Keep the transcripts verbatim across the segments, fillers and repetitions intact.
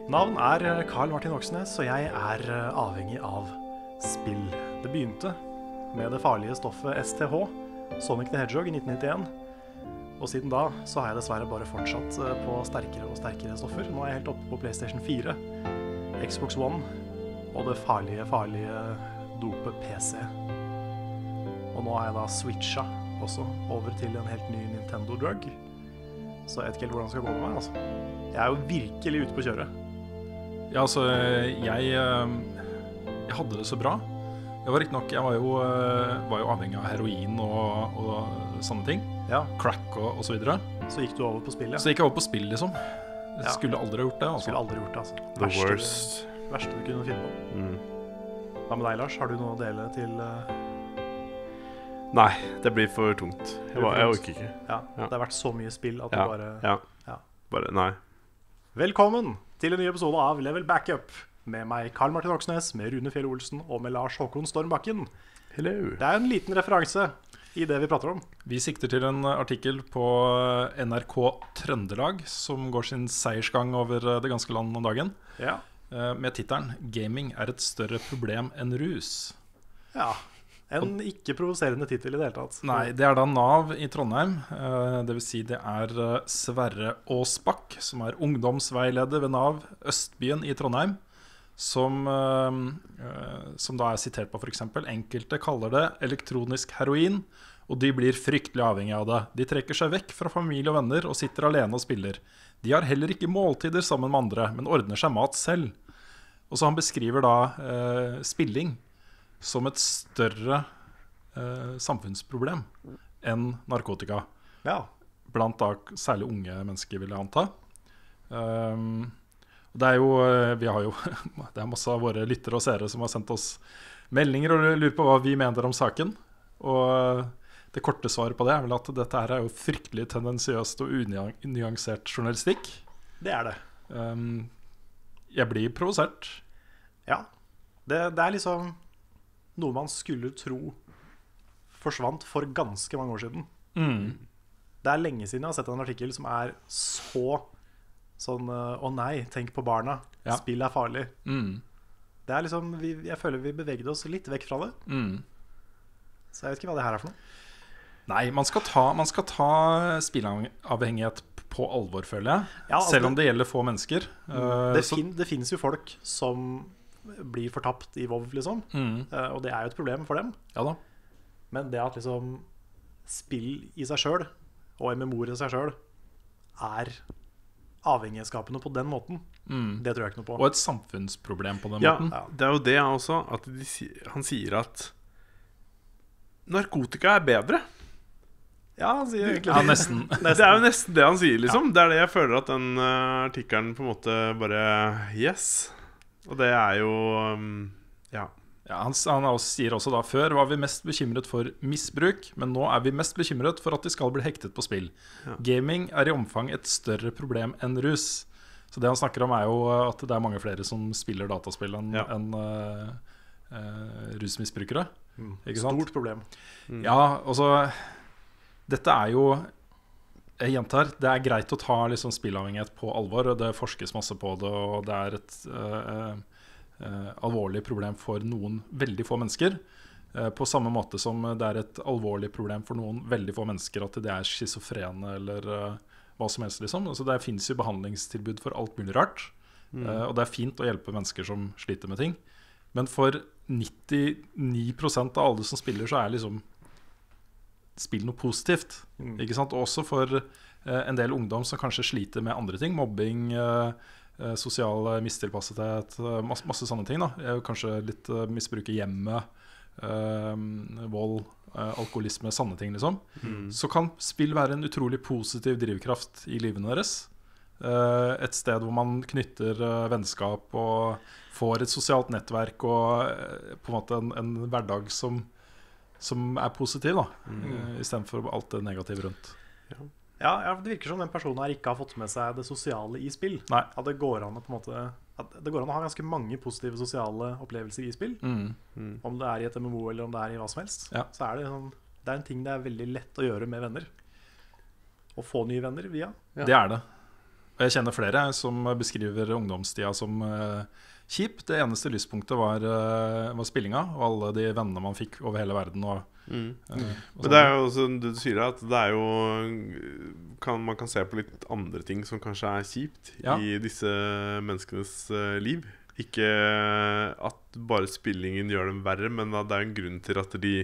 navn er Karl Martin Oksnes, og jeg er avhengig av spill. Det begynte med det farlige stoffet S T H, Sonic the Hedgehog i nitten nittien. Og siden da så har jeg dessverre bare fortsatt på sterkere og sterkere stoffer. Nå er jeg helt oppe på PlayStation fire, Xbox One og det farlige, farlige dopet P C. Og nå har jeg da switcha også over til en helt ny Nintendo Drug. Så jeg vet ikke helt hvordan det skal gå med meg, altså. Jeg er jo virkelig ute på kjøret. Ja, altså, jeg, jeg hadde det så bra. Jeg var, nok, jeg var, jo, var jo avhengig av heroin og, og sånne ting. Ja. Crack og, og så videre. Så gikk du over på spill, ja. Så gikk jeg over på spill, liksom. Jeg Ja. skulle aldri ha gjort det. Altså. Skulle aldri gjort det, altså. The Verste- worst. Verste du kunne finne på. Mm. Hva med deg, Lars? Har du noe å dele til uh, Nei, det blir for tungt. Jeg, blir for bare, jeg tungt. orker ikke. Ja, Ja. det har vært så mye spill at Ja, du bare ja. Ja. Bare, nei. Velkommen til en ny episode av Level Backup med meg, Karl Martin Oksnes, med Rune Fjell Olsen og med Lars Håkon Stormbakken. Hello. Det er en liten referanse i det vi prater om. Vi sikter til en artikkel på N R K Trøndelag som går sin seiersgang over det ganske land om dagen, Ja. med tittelen 'Gaming er et større problem enn rus'. ja. En ikke provoserende tittel i det hele tatt. Nei, det er da NAV i Trondheim. eh, Det vil si det er eh, Sverre Aasbakk, som er ungdomsveileder ved NAV Østbyen i Trondheim, som, eh, eh, som da er sitert på for eksempel: enkelte kaller det elektronisk heroin, og de blir fryktelig avhengig av det. De trekker seg vekk fra familie og venner og sitter alene og spiller. De har heller ikke måltider sammen med andre, men ordner seg mat selv. Og så han beskriver da eh, spilling som et større eh, samfunnsproblem enn narkotika. Ja. Blant da særlig unge mennesker, vil jeg anta. Um, det er jo eh, Vi har jo Det er masse av våre lyttere og seere som har sendt oss meldinger og lurer på hva vi mener om saken. Og det korte svaret på det er vel at dette her er jo fryktelig tendensiøst og unyansert journalistikk. Det er det. Um, jeg blir provosert. Ja. Det, det er liksom noe man skulle tro forsvant for ganske mange år siden. Mm. Det er lenge siden jeg har sett en artikkel som er så sånn uh, å nei, tenk på barna. Ja. Spill er farlig. Mm. Det er liksom, vi, jeg føler vi beveget oss litt vekk fra det. Mm. Så jeg vet ikke hva det her er for noe. Nei, man skal ta, man skal ta spilleavhengighet på alvor, føler jeg. Ja, altså Selv om det gjelder få mennesker. Uh, Det, så- fin, det finnes jo folk som blir fortapt i WoW, liksom. Mm. Uh, og det er jo et problem for dem. Ja da. Men det at liksom spill i seg sjøl, og M M O-er i seg sjøl, er avhengighetsskapende på den måten, Mm. det tror jeg ikke noe på. Og et samfunnsproblem på den Ja, måten. Ja. det er jo det også, at de, si- han sier at narkotika er bedre. Ja, han sier egentlig Ja, nesten. Det er jo nesten det han sier, liksom. Det er det jeg føler at den uh, artikkelen på en måte bare Yes. Og det er jo um, Ja. Ja, han, han også, sier også da: før var vi mest bekymret for misbruk, men nå er vi mest bekymret for at de skal bli hektet på spill. Ja. Gaming er i omfang et større problem enn rus. Så det han snakker om er jo at det er mange flere som spiller dataspill enn Ja. enn, uh, uh, rusmisbrukere. Mm. Ikke sant? Stort problem. Mm. Ja, altså dette er jo, jeg gjentar, det er greit å ta liksom spillavhengighet på alvor, og det forskes masse på det, og det er et uh, uh, alvorlig problem for noen veldig få mennesker, uh, på samme måte som det er et alvorlig problem for noen veldig få mennesker at de er schizofrene eller uh, hva som helst, liksom. Altså, det finnes jo behandlingstilbud for alt mulig rart, Mm. uh, og det er fint å hjelpe mennesker som sliter med ting, men for nittini prosent av alle som spiller, så er liksom spill noe positivt, Mm. ikke sant? Også for eh, en del ungdom som kanskje sliter med andre ting, mobbing, eh, eh, sosial mistilpassethet, eh, masse, masse sånne ting da. Eh, Kanskje litt eh, misbruk i hjemmet, eh, vold, eh, alkoholisme, sånne ting liksom. Mm. Så kan spill være en utrolig positiv drivkraft i livene deres. Eh, Et sted hvor man knytter eh, vennskap og får et sosialt nettverk og eh, på en måte en, en hverdag som som er positiv, da, mm. istedenfor alt det negative rundt. Ja, ja, det virker som den personen her ikke har fått med seg det sosiale i spill. Nei. At det går an å på en måte At det går an å ha ganske mange positive sosiale opplevelser i spill. Mm. Mm. Om det er i et M M O eller om det er i hva som helst. Ja. Så er det, sånn, det er en ting det er veldig lett å gjøre med venner. Å få nye venner via. Ja. Det er det. Og jeg kjenner flere som beskriver ungdomstida som uh, kjip. Det eneste lyspunktet var, uh, var spillinga, og alle de vennene man fikk over hele verden. Og, mm. uh, og Men det er jo som du sier, at det er jo kan, man kan se på litt andre ting som kanskje er kjipt ja. I disse menneskenes uh, liv. Ikke at bare spillingen gjør dem verre, men at det er en grunn til at de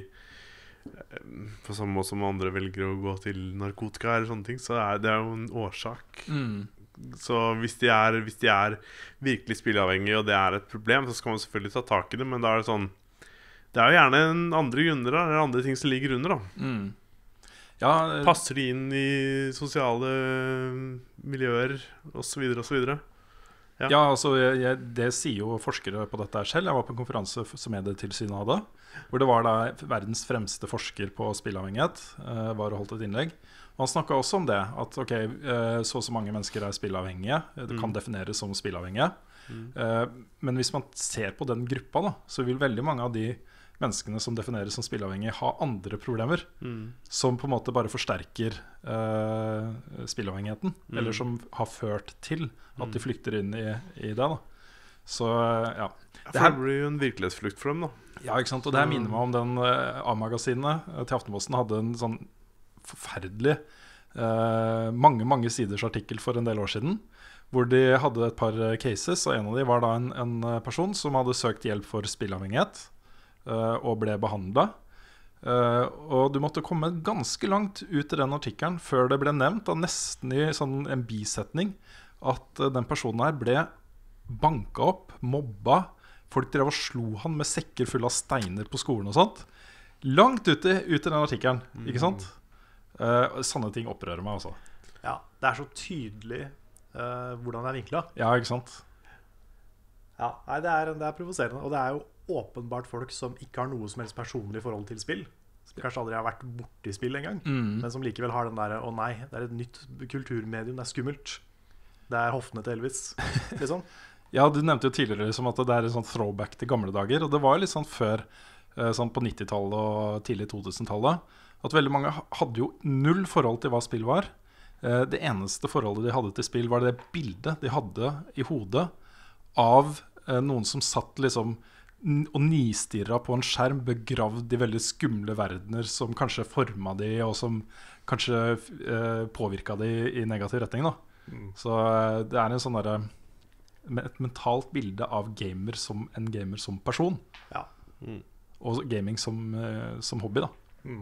på samme måte som andre velger å gå til narkotika eller sånne ting, så er det jo en årsak. Mm. Så hvis de, er, hvis de er virkelig spilleavhengige, og det er et problem, så skal man selvfølgelig ta tak i det, men da er det sånn det er jo gjerne en andre grunner da, eller andre ting som ligger under da. Mm. Ja, passer de inn i sosiale miljøer og så videre og så videre. Ja, ja altså jeg, jeg, det sier jo forskere på dette selv. Jeg var på en konferanse som Medietilsynet hadde, hvor det var da verdens fremste forsker på spilleavhengighet uh, var og holdt et innlegg. Og han snakket også om det, at ok, uh, så og så mange mennesker er spilleavhengige. Det kan mm. defineres som spilleavhengige. Mm. Uh, men hvis man ser på den gruppa da, så vil veldig mange av de menneskene som defineres som spilleavhengige ha andre problemer mm. som på en måte bare forsterker uh, spilleavhengigheten, mm. eller som har ført til at de flykter inn i, i det da. Så ja. Det her blir jo en virkelighetsflukt for dem da. Ja, ikke sant? Og det her minner meg om den uh, A-magasinet uh, til Aftenposten hadde en sånn forferdelig uh, mange, mange siders artikkel for en del år siden, hvor de hadde et par cases, og en av de var da en, en person som hadde søkt hjelp for spilleavhengighet, Uh, og ble behandlet uh, og du måtte komme ganske langt ut i den artikkelen før det ble nevnt, og nesten i sånn en bisetning, at uh, den personen her ble banket opp, mobba. Folk drev og slo han med sekker full av steiner på skolen og sånt. Langt ut i, ut i den artikkelen, mm. ikke sant? Uh, sanne ting opprører meg også. Ja, det er så tydelig uh, hvordan det er vinklet. Ja, ikke sant? Ja, nei, det er, det er provoserende, og det er jo åpenbart folk som ikke har noe som helst personlig forhold til spill, som kanskje aldri har vært borti spill en gang, mm. men som likevel har den der, å nei, det er et nytt kulturmedium, det er skummelt, det er hoftene til Elvis, liksom. Ja, du nevnte jo tidligere liksom at det er en sånn throwback til gamle dager, og det var jo litt sånn før, sånn på nittitallet og tidlig to-tusen-tallet, at veldig mange hadde jo null forhold til hva spill var. Det eneste forholdet de hadde til spill var det bildet de hadde i hodet av noen som satt liksom og nistirret på en skjerm, begravd i veldig skumle verdener som kanskje formet de, og som kanskje eh, påvirket de i negativ retning da. Mm. Så eh, det er en sånn der, et mentalt bilde av gamer som en gamer som person. Ja. Mm. Og gaming som, eh, som hobby da. Mm.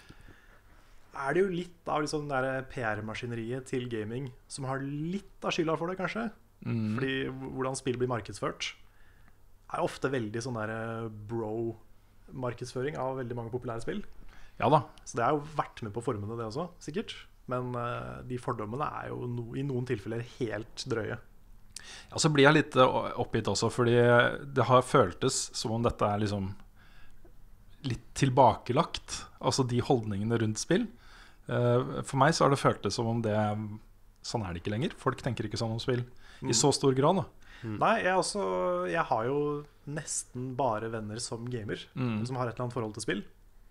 Er det jo litt av liksom det P R-maskineriet til gaming som har litt av skylda for det, kanskje? Mm. Fordi hvordan spill blir markedsført er ofte veldig sånn der bro-markedsføring av veldig mange populære spill. Ja da. Så det er jo vært med på formene det også, sikkert. Men uh, de fordommene er jo no, i noen tilfeller helt drøye. Ja, så blir jeg litt oppgitt også, fordi det har føltes som om dette er liksom litt tilbakelagt. Altså de holdningene rundt spill. Uh, for meg så har det føltes som om det sånn er det ikke lenger. Folk tenker ikke sånn om spill mm. i så stor grad da. Mm. Nei, jeg, også, jeg har jo nesten bare venner som gamer, mm. som har et eller annet forhold til spill.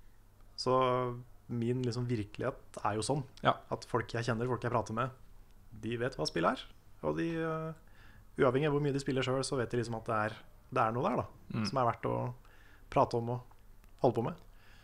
Så min liksom virkelighet er jo sånn ja. At folk jeg kjenner, folk jeg prater med, de vet hva spill er. Og de, uh, uavhengig av hvor mye de spiller selv, så vet de liksom at det er, det er noe der da, mm. som er verdt å prate om og holde på med.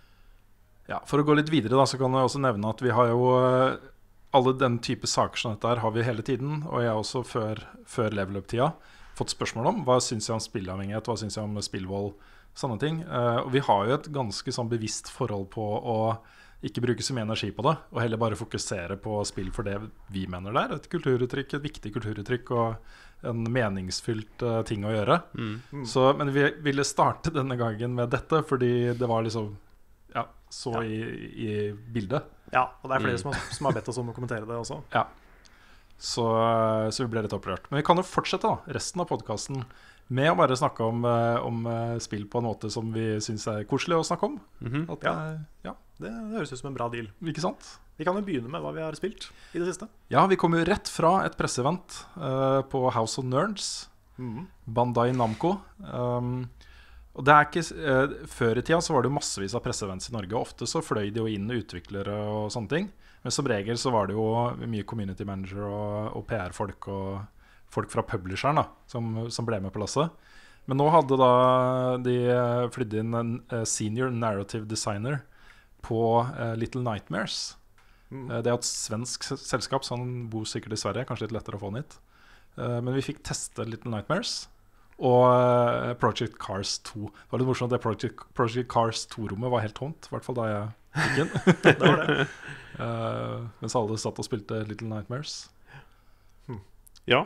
Ja, for å gå litt videre da, så kan jeg også nevne at vi har jo uh, alle den type saker som dette her har vi hele tiden, og jeg også før, før level up-tida fått spørsmål om hva synes jeg om spillavhengighet, hva synes jeg om spillvold, sånne ting. Uh, og vi har jo et ganske sånn bevisst forhold på å ikke bruke så mye energi på det, og heller bare fokusere på spill for det vi mener det er. Et kulturuttrykk, et viktig kulturuttrykk og en meningsfylt uh, ting å gjøre. Mm. Mm. Så, men vi ville starte denne gangen med dette, fordi det var liksom ja, så ja. I, i bildet. Ja, og det er flere mm. som, har, som har bedt oss om å kommentere det også. Ja. Så, så vi ble litt opprørt. Men vi kan jo fortsette da, resten av podcasten med å bare snakke om, om spill på en måte som vi synes er koselig å snakke om. Mm-hmm. At, ja. ja, det høres ut som en bra deal. Ikke sant? Vi kan jo begynne med hva vi har spilt i det siste. Ja, vi kom jo rett fra et presseevent uh, på House of Nerds, mm-hmm. Bandai Namco. Um, og det er ikke, uh, før i tida så var det jo massevis av presseevents i Norge. Ofte så fløy de jo inn utviklere og sånne ting. Men som regel så var det jo mye community manager og, og P R-folk og folk fra publisheren da, som, som ble med på lasset. Men nå hadde da de flydd inn en uh, senior narrative designer på uh, Little Nightmares. Mm. Uh, det er et svensk selskap, så han bor sikkert i Sverige. Kanskje litt lettere å få han hit. Uh, men vi fikk teste Little Nightmares og uh, Project Cars to. Det var litt morsomt at det Project, Project Cars to-rommet var helt tomt, i hvert fall da jeg fikk inn. Det var det. Uh, mens alle satt og spilte Little Nightmares. Hmm. Ja.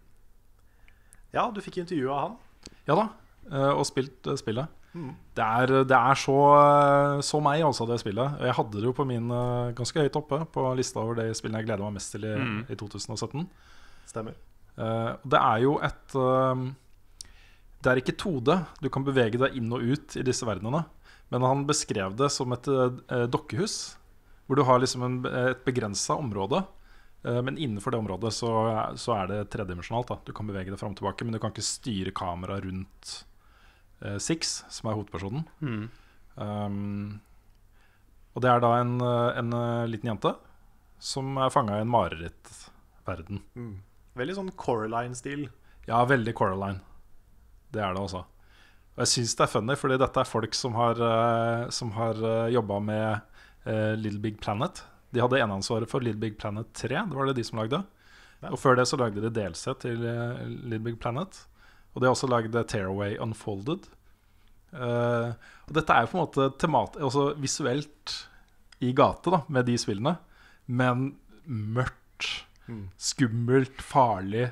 Ja, du fikk intervju av han. Ja da, uh, og spilt uh, spillet. Mm. Det er, det er så, uh, så meg også, det spillet. Jeg hadde det jo på min uh, ganske høyt oppe på lista over de spillene jeg gleder meg mest til i, mm. i to tusen og sytten. Stemmer. Uh, det er jo et uh, Det er ikke to D. Du kan bevege deg inn og ut i disse verdenene. Men han beskrev det som et uh, dokkehus, hvor du har liksom en, et begrenset område. Uh, men innenfor det området så, så er det tredimensjonalt. Du kan bevege deg frem og tilbake, men du kan ikke styre kamera rundt uh, Six, som er hovedpersonen. Mm. Um, og det er da en, en, en liten jente som er fanget i en marerittverden. Mm. Veldig sånn Coraline-stil. Ja, veldig Coraline. Det er det også. Og jeg synes det er funny, fordi dette er folk som har, uh, som har uh, jobbet med uh, Little Big Planet. De hadde eneansvaret for Little Big Planet tre, det var det de som lagde. Ja. Og før det så lagde de D L C til uh, Little Big Planet. Og de har også lagd Tearaway Unfolded. Uh, og dette er jo på en måte temat, altså visuelt i gate da, med de spillene. Men mørkt, mm. skummelt, farlig.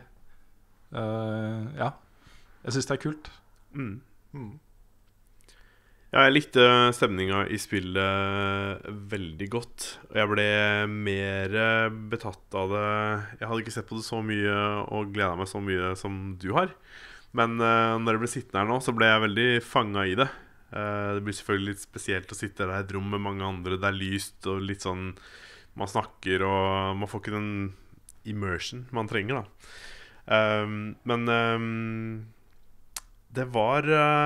Uh, ja, jeg synes det er kult. Mm. Mm. Ja, jeg likte stemninga i spillet veldig godt. Og jeg ble mer betatt av det. Jeg hadde ikke sett på det så mye og gleda meg så mye som du har. Men uh, når jeg ble sittende her nå, så ble jeg veldig fanga i det. uh, Det blir selvfølgelig litt spesielt å sitte der i et rom med mange andre. Det er lyst og litt sånn, man snakker og man får ikke den immersion man trenger da. um, Men um, Det var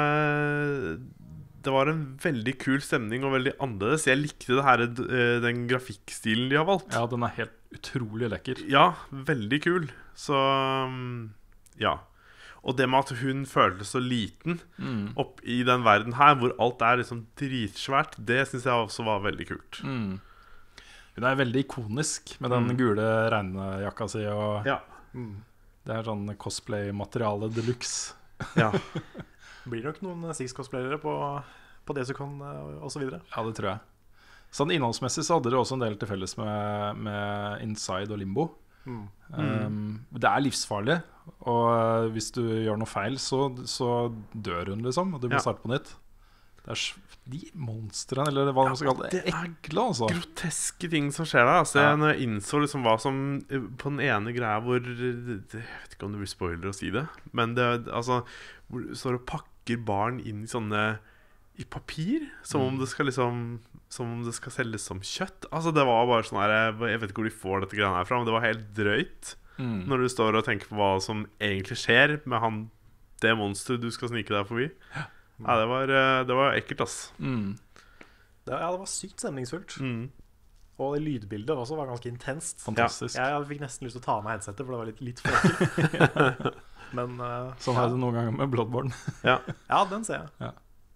uh, Det var en veldig kul stemning og veldig annerledes. Jeg likte det her, uh, den grafikkstilen de har valgt. Ja, den er helt utrolig lekker. Ja, veldig kul. Så um, ja. Og det med at hun føltes så liten mm. opp i den verden her, hvor alt er liksom dritsvært, det synes jeg også var veldig kult. Mm. Hun er veldig ikonisk med den mm. gule regnjakka si og ja. mm. Det er sånn cosplay-materiale deluxe. Ja. Blir nok noen Six-cosplayere på, på Desicon og så videre. Ja, det tror jeg. Sånn innholdsmessig så hadde det også en del til felles med, med Inside og Limbo. Mm. Um, det er livsfarlig, og hvis du gjør noe feil, så, så dør hun liksom, og du må ja. starte på nytt. Det er de monstrene, eller hva man skal kalle det, det er ekle, altså. Groteske ting som skjer der. Altså, ja. Når jeg innså liksom hva som på den ene greia hvor Jeg vet ikke om det blir spoiler å si det, men det altså, hvor du står og pakker barn inn i sånne i papir, som om det skal liksom som om det skal selges som kjøtt. Altså, det var bare sånn her, jeg vet ikke hvor de får dette greiene her fra, men det var helt drøyt mm. når du står og tenker på hva som egentlig skjer med han, det monster du skal snike deg forbi. Ja. Ja, det var, det var ekkelt, ass. Mm. Det, ja, det var sykt stemningsfullt. Mm. Og lydbildet også var ganske intenst. Fantastisk. Ja, jeg, jeg fikk nesten lyst til å ta av meg headsetet, for det var litt, litt for ekkelt. Men uh, sånn har jeg det noen ganger med Bloodborne. Ja. Ja, den ser jeg. Ja.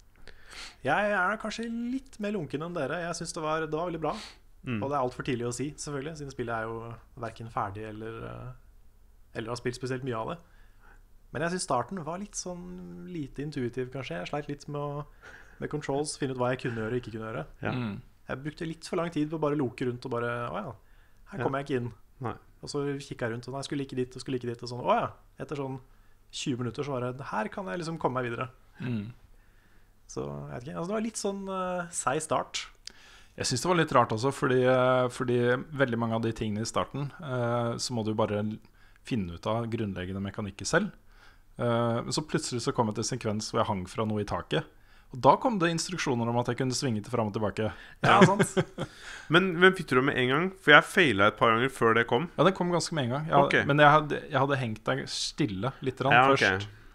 Jeg er kanskje litt mer lunken enn dere. Jeg synes det var, det var veldig bra. Mm. Og det er alt for tidlig å si, selvfølgelig, siden spillet er jo hverken ferdig eller, eller har spilt spesielt mye av det. Men jeg synes starten var litt sånn lite intuitiv, kanskje. Jeg sleit litt med, å, med controls, finne ut hva jeg kunne gjøre og ikke kunne gjøre. Ja. Mm. Jeg brukte litt for lang tid på å bare loke rundt og bare, åja, her kommer jeg ikke inn. Nei. Og så kikket jeg rundt, og nei, jeg skulle ikke dit, og skulle ikke dit, og sånn, åja, etter sånn tjue minutter så var det, her kan jeg liksom komme meg videre. Mm. Så jeg vet ikke, altså det var litt sånn uh, seig start. Jeg synes det var litt rart også, fordi, fordi veldig mange av de tingene i starten, uh, så må du bare finne ut av grunnleggende mekanikker selv. Uh, men så plutselig så kom det til en sekvens hvor jeg hang fra noe i taket. Og da kom det instruksjoner om at jeg kunne svinge til frem og tilbake. Ja, sant. Men, men fikk du det med en gang? For jeg feilet et par ganger før det kom. Ja, det kom ganske med en gang jeg, okay. Men jeg hadde, jeg hadde hengt deg stille litt rann, ja, først okay.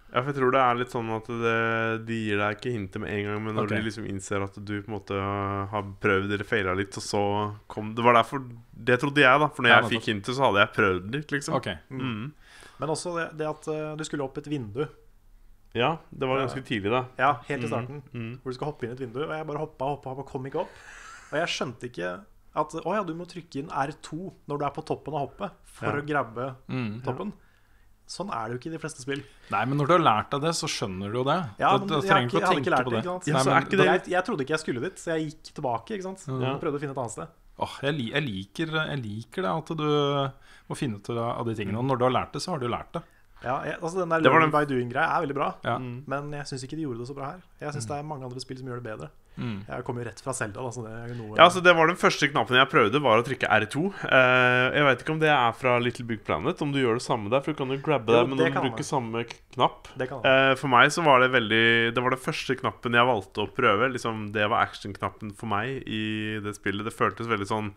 Ja, for jeg tror det er litt sånn at det, de gir deg ikke hintet med en gang, men når Ok. de liksom innser at du på en måte har prøvd eller feila litt, og så kom Det var derfor Det trodde jeg, da. For når Ja, jeg nettopp. fikk hintet, så hadde jeg prøvd litt, liksom. Ok. Mm. Men også det, det at eh, du skulle opp et vindu. Ja, det var ganske tidlig, da. Ja, helt i Mm, starten. mm. Hvor du skal hoppe inn i et vindu. Og jeg bare hoppa hoppa, hoppa, kom ikke opp. Og jeg skjønte ikke at å ja, du må trykke inn R to når du er på toppen av hoppet for Ja. å grabbe Mm. toppen. Sånn er det jo ikke i de fleste spill. Nei, men når du har lært deg det, så skjønner du jo det. Ja, da, men da jeg, trenger du jeg ikke å hadde tenke ikke lært på det. det. Ikke sant? Ja, Nei, så er men, ikke det- jeg, jeg trodde ikke jeg skulle dit, så jeg gikk tilbake. Ikke sant? Ja. Og prøvde å finne et annet sted. åh, jeg, li- jeg, liker, jeg liker det at du må finne ut av de tingene. Og når du har lært det, så har du lært det. Ja, jeg, altså Den der Det var learning den- by doing-greia er veldig bra. Ja. Mm. Men jeg syns ikke de gjorde det så bra her. Jeg syns det er mange andre spill som gjør det bedre. Mm. Jeg kommer jo rett fra Zelda. Da, så det er noe Ja, altså Det var den første knappen jeg prøvde, var å trykke R to. Eh, jeg vet ikke om det er fra Little Big Planet, om du gjør det samme der. For du kan jo grabbe Jo, der, men det når du kan bruker man. samme k- knapp. Det kan Eh, for meg så var det veldig Det var den første knappen jeg valgte å prøve. Liksom Det var action-knappen for meg i det spillet. Det føltes veldig sånn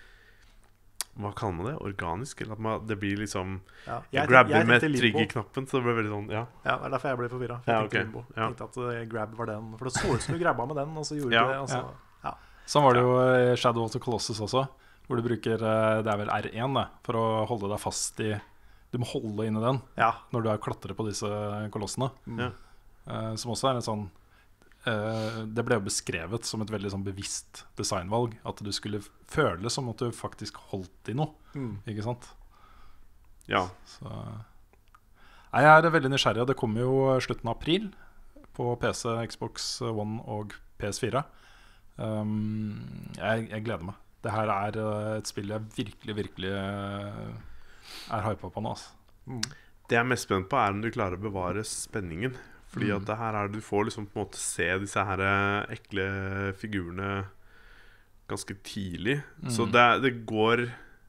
Hva kaller man det? Organisk? Eller at man, det blir liksom ja. Jeg Jeg, grabber jeg med tenkte Limbo. trigger-knappen, så det ble veldig sånn Ja. Ja, Det er derfor jeg ble forvirra. Ja, Jeg ok. tenkte Limbo. Ja. Tenkte at eh, grab var den. For det så ut som du grabba med den, og så gjorde Ja. du det. Og så, ja. Sånn var det jo i Shadow of the Colossus også, hvor du bruker eh, det er vel R én da, for å holde deg fast i. Du må holde inni den Ja. når du er klatrer på disse kolossene. Ja. Eh, som også er en sånn eh, Det ble jo beskrevet som et veldig sånn bevisst designvalg. At du skulle f- føle som at du faktisk holdt i noe. Mm. Ikke sant? ja. Så Nei, jeg er veldig nysgjerrig. og Det kommer jo slutten av april på P C, Xbox One og P S fire. Um, jeg, jeg gleder meg. Det her er eh, et spill jeg virkelig, virkelig eh, er hypa på nå. Altså. Mm. Det jeg er mest spent på, er om du klarer å bevare spenningen. Fordi Mm. at det her er du får liksom på en måte se disse her eh, ekle figurene ganske tidlig. Så Mm. det, det går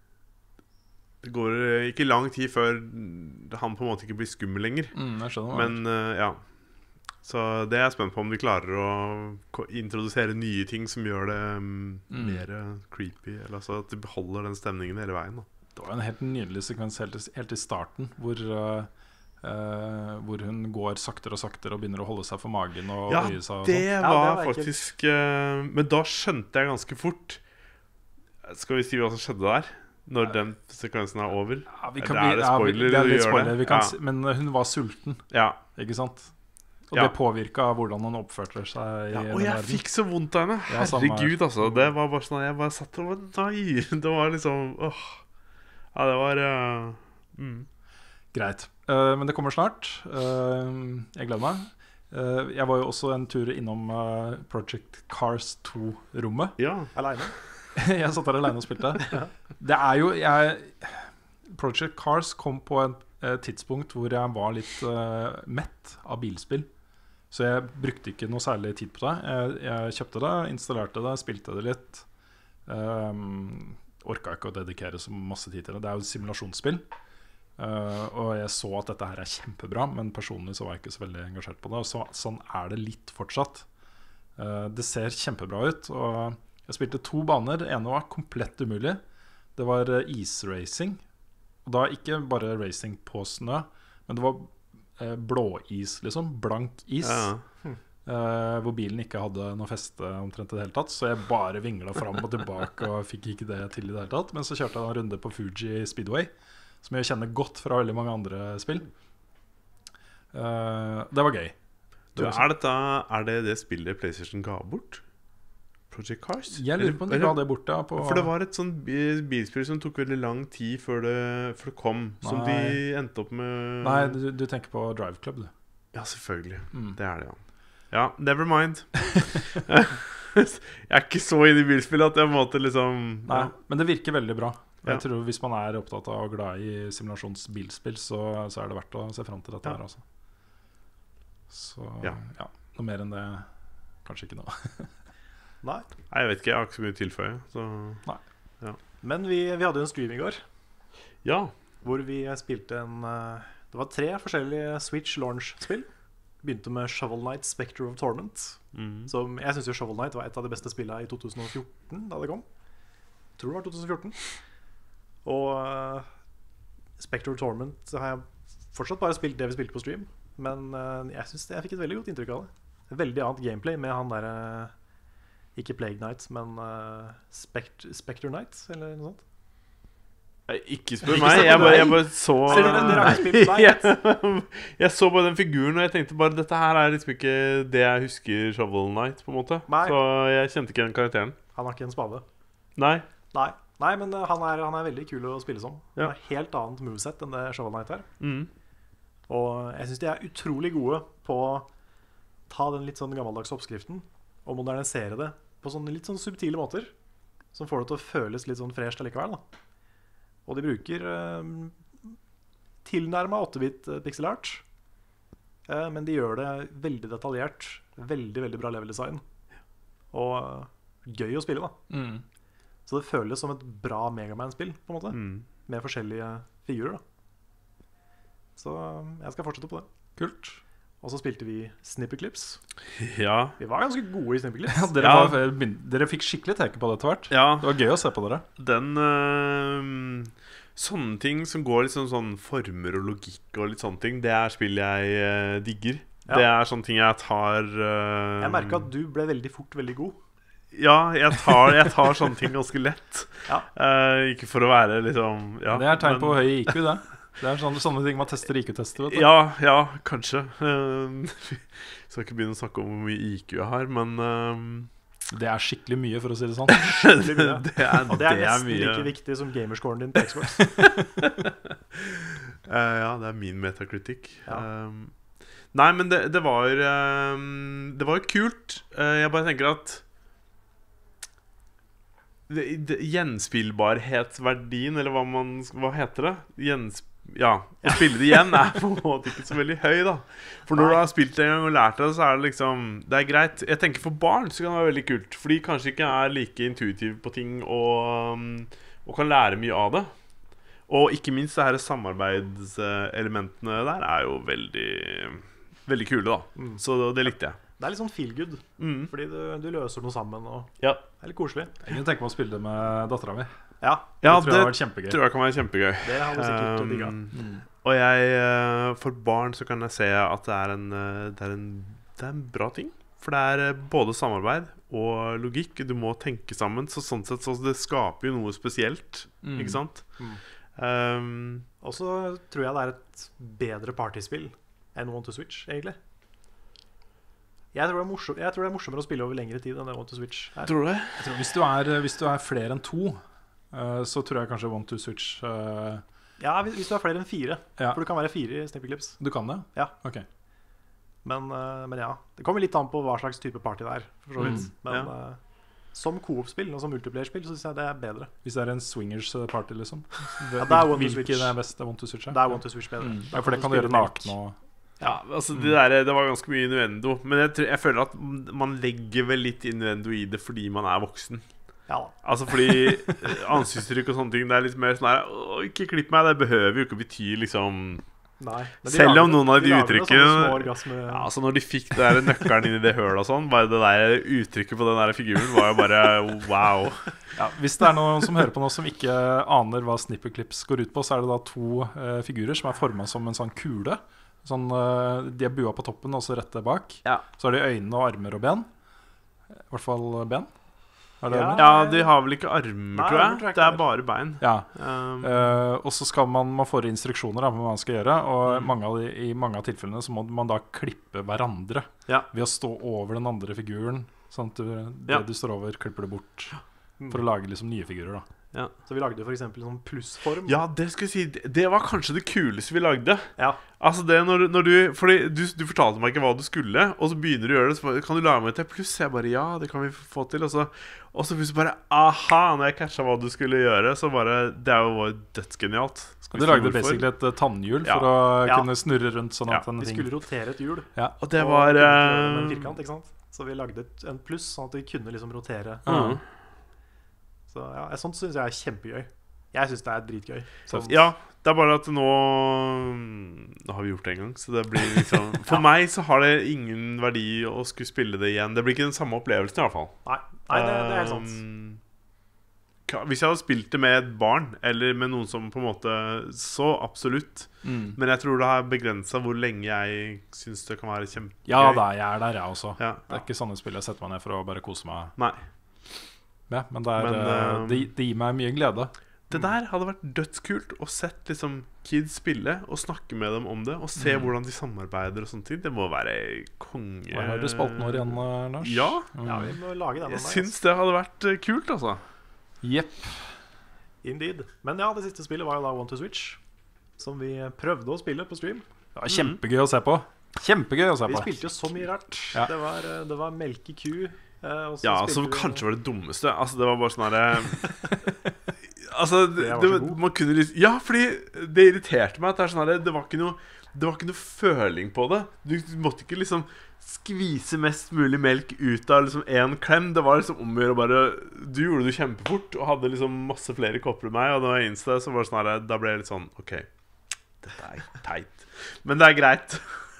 Det går eh, ikke lang tid før han på en måte ikke blir skummel lenger. Mm, jeg skjønner hva Men eh, ja. Så det er jeg spent på, om de klarer å ko- introdusere nye ting som gjør det mm, Mm. mer eh, creepy. Eller altså at de beholder den stemningen hele veien. Da. Det var en helt nydelig sekvens helt, i- helt i starten, hvor, eh, eh, hvor hun går saktere og saktere og begynner å holde seg for magen og Ja, øye seg. Og det sånn. Ja, det var var ikke- faktisk eh, Men da skjønte jeg ganske fort. Skal vi si hva som skjedde der? Når den sekvensen er over? Ja, vi Eller kan, er vi, det ja, vi, spoiler det er å litt gjøre spoiler, det? vi kan Ja. si, men hun var sulten, Ja. ikke sant? Og Ja. det påvirka hvordan han oppførte seg i ja Og den jeg verden. fikk så vondt av henne. Ja, samme her. Herregud, altså. Det var bare sånn Jeg bare satt og var Nei! Det var liksom åh. Ja, det var eh, mm. Greit. Eh, men det kommer snart. Eh, jeg gleder meg. Eh, jeg var jo også en tur innom eh, Project Cars to-rommet. Ja. Aleine. Jeg satt der alene og spilte. Det er jo jeg, Project Cars kom på et, et tidspunkt hvor jeg var litt eh, mett av bilspill. Så jeg brukte ikke noe særlig tid på det. Jeg, jeg kjøpte det, installerte det, spilte det litt. Um, Orka ikke å dedikere så masse tid til det. Det er jo et simulasjonsspill. Eh, og jeg så at dette her er kjempebra, men personlig så var jeg ikke så veldig engasjert på det. Og så, sånn er det litt fortsatt. Eh, det ser kjempebra ut. Og jeg spilte to baner. Det ene var komplett umulig. Det var eh, isracing. Og da ikke bare racing på snø, men det var eh, blåis, liksom. Blank is. Ja. Eh, hvor bilen ikke hadde noe feste omtrent i det hele tatt. Så jeg bare vingla fram og tilbake og fikk ikke det til i det hele tatt. Men så kjørte jeg en runde på Fuji Speedway, som jeg kjenner godt fra veldig mange andre spill. Eh, det var gøy. Du, er, dette, er det det spillet PlayStation ga bort? Project Cars? Jeg lurer på om de Eller- ga det bort, ja. På, For det var et sånn bi- bilspill som tok veldig lang tid før det, før det kom. Som de Nei. endte opp med Nei, du, du tenker på Drive Club, du. Ja, selvfølgelig. Mm. Det er det, ja. Ja, never mind. Jeg er ikke så inne i bilspill at jeg måtte liksom Nei, ja. men det virker veldig bra. Ja. Jeg tror Hvis man er opptatt av og glad i simulasjonsbilspill, så, så er det verdt å se fram til dette Ja. her. Altså. Så Ja. ja, noe mer enn det kanskje ikke noe. Nei. Nei, jeg vet ikke, jeg har ikke så mye å tilføye. Så Men vi, vi hadde jo en stream i går ja. hvor vi spilte en eh, Det var tre forskjellige Switch launch-spill. Begynte med Shovel Knight Spectre of Torment. Mm. Som jeg syns Shovel Knight var et av de beste spillene i to tusen og fjorten da det kom. Tror det var to tusen og fjorten. Og uh, Spectre of Torment så har jeg fortsatt bare spilt det vi spilte på stream. Men uh, jeg synes det, jeg fikk et veldig godt inntrykk av det. Et veldig annet gameplay med han der uh, ikke Plague Knight, men uh, Spect Spectre Knight, eller noe sånt. Ikke spør meg, jeg bare, jeg bare så Ser du den? Dere har ikke spilt Nei, jeg, jeg så bare den figuren, og jeg tenkte bare dette her er liksom ikke det jeg husker Shovel Knight, på en måte. Nei. Så jeg kjente ikke den karakteren. Han har ikke en spade. Nei. Nei, Nei men uh, han, er, han er veldig kul å spille som. Ja. Han har helt annet moveset enn det Shovel Knight er. Mm. Og jeg synes de er utrolig gode på å ta den litt sånn gammeldags oppskriften og modernisere det på sånne litt sånn subtile måter, som får det til å føles litt sånn fresht allikevel, da. Og de bruker eh, tilnærmet åtte-bit pixel art, eh, men de gjør det veldig detaljert. Veldig, veldig bra level design. Og eh, gøy å spille, da. Mm. Så det føles som et bra Mega Man-spill, på en måte. Mm. Med forskjellige figurer, da. Så eh, jeg skal fortsette på det. Kult. Og så spilte vi Snipperclips. Ja. Vi var ganske gode i Snipperclips. Ja, dere, Ja. var, dere fikk skikkelig teke på det etter hvert. Ja, Det var gøy å se på dere. den øh, sånne ting som går litt sånn, sånn former og logikk og litt sånne ting, det er spill jeg øh, digger. Ja. Det er sånne ting jeg tar øh, Jeg merket at du ble veldig fort veldig god. Ja, jeg tar, jeg tar sånne ting ganske lett. Ja. Eh, ikke for å være liksom ja, Det er tegn men- på høy I Q, det. Det er sånne, sånne ting man tester I Q-tester. vet du. Ja, ja, kanskje. Uh, skal ikke begynne å snakke om hvor mye I Q jeg har, men uh, Det er skikkelig mye, for å si det sånn. det, det, er, Og det er nesten mye. like viktig som gamerscoren din på Xbox. Eh, ja, det er min metakritikk. Ja. Um, nei, men det, det var um, Det var jo kult. Eh, jeg bare tenker at det, det, gjenspillbarhetsverdien, eller hva man Hva heter det? Gjens, ja, å spille det igjen er på en måte ikke så veldig høy, da. For når Nei. du har spilt det en gang og lært det, så er det liksom Det er greit. Jeg tenker for barn så kan det være veldig kult, for de kanskje ikke er like intuitive på ting og, um, og kan lære mye av det. Og ikke minst det her samarbeidselementene der er jo veldig Veldig kule, da. Mm. Så det likte jeg. Det er litt sånn feel good, Mm. fordi du, du løser noe sammen, og Ja, det er litt koselig. Jeg kunne tenke meg å spille det med dattera mi. Ja, ja det tror jeg det har vært kjempegøy. tror jeg kan være kjempegøy. det har vi sikkert Um, digga. Mm. Og jeg, eh, for barn så kan jeg se at det er en, eh, det er en, det er en bra ting. For det er eh, både samarbeid og logikk. Du må tenke sammen. Så sånn sett så det skaper jo noe spesielt. Mm. Ikke sant? Mm. Um, Og så tror jeg det er et bedre partyspill enn One to Switch, egentlig. Jeg tror, det er morsom, jeg tror det er morsommere å spille over lengre tid enn det One to Switch er. tror du det? Jeg tror hvis, du er, hvis du er flere enn to, eh, så tror jeg kanskje One to Switch eh, Ja, hvis, hvis du har flere enn fire. Ja. For du kan være fire i Snipperclips. Du kan det? Ja. Ok. Men, eh, men ja, det kommer litt an på hva slags type party det er, for så vidt. Mm, Men ja. eh, som co-op-spill og som multiplayer-spill så synes jeg det er bedre. Hvis det er en swingers party, liksom. Ja, det er One to Hvilken Switch. er best? Det er One to Switch, Det er One to Switch bedre. Mm. Da Ja, for det kan du spille gjøre melk. naken og Ja, altså det, der, det var ganske mye innuendo. Men jeg, tror, jeg føler at man legger vel litt innuendo i det fordi man er voksen. Ja da. Altså fordi eh, ansiktsuttrykk og sånne ting, det er litt mer sånn her «Å, ikke klipp meg». Det behøver jo ikke bety liksom Nei. Men de Selv lager om noen av de lager uttrykkene- sånne små orgasme... Ja, altså når de fikk det der nøkkelen inn i det hølet og sånn, bare det der uttrykket på den der figuren var jo bare wow. Ja, hvis det er noen som hører på nå som ikke aner hva Snipperclips går ut på, så er det da to eh, figurer som er formet som en sånn kule. Sånn, eh, de er bua på toppen og så rett der bak. Ja. Så har de øyne og armer og ben. I hvert fall ben. Er det Ja. armer? Ja, de har vel ikke armer, Nei, tror armer tror jeg. jeg ikke Det er det er. bare bein. Ja. Um, Eh, og så skal man, man får instruksjoner da, på hva man skal gjøre. Og Mm. mange av de, i mange av tilfellene så må man da klippe hverandre Ja. ved å stå over den andre figuren. Sånn at du, det Ja. du står over, klipper det bort. Mm. For å lage liksom nye figurer. da Så vi lagde for eksempel sånn plussform. ja, det skulle jeg si. Det- Det var kanskje det kuleste vi lagde. Ja. Altså det når, når du Fordi du, du fortalte meg ikke hva du skulle, og så begynner du å gjøre det. Så bare, kan du lage meg til pluss? Jeg bare ja, det kan vi få til. Og så, og så plutselig bare aha, når jeg catcha hva du skulle gjøre, så bare Det er jo dødsgenialt. Skal Du vi si lagde hvorfor? basically et uh, tannhjul Ja. for å Ja. kunne snurre rundt sånn at Ja, en Vi ting skulle rotere et hjul. Og det og var kunne ikke gjøre det med en eh, firkant, ikke sant? Så vi lagde et, en pluss, sånn at vi kunne liksom rotere. mm. Så ja, Sånt syns jeg er kjempegøy. Jeg syns det er dritgøy. Sånn, Ja, det er bare at nå Nå har vi gjort det en gang, så det blir liksom For meg så har det ingen verdi å skulle spille det igjen. Det blir ikke den samme opplevelsen, i hvert fall. Nei, nei det, det er helt sant. Um, Hvis jeg hadde spilt det med et barn, eller med noen som på en måte så absolutt. Mm. Men jeg tror det har begrensa hvor lenge jeg syns det kan være kjempegøy. Ja da, jeg er der, jeg også. Ja. Det er ikke sånne spill jeg setter meg ned for å bare kose meg. Nei. Ja, men det, er, Men, eh, eh, det, det gir meg mye glede. Det der hadde vært dødskult å sett liksom kids spille og snakke med dem om det. Og se Mm. hvordan de samarbeider og sånne ting. Det må være konge. Hva har du spalten vår igjen, eh, Lars? Ja, Mm. Ja, vi må lage den. jeg om deg, syns det hadde vært eh, kult, altså. Jepp. altså. Indeed. Men ja, det siste spillet var jo da One to Switch, som vi prøvde å spille på stream. Det var kjempegøy å se på. Kjempegøy å se Vi på. spilte jo så mye rart. Ja. Det var, eh, det var melke ku. eh, og så Ja, spilte som vi- kanskje var det dummeste. Altså, det var bare sånn herre Altså, det, Det var det, så god. man kunne liksom Ja, fordi det irriterte meg at det er sånn herre Det var ikke noe Det var ikke noe føling på det. Du måtte ikke liksom skvise mest mulig melk ut av liksom én klem. Det var liksom om å gjøre å bare Du gjorde det kjempefort og hadde liksom masse flere kopper enn meg. Og da jeg innså det, så var det sånn herre Da ble jeg litt sånn OK, dette er teit. Men det er greit.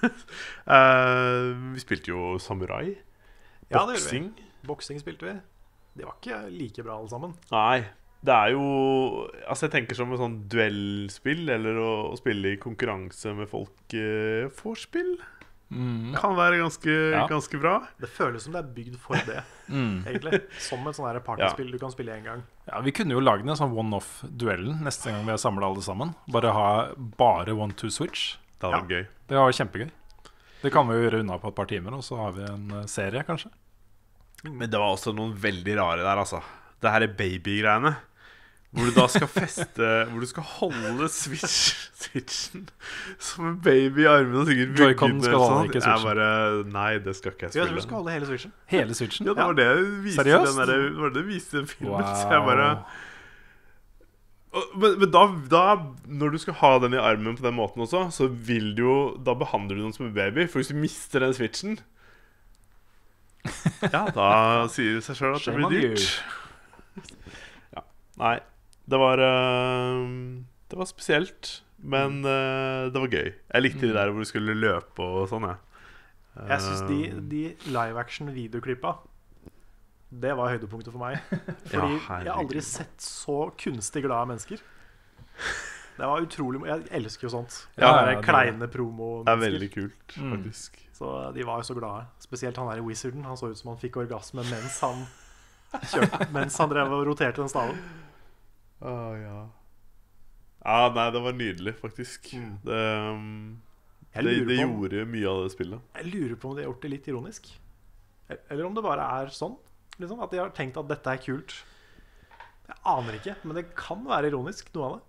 Eh, vi spilte jo samurai. Ja, det gjorde vi. Boksing. Boksing spilte vi. De var ikke like bra alle sammen. Nei. Det er jo Altså, jeg tenker som et sånn duellspill, eller å, å spille i konkurranse med folk. Eh, vorspiel Mm. kan være ganske, Ja. ganske bra. Det føles som det er bygd for det, Mm. egentlig. Som et sånn her partyspill du kan spille én gang. Ja, vi kunne jo lage en sånn one-off-duellen neste gang vi har samlet alle sammen. Bare ha bare one to switch. Det hadde vært gøy. Det var kjempegøy. Det kan vi jo gjøre unna på et par timer, og så har vi en eh, serie, kanskje. Men det var også noen veldig rare der, altså. Det her er babygreiene. Hvor du da skal feste Hvor du skal holde switch, switchen som en baby i armene og sikkert Joy-Con vugge skal ned holde, sånn. ikke Jeg switchen. bare Nei, det skal ikke jeg Så jeg tror spille. du skal holde hele switchen. Hele switchen. Ja, det var det jeg viste Seriøst? den der, det var det jeg viste i den filmen. Wow. Så jeg bare Og- Men, men da, da, når du skal ha den i armen på den måten også, så vil du jo Da behandler du den som en baby. For hvis du mister den switchen, ja, da sier det seg sjøl at det Shame blir on you. dyrt. Ja, nei. Det var øh, Det var spesielt, men øh, det var gøy. Jeg likte de der hvor du skulle løpe og sånn, jeg. Jeg syns de, de live action-videoklippa, det var høydepunktet for meg. Fordi Ja, jeg har aldri herregud. sett så kunstig glade mennesker. Det var utrolig mo- Jeg elsker jo sånt. Ja, Ja, ja, det er- kleine Det er promo-mennesker. veldig kult, Mm. faktisk. Så de var jo så glade. Spesielt han der i Wizarden. Han så ut som han fikk orgasme mens han kjørte, mens han drev og roterte den staven. Å, ja. Ja, nei, det var nydelig, faktisk. Mm. Det, um, Jeg det, lurer det på om- gjorde mye av det spillet. Jeg lurer på om de har gjort det litt ironisk. Eller om det bare er sånn. Liksom, at de har tenkt at dette er kult. Jeg aner ikke, men det kan være ironisk, noe av det.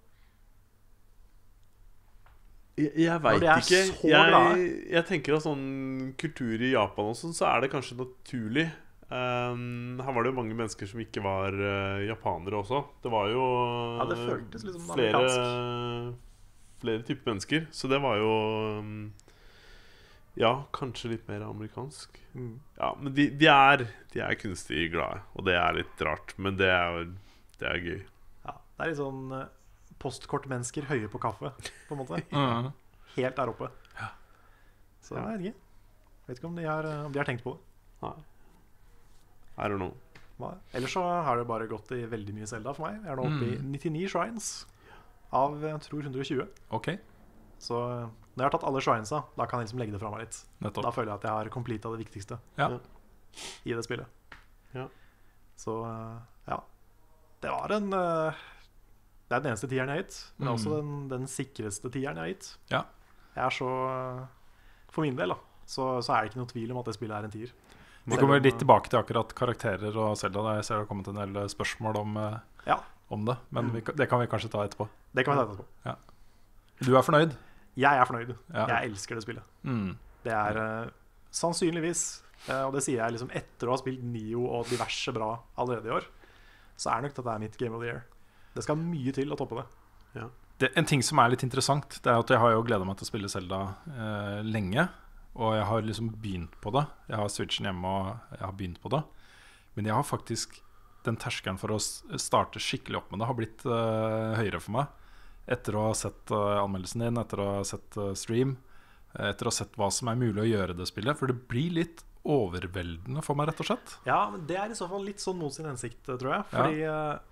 Jeg, jeg Når veit de er ikke. så Jeg, glade. jeg tenker at sånn kultur i Japan og sånn, så er det kanskje naturlig. Um, her var det jo mange mennesker som ikke var uh, japanere også. Det var jo Ja, det føltes liksom flere, amerikansk. flere typer mennesker. Så det var jo um, Ja, kanskje litt mer amerikansk. Mm. Ja, men de, de, er, de er kunstig glade, og det er litt rart. Men det er, det er gøy. Ja, det er litt sånn eh, postkortmennesker høye på kaffe, på en måte. Mm. Helt der oppe. Så jeg vet ikke. Vet ikke om de har, om de har tenkt på det. Nei. I don't know. Hva? Ellers så har det bare gått i veldig mye Zelda for meg. Jeg er nå oppe i Mm. nittini shrines av jeg tror hundre og tjue. Ok, Så eh, når jeg har tatt alle shrinesa, da kan jeg liksom legge det fra meg litt. Da nettopp. føler jeg at jeg har completa det viktigste Ja. i det spillet. Ja. Så eh, ja. Det var en eh, Det er den eneste tieren jeg har gitt, men Mm. også den, den sikreste tieren jeg har gitt. Ja. Jeg er så eh, For min del, da, så, så er det ikke noe tvil om at det spillet er en tier. Vi Selv kommer om, litt eh, tilbake til akkurat karakterer og Zelda. Der jeg ser det har kommet en del eh, spørsmål om, eh, Ja. om det. Men vi, kan- det kan vi kanskje ta etterpå. Det kan vi ta etterpå. Du er fornøyd? Jeg er fornøyd. Ja. Jeg elsker det spillet. Mm. Det er eh, sannsynligvis, eh, og det sier jeg liksom etter å ha spilt Nio og diverse bra allerede i år, så er nok dette er mitt Game of the Year. Det skal mye til å toppe det. Det, en ting som er litt interessant, det er at jeg har jo gleda meg til å spille Zelda eh, lenge. Og jeg har liksom begynt på det. Jeg har Switchen hjemme og jeg har begynt på det. Men jeg har faktisk den terskelen for å s- starte skikkelig opp med det har blitt eh, høyere for meg. Etter å ha sett eh, anmeldelsen din, etter å ha sett eh, stream, eh, etter å ha sett hva som er mulig å gjøre i det spillet. For det blir litt overveldende for meg, rett og slett. Ja, men det er i så fall litt sånn mot sin hensikt, tror jeg. Fordi eh,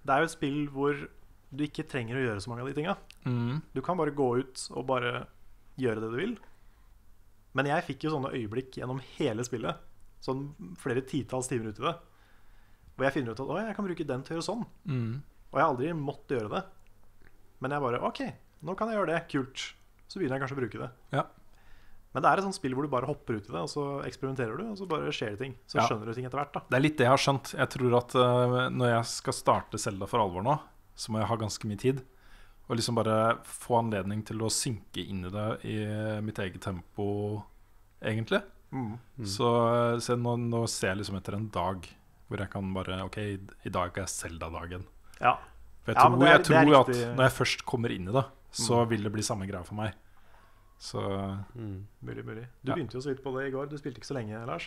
det er jo et spill hvor du ikke trenger å gjøre så mange av de tinga. Mm. Du kan bare gå ut og bare gjøre det du vil. Men jeg fikk jo sånne øyeblikk gjennom hele spillet, sånn flere titalls timer ut i det, hvor jeg finner ut at å, jeg kan bruke den til å gjøre sånn. Mm. Og jeg har aldri måttet gjøre det. Men jeg bare, ok, nå kan jeg gjøre det, kult. Så begynner jeg kanskje å bruke det. Ja. Men det er et sånt spill hvor du bare hopper ut i det, og så eksperimenterer du, og så bare skjer det ting. Så Ja. skjønner du ting etter hvert da. Det er litt det jeg har skjønt. Jeg tror at uh, når jeg skal starte Zelda for alvor nå, så må jeg ha ganske mye tid. Og liksom bare få anledning til å synke inn i det i mitt eget tempo, egentlig. Mm. Så, så nå, nå ser jeg liksom etter en dag hvor jeg kan bare Ok, i dag er Zelda-dagen. Ja. For jeg Ja, tror, men det er- jeg det er tror at riktig. når jeg først kommer inn i det, så vil det bli samme greia for meg. Så Mm. Mulig, mulig. Du Ja. begynte jo så vidt på det i går. Du spilte ikke så lenge, Lars.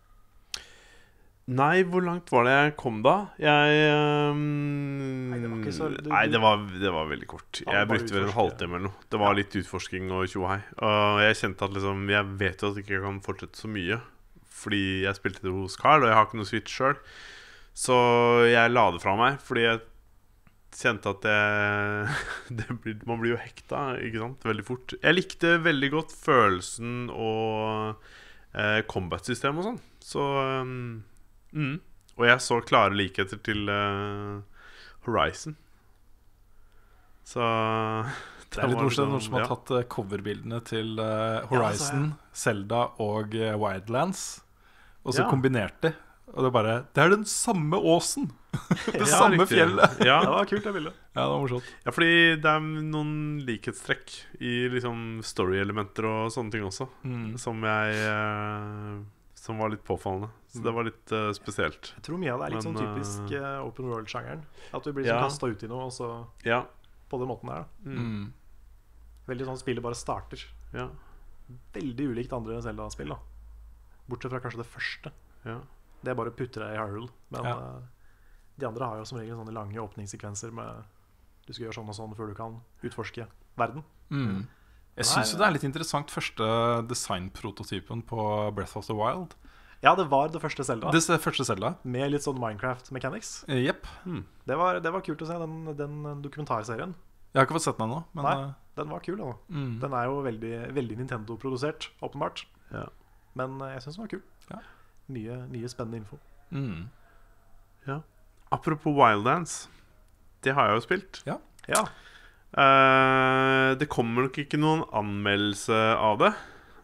Nei, hvor langt var det jeg kom da? Jeg um, Nei, det var ikke så- du- Nei, det var, det var veldig kort. Ja, Jeg bare brukte vel en utforske. halvtime eller noe. Det var litt utforsking og tjohei. Og jeg kjente at liksom Jeg vet jo at jeg ikke kan fortsette så mye, fordi jeg spilte det hos Carl, og jeg har ikke noe Switch sjøl. Så jeg la det fra meg, fordi jeg kjente at det, det blir, man blir jo hekta, ikke sant, veldig fort. Jeg likte veldig godt følelsen og eh, combat-system og sånn. Så um, mm. Og jeg så klare likheter til eh, Horizon. Så det er litt var morsomt liksom- noen som har ja. tatt eh, coverbildene til eh, Ja, Horizon, Zelda og eh, Wildlands, og så Ja. kombinert de. Og det er bare Det er den samme åsen! Det Ja, samme riktig. fjellet! Ja, Ja. det var kult, det bildet. Ja, det var morsomt. Ja, fordi det er noen likhetstrekk i liksom story-elementer og sånne ting også, Mm. som jeg eh, Som var litt påfallende. Så det var litt eh, spesielt. Jeg tror mye av det er litt Men, sånn typisk eh, eh, open world-sjangeren. At du blir ja. sånn kastet ut i noe, og så Ja. på den måten der. Da. Mm. Mm. Veldig sånn spillet bare starter. Ja. Veldig ulikt andre Zelda-spill, da. Bortsett fra kanskje det første. Ja. Det er bare å putte deg i Hyrule. Men Ja. eh, de andre har jo som regel sånne lange åpningssekvenser med du skal gjøre sånn og sånn før du kan utforske verden. Mm. Jeg Nei, syns jo det er litt interessant første designprototypen på Breath of the Wild. Ja, det var det første Zelda, Det er første Zelda. med litt sånn Minecraft-mechanics. Eh, Jepp. Det, var- det var kult å se, den, den dokumentarserien. Jeg har ikke fått sett den ennå, men Nei. eh, Den var kul. Da. mm. Den er jo veldig, veldig Nintendo-produsert, åpenbart. Ja. Men eh, jeg syns den var kul. Ja. Mye, mye spennende info. Mm. Apropos Wildlands. Det har jeg jo spilt. Ja, Eh, det kommer nok ikke noen anmeldelse av det.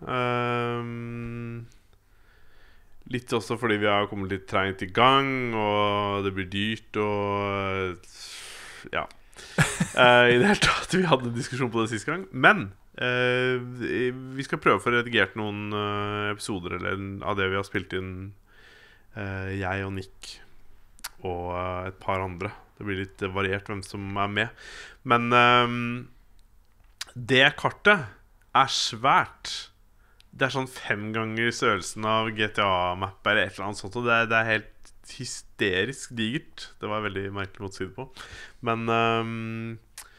Ehm, litt også fordi vi har kommet litt treint i gang, og det blir dyrt og ja. Eh, I det hele tatt. Vi hadde en diskusjon på det sist gang. Men eh, vi skal prøve å få redigert noen eh, episoder eller, av det vi har spilt inn, eh, jeg og Nick og eh, et par andre. Det blir litt variert hvem som er med. Men ehm, det kartet er svært. Det er sånn fem ganger størrelsen av G T A-map eller et eller annet sånt. Og det er, det er helt hysterisk digert. Det var en veldig merkelig måte å si det på. Men ehm,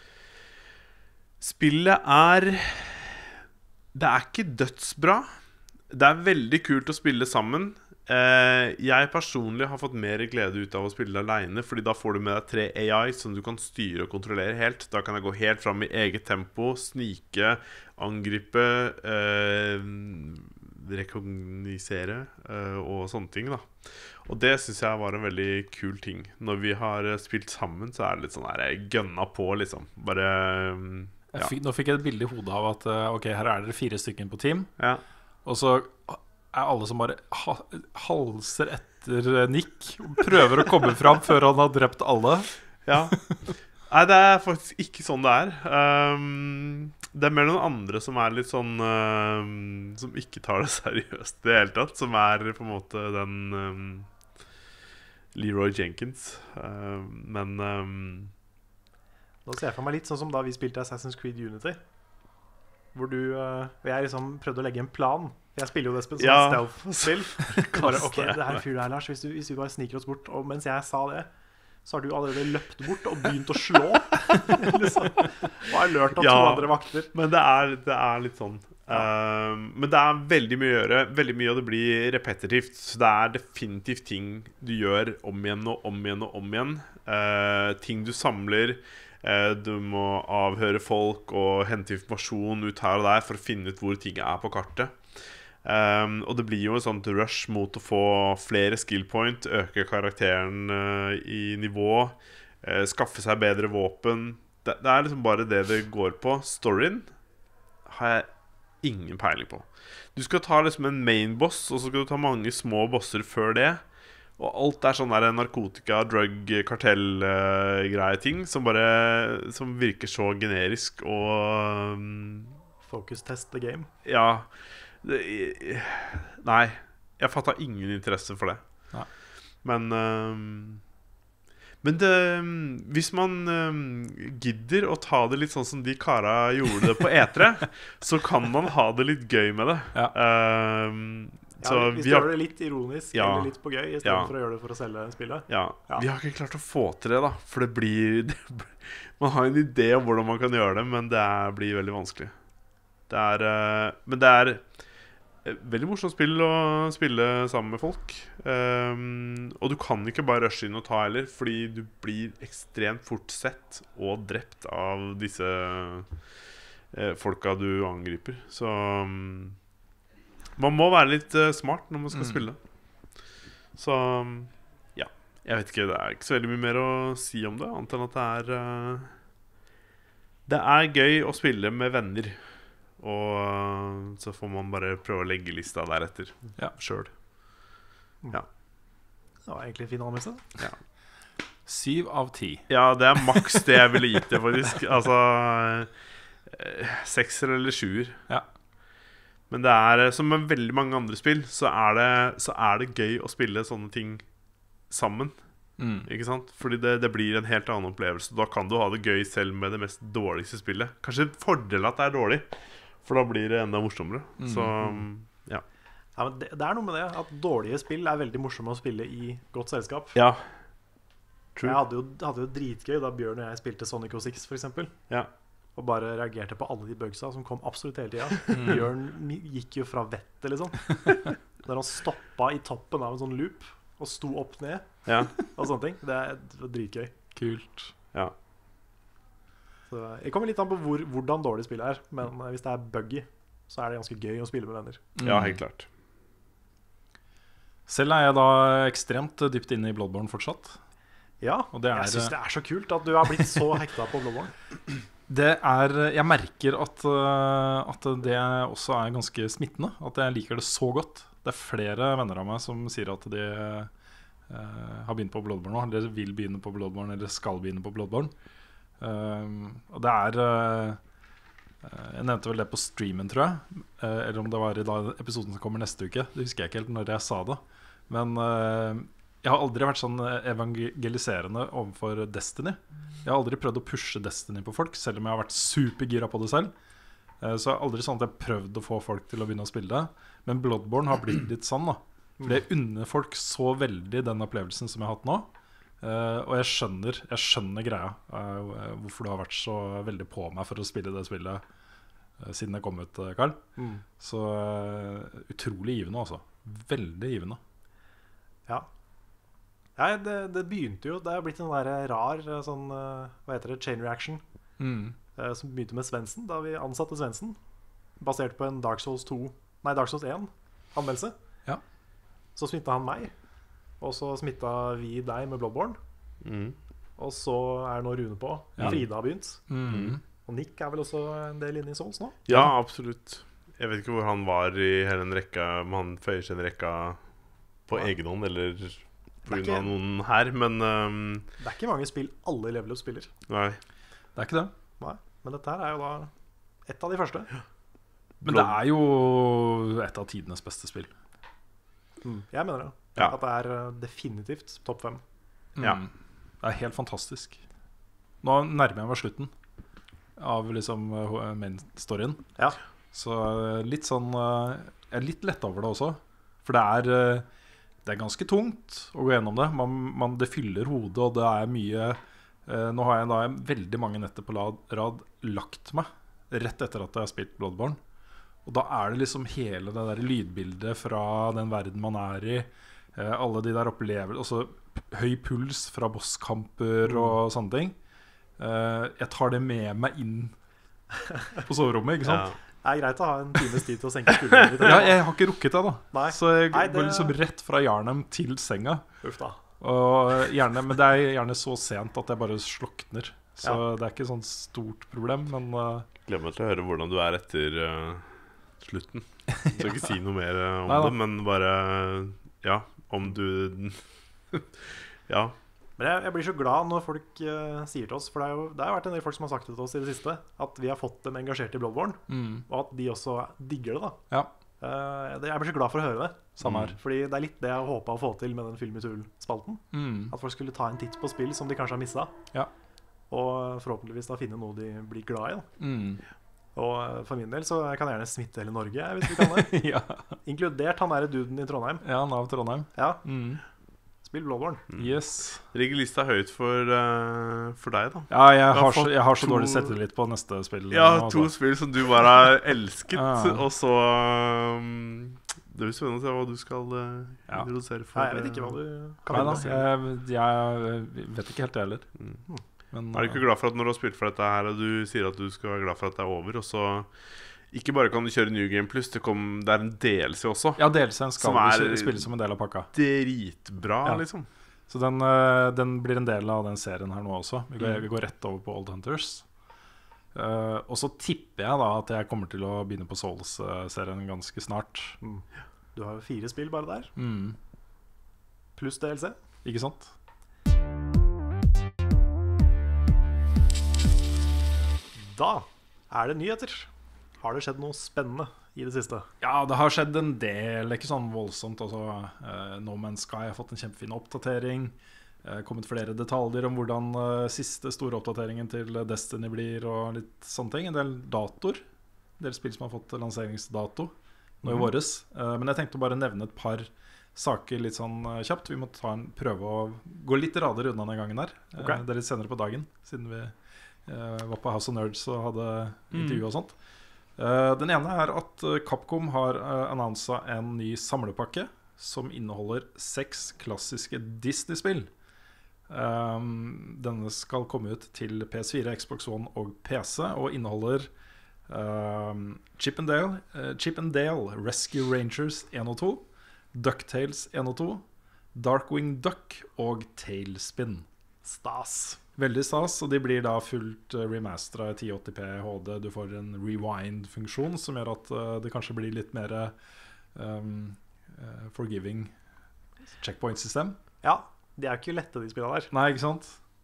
spillet er Det er ikke dødsbra. Det er veldig kult å spille sammen. Eh, jeg personlig har fått mer glede ut av å spille alene, fordi da får du med deg tre A I som du kan styre og kontrollere helt. Da kan jeg gå helt fram i eget tempo, snike, angripe, eh, rekognisere eh, og sånne ting, da. Og det synes jeg var en veldig kul ting. Når vi har spilt sammen, så er det litt sånn her gønna på, liksom. Bare mm, Jeg ja. fikk, Nå fikk jeg et bilde i hodet av at eh, ok, her er dere fire stykker på team. Ja. Og så er alle som bare ha, halser etter Nick og prøver å komme fram før han har drept alle. Ja. Nei, det er faktisk ikke sånn det er. Um, det er mer noen andre som er litt sånn um, som ikke tar det seriøst i det hele tatt. Som er på en måte den um, Leroy Jenkins. Um, men um, Da ser jeg for meg litt sånn som da vi spilte Assassin's Creed Unity. Hvor du uh, og jeg liksom prøvde å legge en plan. Jeg spiller jo det som et Ja. stealth-spill. Bare, ok, det her fyren her, Lars, hvis, du, hvis vi bare sniker oss bort. Og mens jeg sa det, så har du allerede løpt bort og begynt å slå. liksom. Og har lurt av Ja. to andre vakter. Men det er, det er litt sånn. Um, men det er veldig mye å gjøre. Veldig mye av det blir repetitivt. Så det er definitivt ting du gjør om igjen og om igjen og om igjen. uh, ting du samler. uh, Du må avhøre folk og hente informasjon ut her og der for å finne ut hvor ting er på kartet. um, Og det blir jo et sånt rush mot å få flere skill point, øke karakteren uh, i nivå, uh, skaffe seg bedre våpen. det, det er liksom bare det det går på. Storyen har jeg ingen peiling på. Du skal ta liksom en main boss, og så skal du ta mange små bosser før det. Og alt er sånn der narkotika, drug, kartell-greie ting som bare Som virker så generisk og um, Focus test the game. Ja det, Nei, jeg fatta ingen interesse for det. Nei. Men um, Men det, hvis man um, gidder å ta det litt sånn som de kara gjorde det på E tre, så kan man ha det litt gøy med det. Ja. Um, Ja, så hvis vi du har, gjør det litt ironisk Ja. eller litt på gøy, i stedet Ja. for å gjøre det for å selge spillet. ja, Ja. vi har ikke klart å få til det, da. For det blir det, man har en idé om hvordan man kan gjøre det, men det er, blir veldig vanskelig. Det er, uh, men det er et veldig morsomt spill å spille sammen med folk. Um, og du kan ikke bare rushe inn og ta heller, fordi du blir ekstremt fort sett og drept av disse uh, folka du angriper. Så um, man må være litt uh, smart når man skal Mm. spille. Så um, ja, jeg vet ikke, det er ikke så veldig mye mer å si om det, annet enn at det er uh, Det er gøy å spille med venner. Og uh, så får man bare prøve å legge lista deretter Ja. sjøl. Det var egentlig en fin anmeldelse. Syv av ti. Ja, det er maks det jeg ville gitt det, faktisk. Altså uh, sekser eller sjuer. Ja. Men det er, som med veldig mange andre spill, så er det, så er det gøy å spille sånne ting sammen. Mm. Ikke sant? Fordi det, det blir en helt annen opplevelse. Da kan du ha det gøy selv med det mest dårligste spillet. Kanskje en fordel at det er dårlig, for da blir det enda morsommere. Mm. Så ja. Ja, men det, det er noe med det at dårlige spill er veldig morsomme å spille i godt selskap. Ja. Jeg hadde jo, hadde jo dritgøy da Bjørn og jeg spilte Sonic O seks, for eksempel. Ja. Og bare reagerte på alle de bugsa som kom absolutt hele tida. Mm. Bjørn mi- gikk jo fra vettet, liksom. Der han stoppa i toppen av en sånn loop og sto opp ned Ja. og sånne ting. Det, er- det var dritgøy. Kult. Ja. Så det kommer litt an på hvor, hvordan dårlig spillet er. Men eh, hvis det er buggy, så er det ganske gøy å spille med venner. ja, Mm. helt klart. Selv er jeg da ekstremt dypt inne i Bloodborne fortsatt. Ja, Og det er- jeg syns det er så kult at du har blitt så hekta på Bloodborne. Det er, jeg merker at, uh, at det også er ganske smittende. At jeg liker det så godt. Det er flere venner av meg som sier at de uh, har begynt på Bloodborne nå, eller vil begynne på Bloodborne, eller skal begynne på Bloodborne. Um, og det er uh, Jeg nevnte vel det på streamen, tror jeg. Uh, eller om det var i da episoden som kommer neste uke. Det husker jeg ikke helt når jeg sa det. Men uh, jeg har aldri vært sånn evangeliserende overfor Destiny. Jeg har aldri prøvd å pushe Destiny på folk, selv om jeg har vært supergira på det selv. Eh, Så er det aldri sånn at jeg har prøvd å få folk til å begynne å spille det. Men Bloodborne har blitt litt sånn, da. For jeg unner folk så veldig den opplevelsen som jeg har hatt nå. Eh, Og jeg skjønner, jeg skjønner greia, eh, hvorfor du har vært så veldig på meg for å spille det spillet eh, siden det kom ut, eh, Karl. Mm. Så eh, utrolig givende, altså. Veldig givende. Ja. Nei, det, det begynte jo Det er blitt en der rar sånn, eh, hva heter det, chain reaction, Mm. eh, som begynte med Svendsen, da vi ansatte Svendsen. Basert på en Dark Souls to Nei, Dark Souls én-anmeldelse. Ja. Så smitta han meg, og så smitta vi deg med Bloodborne. Mm. Og så er nå Rune på. Ja. Frida har begynt. Mm. Og Nick er vel også en del inne i Souls nå. Ja, absolutt. Jeg vet ikke hvor han var i hele den rekka, om han føyer seg inn i rekka på Ja. egen hånd, eller Det er pga. ikke- noen her, men um, Det er ikke mange spill alle level up spiller. nei. Det er ikke det. Nei. Men dette her er jo da et av de første. Men det er jo et av tidenes beste spill. Jeg mener det. Ja. At det er eh, definitivt topp fem. Ja. Mm. Det er helt fantastisk. Nå nærmer jeg meg slutten av liksom uh, main-storyen. Ja. Så uh, litt sånn uh, Jeg er litt letta over det også. For det er uh, Det er ganske tungt å gå gjennom det. Man, man, det fyller hodet, og det er mye uh, Nå har jeg da veldig mange netter på rad, rad lagt meg rett etter at jeg har spilt Bloodborne. Og da er det liksom hele det der lydbildet fra den verden man er i. Eh, alle de der opplevelser. Og så høy puls fra bosskamper og sånne ting. Uh, jeg tar det med meg inn på soverommet, ikke sant? Ja. Det er greit å ha en times tid til å senke skuldrene litt. Ja, jeg har ikke rukket det, da. Nei. Så jeg Nei, går det- liksom rett fra Jarnheim til senga. Uff da. Og gjerne, men det er gjerne så sent at jeg bare slokner. Så Ja. det er ikke sånn stort problem, men uh, Gleder meg til å høre hvordan du er etter uh, slutten. Jeg skal ikke si noe mer uh, om Nei da. det, men bare ja, om du Ja. Men jeg, jeg blir så glad når folk eh, sier til oss, for det, er jo, det har jo vært en del folk som har sagt det til oss i det siste, at vi har fått dem engasjert i Bloodborne, mm, og at de også digger det da. ja, Eh, det, jeg blir så glad for å høre det. samme her. Fordi det er litt det jeg håpet å få til med den Film i Tull-spalten. Mm, At folk skulle ta en titt på spill som de kanskje har mistet. Ja. Og forhåpentligvis da finne noe de blir glad i. Da. mm, Og eh, for min del så kan jeg gjerne smitte hele Norge, jeg, hvis vi kan det. ja. Inkludert han der duden i Trondheim. ja, Nav Trondheim. Ja, Mm, spill Bloodborne. yes. Ligger lista høyt for, uh, for deg, da? Ja, jeg har har, så, fått jeg har så to- dårlig selvtillit på neste spill. Ja, nå, to altså. spill som du bare har elsket, Ja. og så um, Det blir spennende å se hva du skal uh, Ja. introdusere for. Nei, jeg vet ikke hva du kan Nei da, velge. jeg, jeg vet ikke helt det heller. Mm. Men, Er du ikke glad for at når du har spilt for dette her, og du sier at du skal være glad for at det er over, og så ikke bare kan du kjøre New Game Plus, det, kom, det er en D L C også. ja, D L C-en skal Som er- du spille som en del av pakka. Dritbra, Ja. liksom. Så den, øh, den blir en del av den serien her nå også. Vi går, Mm. vi går rett over på Old Hunters. Uh, og så tipper jeg da at jeg kommer til å begynne på Souls-serien ganske snart. Mm. Du har jo fire spill bare der, Mm. pluss D L C. Ikke sant? Da er det nyheter. Har det skjedd noe spennende i det siste? Ja, det har skjedd en del, ikke sånn voldsomt. Altså, uh, No Man's Sky har fått en kjempefin oppdatering. Uh, kommet flere detaljer om hvordan uh, siste store oppdateringen til Destiny blir, og litt sånne ting. En del datoer. En del spill som har fått lanseringsdato nå i Mhm. våres. Uh, men jeg tenkte å bare nevne et par saker litt sånn uh, kjapt. Vi må ta en, prøve å gå litt radigere unna den gangen her. Uh, Ok. Det er litt senere på dagen, siden vi uh, var på House of Nerds og hadde intervju og sånt. Uh, den ene er at uh, Capcom har uh, annonsa en ny samlepakke som inneholder seks klassiske Disney-spill. Um, denne skal komme ut til P S fire, Xbox One og P C, og inneholder um, Chip and Dale, uh, Chip and Dale Rescue Rangers en og to, DuckTales en og to, Darkwing Duck og Tailspin. Stas. Veldig stas, og de blir da fullt uh, remastera i ti åtti p H D. Du får en rewind-funksjon som gjør at uh, det kanskje blir litt mer um, uh, forgiving checkpoint-system. Ja, de er jo ikke lette, de spillene der. Nei, ikke sant?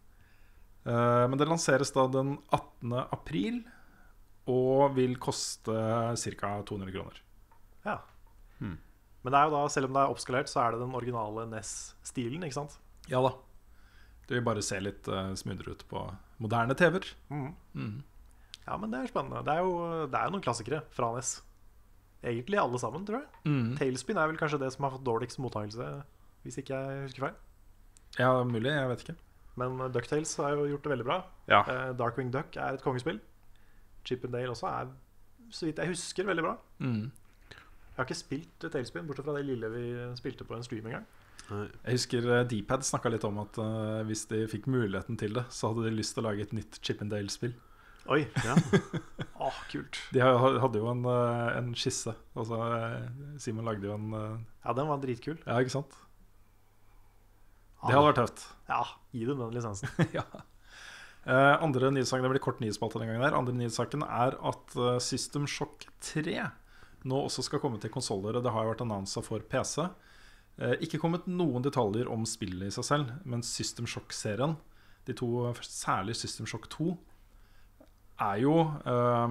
Uh, men det lanseres da den attende april og vil koste ca. to hundre kroner. Ja. Hmm. Men det er jo da, selv om det er oppskalert, så er det den originale N E S-stilen, ikke sant? Ja da. Det vil bare se litt uh, smoothere ut på moderne T V-er. Mhm. Mm. Ja, men det er spennende. Det er jo, det er jo noen klassikere fra N E S. Egentlig alle sammen, tror jeg. Mm. Tailspin er vel kanskje det som har fått dårligst mottakelse, hvis ikke jeg husker feil. Ja, mulig. Jeg vet ikke. Men uh, DuckTales har jo gjort det veldig bra. Ja. Uh, Darkwing Duck er et kongespill. Chip and Dale også er, så vidt jeg husker, veldig bra. Mm. Jeg har ikke spilt Tailspin, bortsett fra det lille vi spilte på en stream en gang. Nei. Jeg husker uh, D-pad snakka litt om at uh, hvis de fikk muligheten til det, så hadde de lyst til å lage et nytt Chip and Dale-spill. Oi, Ja. åh, kult. De ha- hadde jo en, uh, en skisse. Altså, uh, Simon lagde jo en uh, Ja, den var dritkul. Ja, ikke sant? Det hadde vært tøft. Ja, gi dem den lisensen. ja. Uh, andre nyhetssaken, Det blir kort nyhetsspalte den gangen her. Andre nyhetssaken er at uh, System Shock tre nå også skal komme til konsoller. Og det har jo vært annonsa for P C. Uh, ikke kommet noen detaljer om spillet i seg selv, men System Shock-serien, de to, særlig System Shock to, er jo um,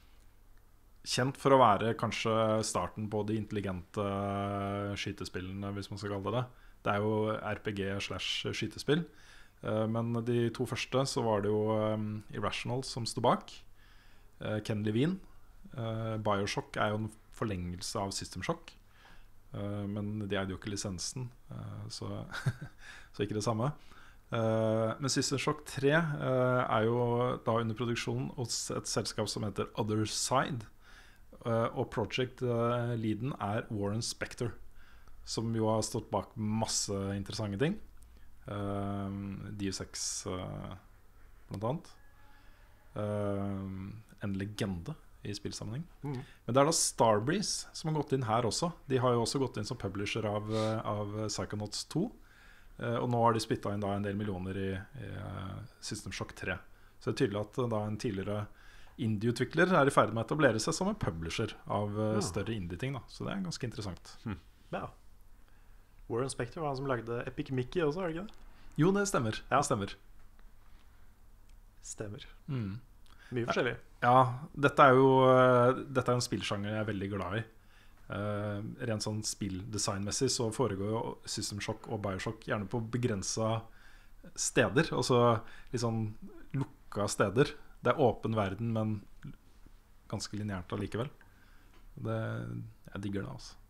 kjent for å være kanskje starten på de intelligente skytespillene, hvis man skal kalle det det. Det er jo R P G slash skytespill. Uh, men de to første så var det jo um, Irrational som sto bak. Uh, Ken Levine. Uh, Bioshock er jo en forlengelse av System Shock. Uh, men de eide jo ikke lisensen, uh, så, så ikke det samme. Uh, men System Shock tre uh, er jo da under produksjon hos et selskap som heter Other Side. Uh, og Project uh, Leaden er Warren Spector, som jo har stått bak masse interessante ting. uh, Deus Ex uh, blant annet. Uh, en legende i spillsammenheng. Mm. Men det er da Starbreeze som har gått inn her også. De har jo også gått inn som publisher av, av Psychonauts to. Uh, og nå har de spyttet inn da en del millioner i, i uh, System Shock tre. Så det er tydelig at uh, da en tidligere indie-utvikler er i ferd med å etablere seg som en publisher av uh, Ja. større indie-ting da. Så det er ganske interessant. Hm. Ja. Warren Spector var han som lagde Epic Mickey også, var det ikke det? Jo, det stemmer. Ja. Det stemmer. Stemmer. Mm. Mye forskjellig. Ja, dette er jo uh, Dette er en spillsjanger jeg er veldig glad i. Uh, rent sånn spilldesignmessig så foregår jo System Shock og Bioshock gjerne på begrensa steder. Altså litt sånn lukka steder. Det er åpen verden, men ganske lineært allikevel. Det, jeg digger det, altså.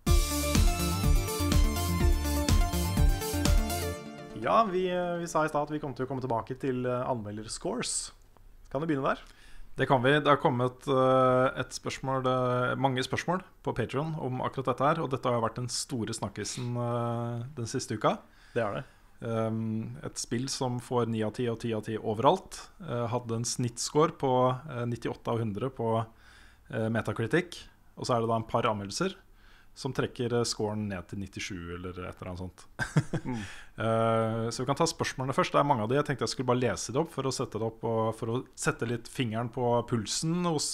Ja, vi, vi sa i stad at vi kom til å komme tilbake til uh, anmelderscores. Kan du begynne der? Det kan vi. Det har kommet uh, et spørsmål, uh, mange spørsmål på Patreon om akkurat dette her. Og dette har vært den store snakkisen uh, den siste uka. Det er det. Um, et spill som får ni av ti og ti av ti overalt. Uh, hadde en snittscore på uh, nittiåtte av hundre på uh, Metacritic. Og så er det da en par anmeldelser som trekker uh, scoren ned til nittisju eller et eller annet sånt. Mm. uh, så vi kan ta spørsmålene først. Det er mange av de. Jeg tenkte jeg skulle bare lese det opp for å sette det opp og for å sette litt fingeren på pulsen hos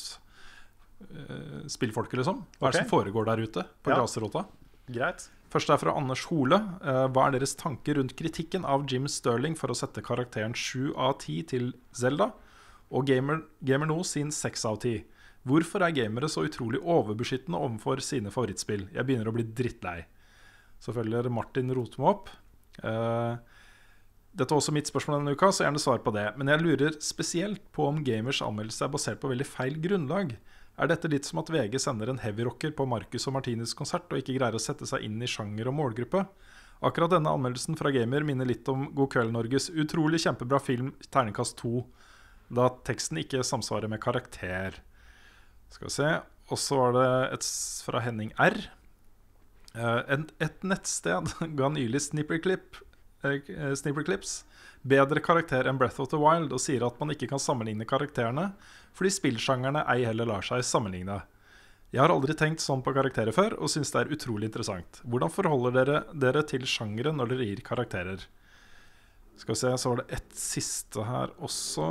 uh, spillfolket, liksom. Hva er det Ok. som foregår der ute på Ja. grasrota? Greit. Først er fra Anders Hole. Eh, Hva er deres tanker rundt kritikken av Jim Sterling for å sette karakteren sju av ti til Zelda, og Gamer, Gamer nå sin seks av ti? Hvorfor er gamere så utrolig overbeskyttende overfor sine favorittspill? Jeg begynner å bli drittlei. Så følger Martin Rotmo opp. Eh, Dette er også mitt spørsmål denne uka, så gjerne svar på det. Men jeg lurer spesielt på om gamers anmeldelse er basert på veldig feil grunnlag. Er dette litt som at V G sender en heavyrocker på Marcus og Martinus konsert og ikke greier å sette seg inn i sjanger og målgruppe? Akkurat denne anmeldelsen fra Gamer minner litt om God kveld Norges utrolig kjempebra film Terningkast to, da teksten ikke samsvarer med karakter. Skal vi se. Og så var det et s- fra Henning R. Eh, Et, et nettsted ga nylig snipperklipp eh, snipperclips bedre karakter enn Breath of the Wild og sier at man ikke kan sammenligne karakterene fordi spillsjangerne ei heller lar seg sammenligne. Jeg har aldri tenkt sånn på karakterer før og synes det er utrolig interessant. Hvordan forholder dere dere til sjangere når dere gir karakterer? Skal vi se, så var det et siste her også.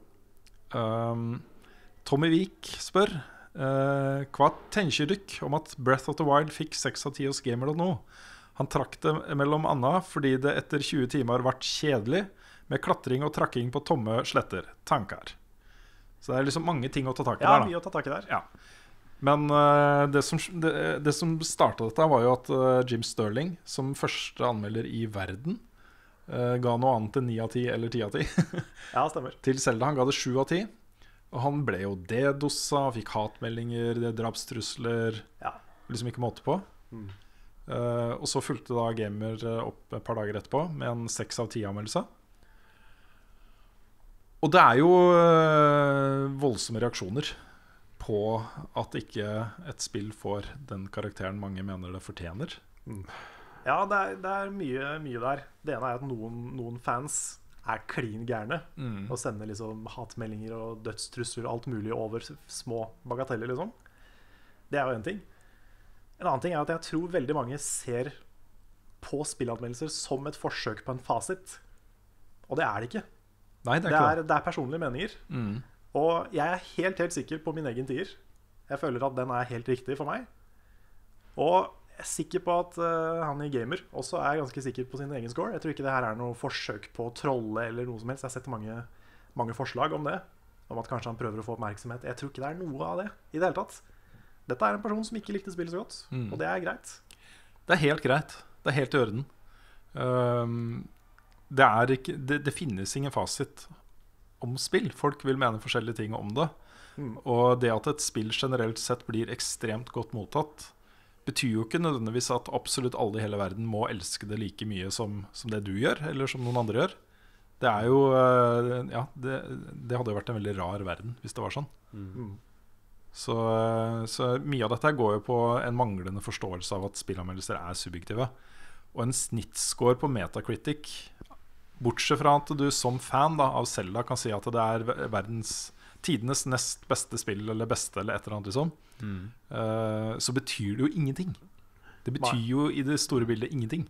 Um, Tommy Vik spør uh, hva tenker dykk om at Breath of the Wild fikk seks av ti hos Gamer nå? Han trakk det mellom annet fordi det etter tjue timer har vært kjedelig med klatring og trakking på tomme sletter. Tanker. Så det er liksom mange ting å ta tak i Ja, der, mye da. å ta tak i der. Ja. Men uh, det som, det, det som startet dette var jo at uh, Jim Sterling, som første anmelder i verden, uh, ga noe annet enn ni av ti eller ti av ti Ja, stemmer. til Zelda. Han ga det sju av ti. Og han ble jo dedossa, fikk hatmeldinger, det drapstrusler. Ja. Liksom ikke måte på. Mm. Uh, og så fulgte da Gamer uh, opp et par dager etterpå med en seks av ti-anmeldelse. Og det er jo uh, voldsomme reaksjoner på at ikke et spill får den karakteren mange mener det fortjener. Ja, det er, det er mye, mye der. Det ene er at noen, noen fans er klin gærne Mm. og sender liksom hatmeldinger og dødstrusler og alt mulig over s- små bagateller, liksom. Det er jo en ting. En annen ting er at jeg tror veldig mange ser på spillanmeldelser som et forsøk på en fasit. Og det er det ikke. Nei, det Det er ikke er, det er personlige meninger. det. Mm. Og jeg er helt, helt sikker på min egen tier. Jeg føler at den er helt riktig for meg. Og jeg er sikker på at uh, han i Gamer også er ganske sikker på sin egen score. Jeg tror ikke det her er noe forsøk på å trolle eller noe som helst. Jeg har sett mange, mange forslag om det. Om at kanskje han prøver å få oppmerksomhet. Jeg tror ikke det er noe av det i det hele tatt. Dette er en person som ikke likte spillet så godt, Mm. og det er greit. Det er helt greit. Det er helt i orden. Um, det, er ikke, det, det finnes ingen fasit om spill. Folk vil mene forskjellige ting om det. Mm. Og det at et spill generelt sett blir ekstremt godt mottatt, betyr jo ikke nødvendigvis at absolutt alle i hele verden må elske det like mye som, som det du gjør, eller som noen andre gjør. Det er jo uh, Ja, det, det hadde jo vært en veldig rar verden hvis det var sånn. Mm. Så, så mye av dette går jo på en manglende forståelse av at spillanmeldelser er subjektive. Og en snittscore på Metacritic Bortsett fra at du som fan da, av Zelda kan si at det er verdens tidenes nest beste spill, eller beste, eller et eller annet liksom, Mm. eh, så betyr det jo ingenting. Det betyr jo i det store bildet ingenting.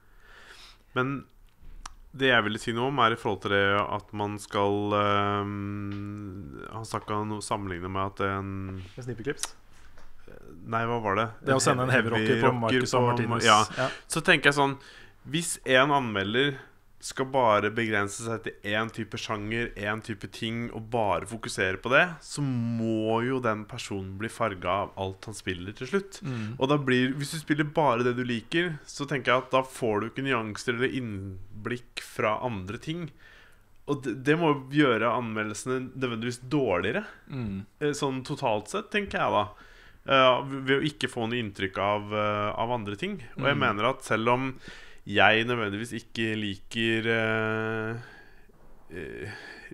Men det jeg ville si noe om, er i forhold til det at man skal øhm, Han snakka noe sammenlignet med at en Med snipperklips. Nei, hva var det? Det å sende en heavy rocker på Marcus og Martinus. Ja. Ja. Så tenker jeg sånn, hvis en anmelder skal bare begrense seg til én type sjanger, én type ting, og bare fokusere på det, så må jo den personen bli farga av alt han spiller til slutt. Mm. Og da blir, hvis du spiller bare det du liker, så tenker jeg at da får du ikke nyanser eller innblikk fra andre ting. Og det, det må gjøre anmeldelsene nødvendigvis dårligere, Mm. eh, sånn totalt sett, tenker jeg da. Eh, ved å ikke få noe inntrykk av, eh, av andre ting. Og jeg Mm. mener at selv om jeg nødvendigvis ikke liker eh, eh,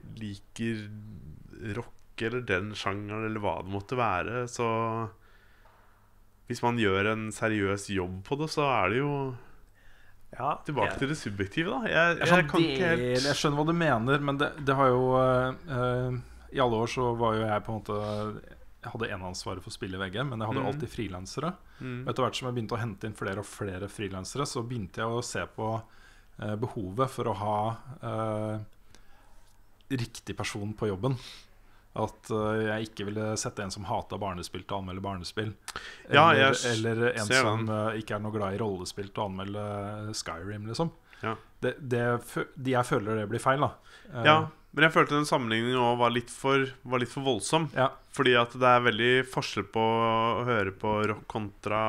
Liker rock eller den sjangeren eller hva det måtte være, så hvis man gjør en seriøs jobb på det, så er det jo Ja, tilbake jeg- til det subjektive, da. Jeg, Jeg, jeg, kan kan ikke dele, helt jeg skjønner hva du mener, men det, det har jo eh, eh, I alle år så var jo jeg på en måte Jeg hadde eneansvaret for å spille i V G, men jeg hadde Mm. alltid frilansere. mm. Og etter hvert som jeg begynte å hente inn flere og flere frilansere, så begynte jeg å se på eh, behovet for å ha eh, riktig person på jobben. At eh, jeg ikke ville sette en som hata barnespill til å anmelde barnespill. Ja, Eller, jeg s- eller en ser som den. eh, ikke er noe glad i rollespill til å anmelde Skyrim, liksom. Ja. Det, det, fø- de jeg føler det blir feil, da. Eh, Ja, men jeg følte den sammenligningen også var litt for, var litt for voldsom. ja. Fordi at det er veldig forskjell på å høre på rock kontra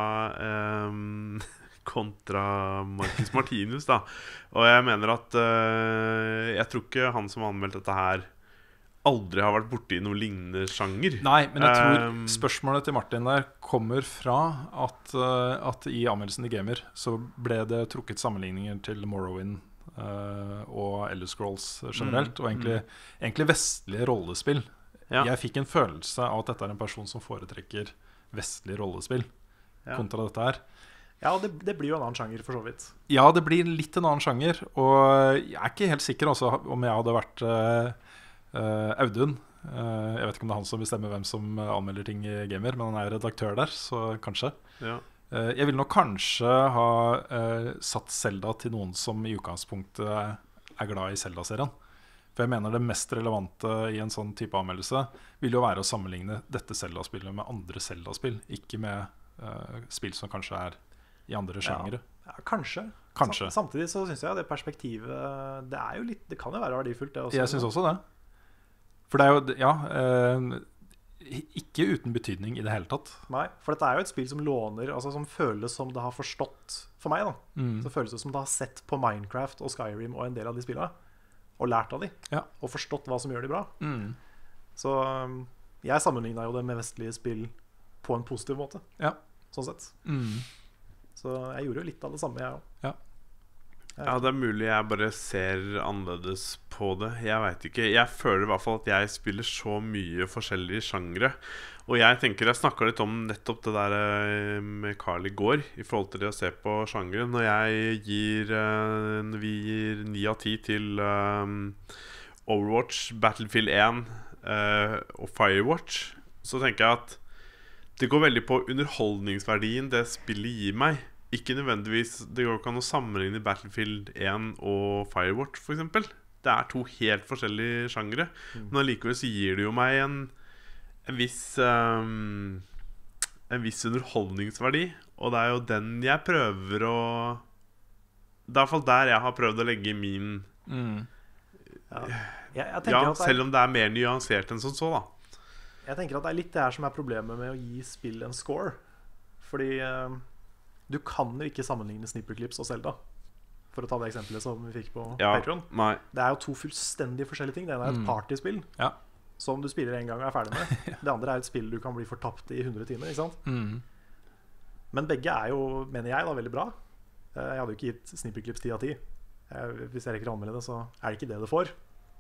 ehm, Kontra Marcus Martinus, da. Og jeg mener at eh, jeg tror ikke han som har anmeldt dette her, aldri har vært borti noe lignende sjanger. Nei, men jeg tror Um, spørsmålet til Martin der kommer fra at, eh, at i anmeldelsen i Gamer så ble det trukket sammenligninger til Morrowind eh, og Elder Scrolls generelt, Mm, og egentlig, egentlig vestlige rollespill. Ja. Jeg fikk en følelse av at dette er en person som foretrekker vestlige rollespill Ja. kontra dette her. Ja, og det, det blir jo en annen sjanger, for så vidt. Ja, det blir litt en annen sjanger, og jeg er ikke helt sikker også, om jeg hadde vært eh, eh, Audun. Eh, jeg vet ikke om det er han som bestemmer hvem som eh, anmelder ting i Gamer, men han er redaktør der, så kanskje. Ja. Eh, jeg ville nok kanskje ha eh, satt Zelda til noen som i utgangspunktet er glad i Zelda-serien. For jeg mener det mest relevante i en sånn type anmeldelse vil jo være å sammenligne dette Zelda-spillet med andre Zelda-spill, ikke med eh, spill som kanskje er i andre sjangere. Ja, kanskje. Kanskje. Sam- Samtidig så syns jeg det perspektivet Det er jo litt Det kan jo være verdifullt, det også. Jeg syns også det. For det er jo Ja, eh, ikke uten betydning i det hele tatt. Nei, for dette er jo et spill som låner Altså som føles som det har forstått. For meg, da. Mm. Så føles det som det har sett på Minecraft og Skyrim og en del av de spillene, og lært av de. Ja. Og forstått hva som gjør de bra. Mm. Så um, jeg sammenligna jo det med vestlige spill på en positiv måte. Ja. Sånn sett. Mm. Så jeg gjorde jo litt av det samme, jeg òg. Ja. Ja, det er mulig jeg bare ser annerledes på det. Jeg vet ikke. Jeg føler i hvert fall at jeg spiller så mye forskjellige sjangre. Og jeg tenker jeg snakka litt om nettopp det der eh, med Carl i går, i forhold til det å se på sjangre. Når jeg gir eh, Når vi gir ni av ti til eh, Overwatch, Battlefield én eh, og Firewatch, så tenker jeg at det går veldig på underholdningsverdien det spillet gir meg. Ikke nødvendigvis. Det går ikke an å sammenligne Battlefield én og Firewatch, for eksempel. Det er to helt forskjellige sjangre. Men allikevel så gir det jo meg en, en viss um, En viss underholdningsverdi. Og det er jo den jeg prøver å Det er i hvert fall der jeg har prøvd å legge min Mm. Ja. Jeg, jeg, tenker Ja, at det er, selv om det er mer nyansert enn som så, da. jeg tenker at det er litt det her som er problemet med å gi spill en score. Fordi eh, du kan jo ikke sammenligne Snipperclips og Zelda, for å ta det eksempelet som vi fikk på Ja, Patreon. nei. Det er jo to fullstendig forskjellige ting. Det ene er et Mm. partyspill Ja. som du spiller en gang og er ferdig med. Det andre er et spill du kan bli fortapt i hundre timer. Ikke sant? Mm. Men begge er jo, mener jeg, da veldig bra. Eh, Jeg hadde jo ikke gitt Snipperclips ti av ti. Hvis jeg rekker å anmelde det, så er det ikke det det får.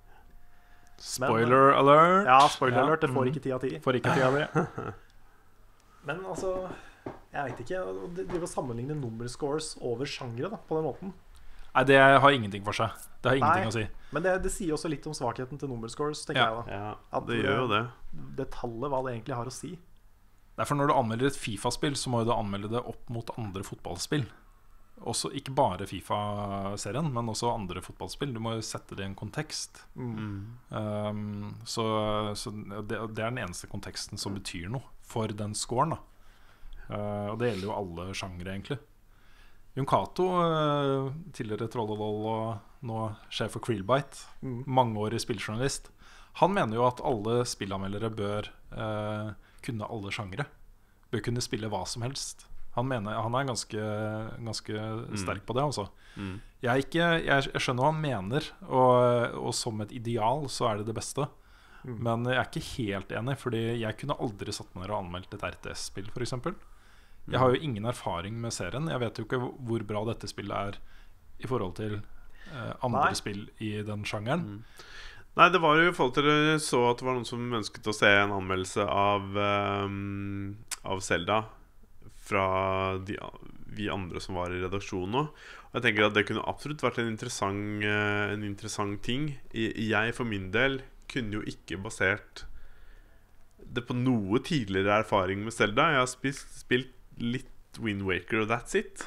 Spoiler alert. Ja, spoiler alert, det får Mm. ikke ti av ti. Får ikke tida di. Men altså, jeg vet ikke. Å drive og sammenligne nummerscores over sjangre da, på den måten. Nei, det har ingenting for seg. Det har ingenting Nei, å si. Men det, det sier også litt om svakheten til numberscores, tenker Ja. jeg da. Ja, At det gjør jo det. Det tallet, hva det egentlig har å si. Derfor når du anmelder et FIFA-spill, så må du anmelde det opp mot andre fotballspill. Også, ikke bare FIFA-serien, men også andre fotballspill. Du må jo sette det i en kontekst. Mm. Um, så så det, det er den eneste konteksten som betyr noe for den scoren, da. Uh, og det gjelder jo alle sjangere, egentlig. Jon Cato, uh, tidligere Trollolol og nå sjef for Krillbite, Mm. mangeårig spilljournalist, han mener jo at alle spillanmeldere bør uh, kunne alle sjangere. Bør kunne spille hva som helst. Han, mener, han er ganske, ganske sterk på det, altså. Mm. Jeg, er ikke, jeg, jeg skjønner hva han mener, og, og som et ideal så er det det beste. Mm. Men jeg er ikke helt enig, fordi jeg kunne aldri satt meg ned og anmeldt et R T S-spill, for eksempel. Jeg har jo ingen erfaring med serien. Jeg vet jo ikke hvor bra dette spillet er i forhold til eh, andre Nei. spill i den sjangeren. Mm. Nei, det var jo i forhold til jeg så at det var noen som ønsket å se en anmeldelse av um, Av Zelda fra de, vi andre som var i redaksjonen nå. Og jeg tenker at det kunne absolutt vært en interessant, uh, en interessant ting. I, jeg for min del kunne jo ikke basert det på noe tidligere erfaring med Zelda. Jeg har spilt, spilt litt Wind Waker, og that's it.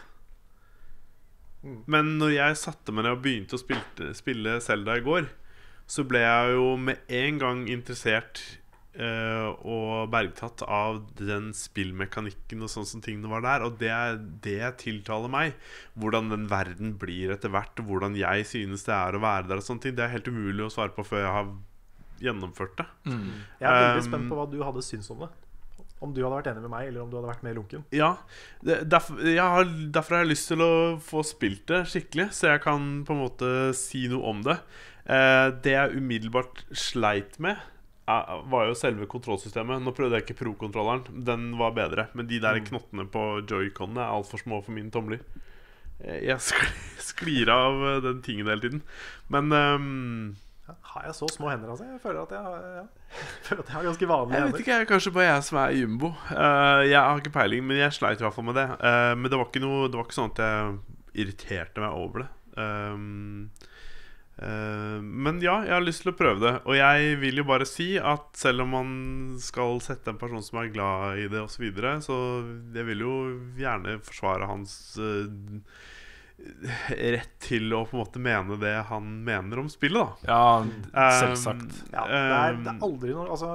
Mm. Men når jeg satte meg ned og begynte å spille, spille Zelda i går, så ble jeg jo med en gang interessert eh, og bergtatt av den spillmekanikken og sånn som tingene var der. Og det, det tiltaler meg. Hvordan den verden blir etter hvert, og hvordan jeg synes det er å være der og sånne ting. Det er helt umulig å svare på før jeg har gjennomført det. Mm. Jeg er veldig Um, spent på hva du hadde syntes om det. Om du hadde vært enig med meg, eller om du hadde vært mer lunken. Ja, det, derfor, jeg har, derfor har jeg lyst til å få spilt det skikkelig, så jeg kan på en måte si noe om det. eh, Det jeg umiddelbart sleit med eh, var jo selve kontrollsystemet. Nå prøvde jeg ikke Pro-kontrolleren, den var bedre. Men de der Mm. knottene på Joy-Conene er alt for små for mine tomler. Eh, Jeg sklir, sklir av eh, den tingen hele tiden. Men ehm, Ja, har jeg så små hender, altså? Jeg føler at jeg har, ja. jeg føler at jeg har ganske vanlige jeg vet hender. ikke, jeg er kanskje bare jeg som er jumbo. Eh, Jeg har ikke peiling, men jeg sleit i hvert fall med det. Eh, Men det var ikke noe, det var ikke sånn at jeg irriterte meg over det. Um, eh, Men ja, jeg har lyst til å prøve det. Og jeg vil jo bare si at selv om man skal sette en person som er glad i det, og så videre, så jeg vil jo gjerne forsvare hans eh, rett til å på en måte mene det han mener om spillet, da. Ja, selvsagt. Um, Ja, det, er, det um, er aldri noe altså,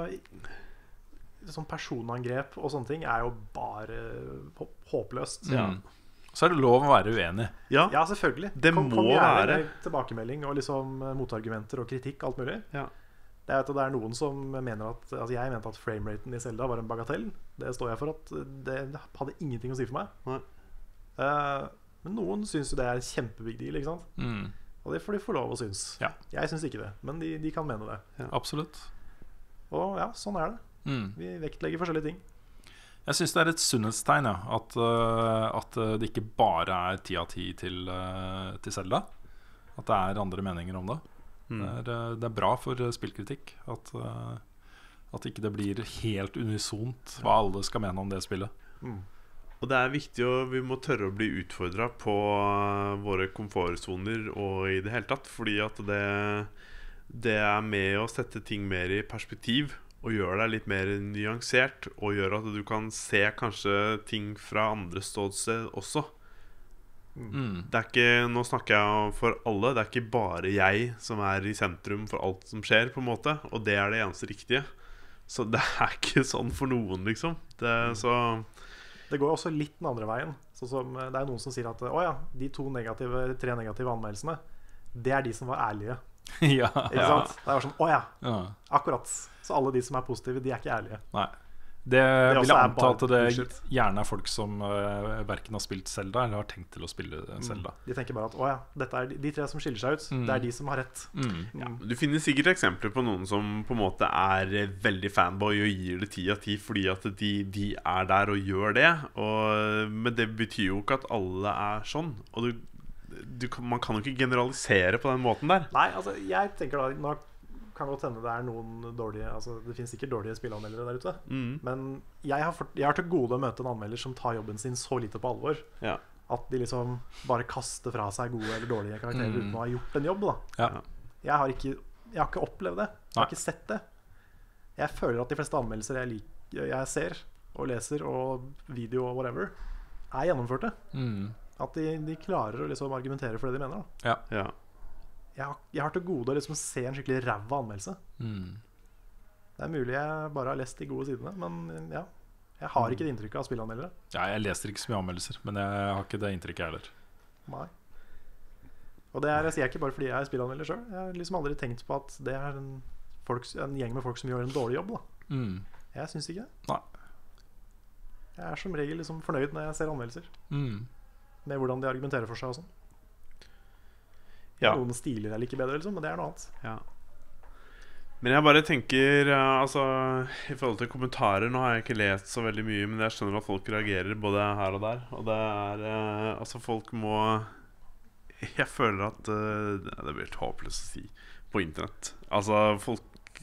sånn personangrep og sånne ting er jo bare hå- håpløst. Ja. Mm. Så er det lov å være uenig. Ja, Ja, selvfølgelig. Det kom, må kom gjerne være. med tilbakemelding og liksom eh, motargumenter og kritikk, alt mulig. Ja. Det er, vet, du, det er noen som mener at Altså jeg mente at frameraten i Zelda var en bagatell. Det står jeg for at det hadde ingenting å si for meg. Nei. Eh, men noen syns jo det er en kjempebig deal, ikke sant? Mm. Og det får de få lov å synes. Ja. Jeg syns ikke det, men de, de kan mene det. Absolutt. Og ja, sånn er det. Mm. Vi vektlegger forskjellige ting. Jeg syns det er et sunnhetstegn, ja, at, uh, at uh, det ikke bare er ti av ti til, uh, til Zelda. At det er andre meninger om det. Mm. Det, er, uh, det er bra for uh, spillkritikk at, uh, at ikke det blir helt unisont hva alle skal mene om det spillet. Mm. Og det er viktig, og vi må tørre å bli utfordra på uh, våre komfortsoner og i det hele tatt. Fordi at det, det er med å sette ting mer i perspektiv og gjøre deg litt mer nyansert. Og gjøre at du kan se kanskje ting fra andre ståsted også. Mm. Det er ikke, nå snakker jeg for alle. Det er ikke bare jeg som er i sentrum for alt som skjer, på en måte. Og det er det eneste riktige. Så det er ikke sånn for noen, liksom. Det, så Det går også litt den andre veien. Sånn som, det er noen som sier at å ja, de to negative, tre negative anmeldelsene, det er de som var ærlige. ja. Ikke sant? Det er sånn, å ja, ja. akkurat. Så alle de som er positive, de er ikke ærlige. Nei. Det vil også jeg er anta bare at det bullshit. gjerne er folk som uh, verken har spilt Zelda eller har tenkt til å spille Zelda. De tenker bare at å ja, dette er de, de tre som skiller seg ut. Mm. Det er de som har rett. Mm. Mm. Du finner sikkert eksempler på noen som på en måte er veldig fanboy og gir det ti av ti fordi at de, de er der og gjør det. Og, men det betyr jo ikke at alle er sånn. Og du, du, kan- man kan jo ikke generalisere på den måten der. Nei, altså jeg tenker da nå kan godt hende det er noen dårlige Altså det finnes sikkert dårlige spilleanmeldere der ute. Mm. Men jeg har, for, jeg har til gode å møte en anmelder som tar jobben sin så lite på alvor Ja. At de liksom bare kaster fra seg gode eller dårlige karakterer Mm. uten å ha gjort en jobb. Da. Ja. Jeg, har ikke, jeg har ikke opplevd det. Jeg har Nei. ikke sett det. Jeg føler at de fleste anmeldelser jeg, lik, jeg ser og leser, og video og whatever, er gjennomførte. Mm. At de, de klarer å liksom argumentere for det de mener. Da. Ja. Ja. Jeg, har, jeg har til gode å liksom se en skikkelig ræva anmeldelse. Mm. Det er mulig jeg bare har lest de gode sidene, men ja. Jeg har ikke det inntrykket av spillanmeldere. Ja, jeg leser ikke så mye anmeldelser, men jeg har ikke det inntrykket jeg heller. Nei. Og det er, jeg sier ikke bare fordi jeg er spillanmelder sjøl. Jeg har liksom aldri tenkt på at det er en, folk, en gjeng med folk som gjør en dårlig jobb. Da. Mm. Jeg syns ikke det. Nei. Jeg er som regel liksom fornøyd når jeg ser anmeldelser. Mm. Med hvordan de argumenterer for seg og sånn. Ja. Noen stiler jeg liker bedre, liksom, men det er noe annet. Ja. Men jeg bare tenker uh, altså, i forhold til kommentarer, nå har jeg ikke lest så veldig mye, men jeg skjønner at folk reagerer både her og der. Og det er uh, Altså, folk må Jeg føler at uh, det blir helt håpløst å si på internett. Altså, folk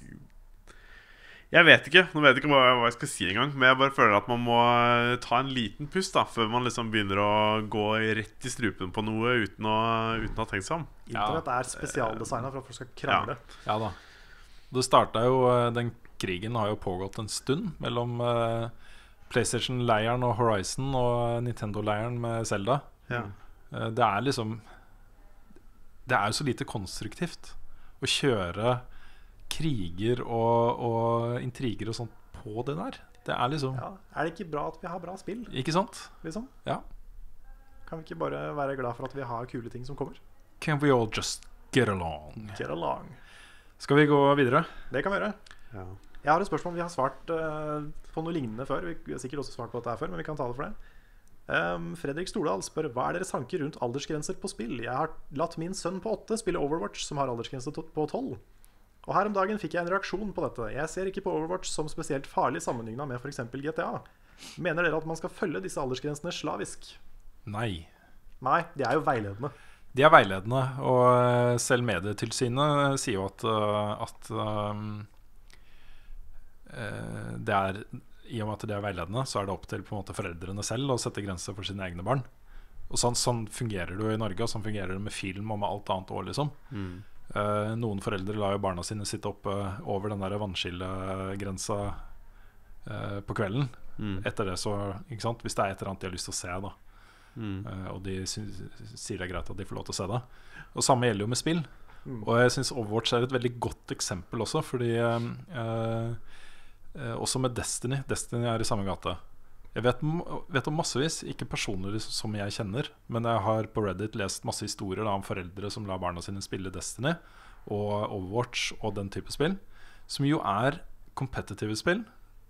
Jeg vet ikke, nå vet jeg ikke hva hva jeg skal si engang, men jeg bare føler at man må uh, ta en liten pust da før man liksom begynner å gå rett i strupen på noe uten å, uten å ha tenkt seg om. Internett er spesialdesigna for at folk skal krangle. Ja da. Det starta jo eh, Den krigen har jo pågått en stund mellom eh, PlayStation-leiren og Horizon og Nintendo-leiren med Zelda. Ja. Eh, det er liksom Det er jo så lite konstruktivt å kjøre kriger og, og intriger og sånt på det der. Det er liksom Ja. Er det ikke bra at vi har bra spill, Ikke sant? liksom? Ja. Kan vi ikke bare være glad for at vi har kule ting som kommer? Can we all just get along? Get along. Skal vi gå videre? Det kan vi gjøre. Ja. Jeg har et spørsmål. Vi har svart uh, på noe lignende før. Vi har sikkert også svart på dette her før, men vi kan ta det for det. Um, Fredrik Stordal spør hva er deres tanker rundt aldersgrenser på spill. Jeg har latt min sønn på åtte spille Overwatch, som har aldersgrense to- på tolv. Og her om dagen fikk jeg en reaksjon på dette. Jeg ser ikke på Overwatch som spesielt farlig sammenlignet med for eksempel G T A. Mener dere at man skal følge disse aldersgrensene slavisk? Nei. Nei, de er jo veiledende. De er veiledende, og eh, selv Medietilsynet sier jo at, eh, at um, eh, det er, i og med at de er veiledende, så er det opp til på en måte foreldrene selv å sette grenser for sine egne barn. Og sånn, sånn fungerer det jo i Norge, og sånn fungerer det med film og med alt annet også, liksom. Mm. Eh, noen foreldre lar jo barna sine sitte oppe over den der vannskillegrensa eh, på kvelden. Mm. Etter det så, ikke sant? Hvis det er et eller annet de har lyst til å se, da. Mm. Uh, og de sy sier det er greit at de får lov til å se det. Og samme gjelder jo med spill. Mm. Og jeg synes Overwatch er et veldig godt eksempel også, fordi uh, uh, også med Destiny. Destiny er i samme gate. Jeg vet, vet om massevis, ikke personer som jeg kjenner, men jeg har på Reddit lest masse historier da, om foreldre som lar barna sine spille Destiny og Overwatch og den type spill, som jo er kompetitive spill,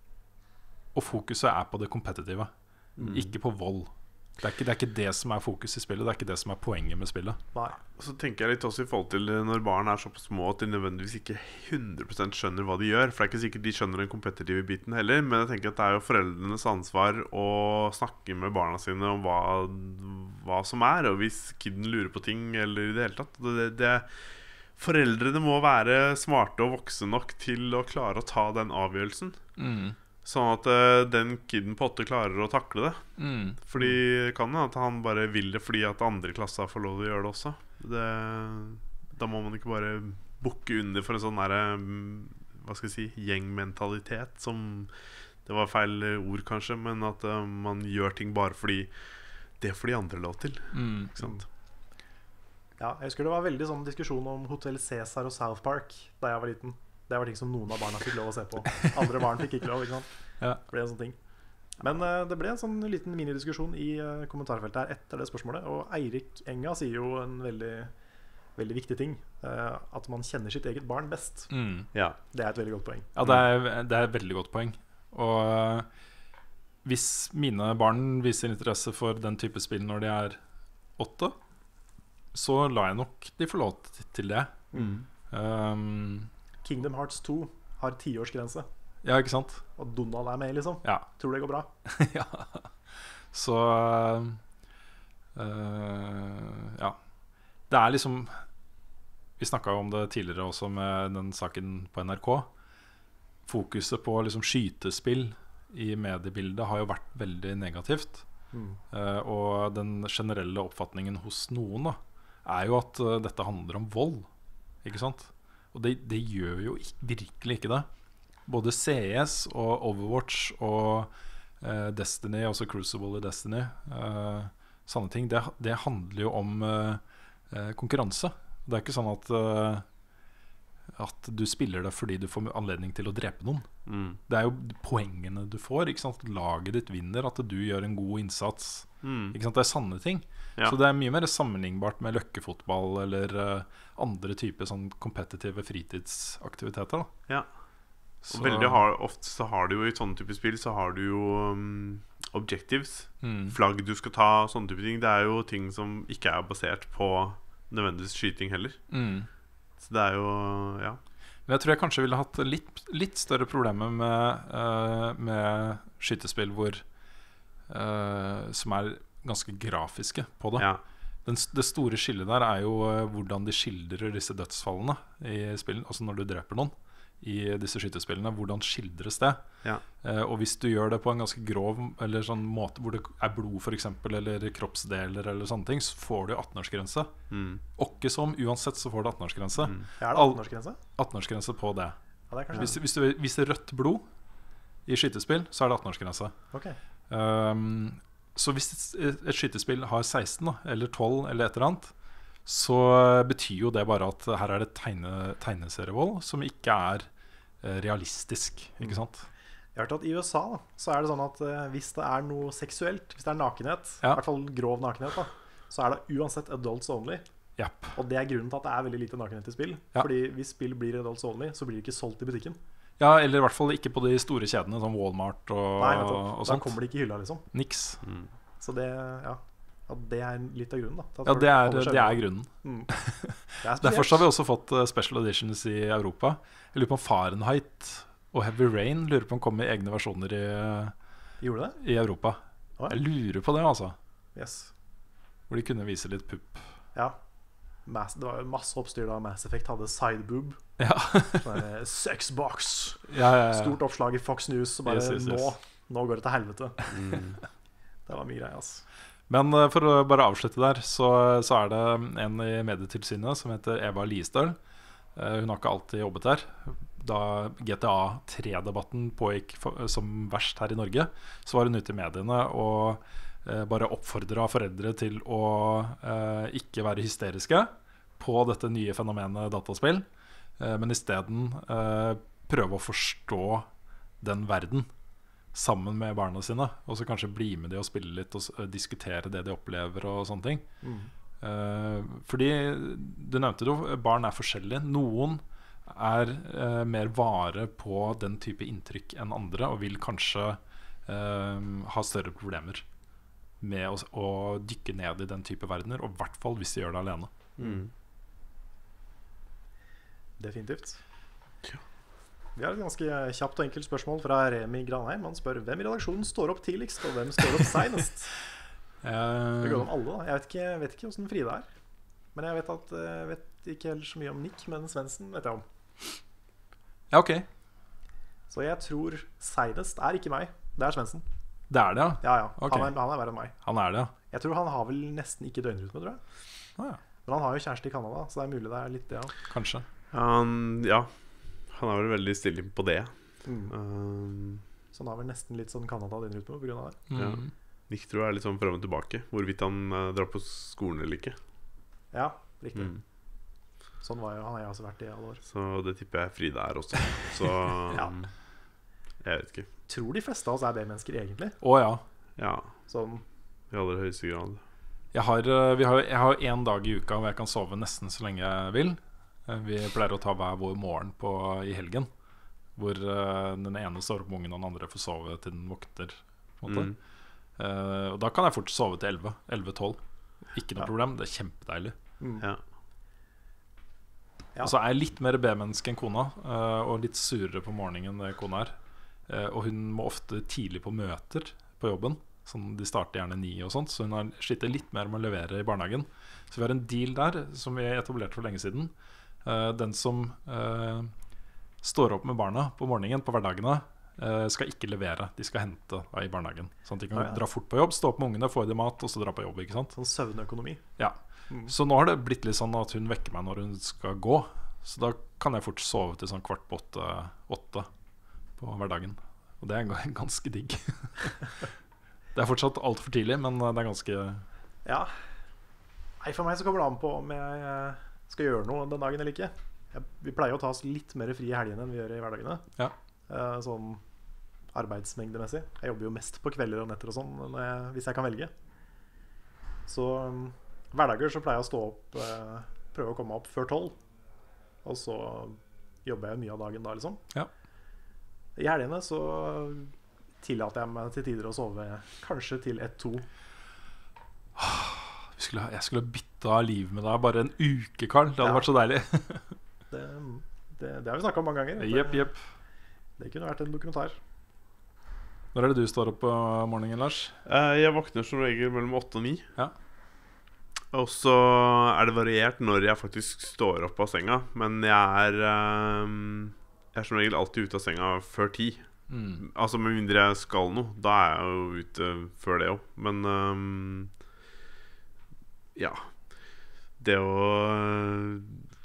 og fokuset er på det kompetitive, Mm. ikke på vold. Det er, ikke, det er ikke det som er fokus i spillet. Det er ikke det som er poenget med spillet. Nei. Og så tenker jeg litt også i forhold til når barn er såpass små at de nødvendigvis ikke hundre prosent skjønner hva de gjør. For det er ikke sikkert de skjønner den kompetitive biten heller. Men jeg tenker at det er jo foreldrenes ansvar å snakke med barna sine om hva, hva som er. Og hvis kiden lurer på ting eller i det hele tatt det, det, Foreldrene må være smarte og vokse nok til å klare å ta den avgjørelsen. Mm. Sånn at uh, den kiden på åtte klarer å takle det. Mm. Fordi det kan hende at han bare vil det fordi at andre i klassa får lov til å gjøre det også. Det, da må man ikke bare bukke under for en sånn derre hva skal jeg si, gjengmentalitet som det var feil ord kanskje, men at uh, man gjør ting bare fordi det får de andre lov til. Mm. Ikke sant? Ja, jeg husker det var veldig sånn diskusjon om Hotel Cæsar og South Park da jeg var liten. Det var ting som noen av barna fikk lov å se på. Andre barn fikk ikke lov, ikke sant? Ja. Det ble en sånn ting. Men uh, det ble en sånn liten minidiskusjon i uh, kommentarfeltet her etter det spørsmålet. Og Eirik Enga sier jo en veldig, veldig viktig ting. Uh, at man kjenner sitt eget barn best. Mm. Ja. Det er et veldig godt poeng. Ja, det er, det er et veldig godt poeng. Og uh, hvis mine barn viser interesse for den type spill når de er åtte, så lar jeg nok de få lov til det. Mm. Um, Kingdom Hearts to har tiårsgrense. ja, ikke sant? Og Donald er med, liksom. Ja. Tror det går bra. Ja. Så uh, ja. Det er liksom Vi snakka jo om det tidligere også med den saken på N R K. Fokuset på liksom skytespill i mediebildet har jo vært veldig negativt. Mm. Uh, og den generelle oppfatningen hos noen da, er jo at uh, dette handler om vold. Ikke sant? Og det, det gjør jo ikke, virkelig ikke det. Både C S og Overwatch og uh, Destiny, altså Crucible i Destiny, uh, sånne ting, det, det handler jo om uh, uh, konkurranse. Det er ikke sånn at uh, at du spiller det fordi du får anledning til å drepe noen. Mm. Det er jo poengene du får, ikke sant? Laget ditt vinner, at du gjør en god innsats. Mm. Ikke sant? Det er sanne ting. Ja. Så det er mye mer sammenlignbart med løkkefotball eller uh, andre typer sånn kompetitive fritidsaktiviteter da. Ja. Så, Og veldig har, ofte så har du jo i sånne typer spill så har du jo um, objectives, mm. flagg du skal ta, sånne typer ting. Det er jo ting som ikke er basert på nødvendigvis skyting heller. mm. Så det er jo, ja. Men jeg tror jeg kanskje ville hatt litt, litt større problemer med, uh, med skytespill hvor, uh, som er ganske grafiske på det. Ja. Den, det store skillet der er jo uh, hvordan de skildrer disse dødsfallene i spillen. Altså når du dreper noen i disse skytespillene, hvordan skildres det? Ja. Uh, og hvis du gjør det på en ganske grov eller sånn måte hvor det er blod for eksempel, eller kroppsdeler eller sånne ting, så får du attenårsgrense. Mm. Åkke som, uansett så får du attenårsgrense. Mm. Ja, er det attenårsgrense? attenårsgrense på det. Ja, det er kanskje Hvis, hvis du viser rødt blod i skytespill, så er det attenårsgrense. Ok. Um, så hvis et, et skytespill har seksten da, eller tolv eller et eller annet, så betyr jo det bare at her er det tegne, tegneserievold som ikke er uh, realistisk, ikke sant? Jeg har hørt at i U S A da, så er det sånn at eh, hvis det er noe seksuelt, hvis det er nakenhet, Ja. i hvert fall grov nakenhet da, så er det uansett adults only. Japp. Og det er grunnen til at det er veldig lite nakenhet i spill. Ja. Fordi hvis spill blir adults only, så blir det ikke solgt i butikken. Ja, eller i hvert fall ikke på de store kjedene, som Walmart og, Nei, nettopp. og Da sånt. kommer det ikke i hylla liksom. Niks. Mm. Så det, ja, ja, det er litt av grunnen da. til at Ja, folk det er, holder seg det er unna. grunnen. Mm. Det er Derfor så har spesielt. vi også fått uh, special editions i Europa. Jeg lurer på om Fahrenheit og Heavy Rain lurer på om kommer i egne versjoner i, Gjorde det? i Europa. Å, ja. Jeg lurer på det, altså. Yes. Hvor de kunne vise litt pupp. Ja. Mass, det var jo masse oppstyr da Mass Effect hadde sideboob. Ja. Sånn der, Sexbox. Ja, ja, ja. Stort oppslag i Fox News. Og bare Yes, yes, yes. Nå, nå går det til helvete. Mm. Det var mye greier, altså. Men uh, for å bare avslutte der, så, så er det en i Medietilsynet som heter Eva Liestøl. Uh, hun har ikke alltid jobbet der. Da G T A tre-debatten pågikk for, som verst her i Norge, så var hun ute i mediene og uh, bare oppfordra foreldre til å uh, ikke være hysteriske på dette nye fenomenet dataspill, uh, men isteden uh, prøve å forstå den verden sammen med barna sine, og så kanskje bli med de og spille litt og s- diskutere det de opplever og sånne ting. Mm. Eh, fordi du nevnte det jo, barn er forskjellige. Noen er eh, mer vare på den type inntrykk enn andre, og vil kanskje eh, ha større problemer med å, s- å dykke ned i den type verdener, og i hvert fall hvis de gjør det alene. Mm. Definitivt. Vi har et ganske kjapt og enkelt spørsmål fra Remi Granheim. Han spør hvem i redaksjonen står opp tidligst, og hvem står opp senest. Det Eh, går om alle da. Jeg vet ikke, vet ikke hvordan Frida er. Men jeg vet, at, jeg vet ikke heller så mye om Nick, men Svendsen vet jeg om. ja, ok. Så jeg tror senest er ikke meg. Det er Svendsen. Det er det, ja. Ja, ja. Ok. Han, er, han er verre enn meg. Han er det, ja. Jeg tror han har vel nesten ikke døgnrytme, tror jeg. Ah, ja. Men han har jo kjæreste i Canada, så det er mulig det er litt det. Ja. Kanskje. Han, ja, han er vel veldig stille på det. Mm. Um, Så han har vel nesten litt sånn Canada-døgnrytme på grunn av det. Mm. Ja. Nick tror jeg er litt sånn frem og tilbake, hvorvidt han uh, drar på skolen eller ikke. Ja, riktig. Mm. Sånn var jo, han har jeg også vært i alle år. Så det tipper jeg Frida er også. Så Ja. um, jeg vet ikke. Tror de fleste av oss er B-mennesker egentlig. Å ja. Ja, Sånn, i aller høyeste grad. Jeg har, eh, vi har, jeg har en dag i uka hvor jeg kan sove nesten så lenge jeg vil. Eh, Vi pleier å ta hver vår morgen på, i helgen, hvor eh, den ene står opp med ungen og den andre får sove til den våkner, på en måte. Mm. Eh, og da kan jeg fort sove til elleve elleve-tolv. Ikke noe Ja. problem, det er kjempedeilig. mm. Ja. Ja. Og så er jeg litt mer B-menneske enn kona, eh, og litt surere på morgenen enn det kona er. Eh, og hun må ofte tidlig på møter på jobben. Sånn, de starter gjerne ni og sånt, så hun har sliter litt mer med å levere i barnehagen. Så vi har en deal der som vi etablerte for lenge siden. Eh, den som eh, står opp med barna på morgenen på hverdagene, eh, skal ikke levere. De skal hente da, i barnehagen. Sånn at de kan Ah, ja. dra fort på jobb, stå opp med ungene, få i dem mat, og så dra på jobb. Ikke sant? Sånn søvnøkonomi. Ja. Mm. Så nå har det blitt litt sånn at hun vekker meg når hun skal gå. Så da kan jeg fort sove til sånn kvart på åtte, åtte på hverdagen. Og det er g- ganske digg. Det er fortsatt altfor tidlig, men det er ganske Ja. Nei, for meg så kommer det an på om jeg eh, skal gjøre noe den dagen eller ikke. Jeg, vi pleier å ta oss litt mer fri i helgene enn vi gjør i hverdagene. Ja. Eh, sånn arbeidsmengdemessig. Jeg jobber jo mest på kvelder og netter og sånn når jeg, hvis jeg kan velge. Så um, hverdager så pleier jeg å stå opp, eh, prøve å komme meg opp før tolv. Og så jobber jeg mye av dagen da, liksom. Ja. I helgene så tillater jeg meg til tider å sove kanskje til ett-to. Vi skulle, Jeg skulle bytta liv med deg bare en uke, Carl. Det hadde Ja. vært så deilig. Det, det, det har vi snakka om mange ganger. Jepp, Det, jepp. det kunne vært en dokumentar. Når er det du står opp på morgenen, Lars? Eh, Jeg våkner som regel mellom åtte og ni. Ja. Og så er det variert når jeg faktisk står opp av senga. Men jeg er eh, Jeg er som regel alltid ute av senga før ti. Mm. Altså med mindre jeg skal noe. Da er jeg jo ute før det òg. Men eh, ja. Det å eh,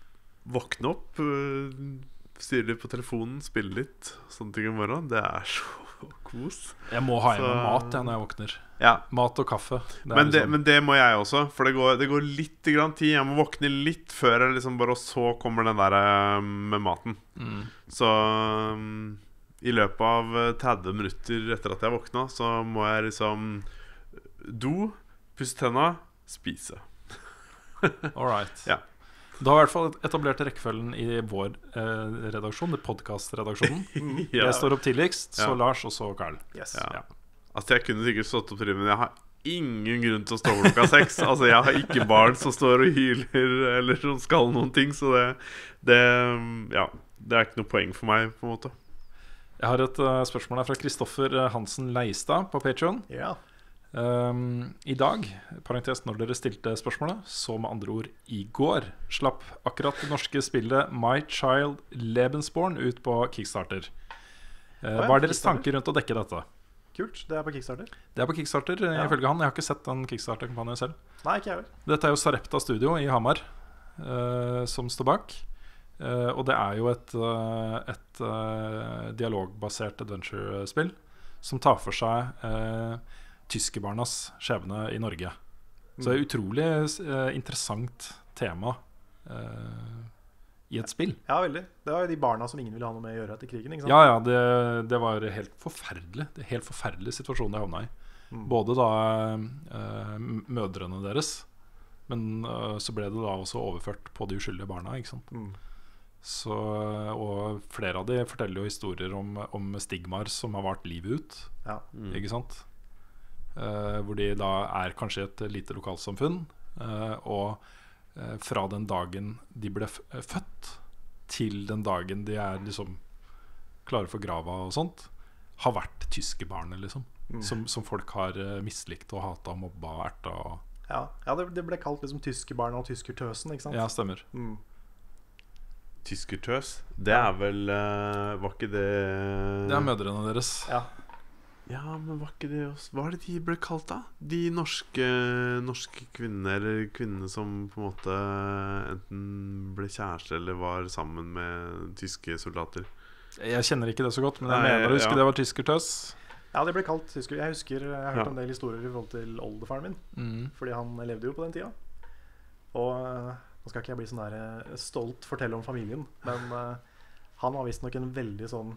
våkne opp, uh, styre litt på telefonen, spille litt, sånne ting om morgenen, det er så kos. Jeg må ha i meg Så- mat jeg, når jeg våkner. Ja. Mat og kaffe. Det er Men det, liksom- men det må jeg også, for det går, det går litt grann tid. Jeg må våkne litt før jeg liksom bare, og så kommer den der eh, med maten. mm. Så um, i løpet av eh, tretti minutter etter at jeg våkna, så må jeg liksom do, pusse tenna, spise. All right. Ja. Du har i hvert fall etablert rekkefølgen i vår eh, redaksjon, det podkastredaksjonen. Ja. Jeg står opp tidligst, så Ja. Lars, og så Carl. Yes. Ja. Ja. Altså jeg kunne sikkert stått opp tidlig, men jeg har ingen grunn til å stå opp klokka seks. Altså jeg har ikke barn som står og hyler eller som skal noen ting. Så det, det, ja, det er ikke noe poeng for meg, på en måte. Jeg har et eh, spørsmål her fra Kristoffer Hansen Leistad på Patreon. Ja. Um, I dag, parentes når dere stilte spørsmålet, så med andre ord i går, slapp akkurat det norske spillet My Child Lebensborn ut på Kickstarter. Eh, ja, Hva er deres Kickstarter. tanker rundt å dekke dette? Kult. Det er på Kickstarter. Det er på Kickstarter, eh, Ja. ifølge han. Jeg har ikke sett den Kickstarter-kampanjen selv. Nei, ikke jeg vel. Dette er jo Sarepta Studio i Hamar eh, som står bak. Eh, og det er jo et, eh, et eh, dialogbasert adventure-spill som tar for seg eh, tyskerbarnas skjebne i Norge. Så det er et utrolig eh, interessant tema eh, i et spill. Ja, veldig. Det var jo de barna som ingen ville ha noe med å gjøre etter krigen. Ikke sant? Ja, ja, det, det var helt forferdelig. Det er helt forferdelig situasjon de havna i. Mm. Både da eh, mødrene deres, men eh, så ble det da også overført på de uskyldige barna. Ikke sant? Mm. Så, og flere av de forteller jo historier om, om stigmaer som har vart livet ut. Ja. Mm. Ikke sant? Eh, hvor de da er kanskje et lite lokalsamfunn, eh, og eh, fra den dagen de ble f født, til den dagen de er liksom klare for grava og sånt, har vært tyske barn, liksom. Mm. Som, som folk har eh, mislikt og hata og mobba og erta. Og, Ja, ja det, det ble kalt liksom tyskerbarna og tyskertøsen, ikke sant? ja, stemmer. Mm. Tyskertøs, det er vel eh, Var ikke det Det er mødrene deres. Ja. Ja, men var ikke det også Hva er det de ble kalt da? De norske, norske kvinnene, eller kvinnene som på en måte enten ble kjæreste eller var sammen med tyske soldater. Jeg kjenner ikke det så godt, men jeg Nei, mener å huske ja. det var tyskertøs. Ja, det ble kalt tysker. Jeg husker Jeg har hørt Ja. en del historier i forhold til oldefaren min. Mm. Fordi han levde jo på den tida. Og eh, nå skal ikke jeg bli sånn der eh, stolt fortelle om familien, men eh, han var visstnok en veldig sånn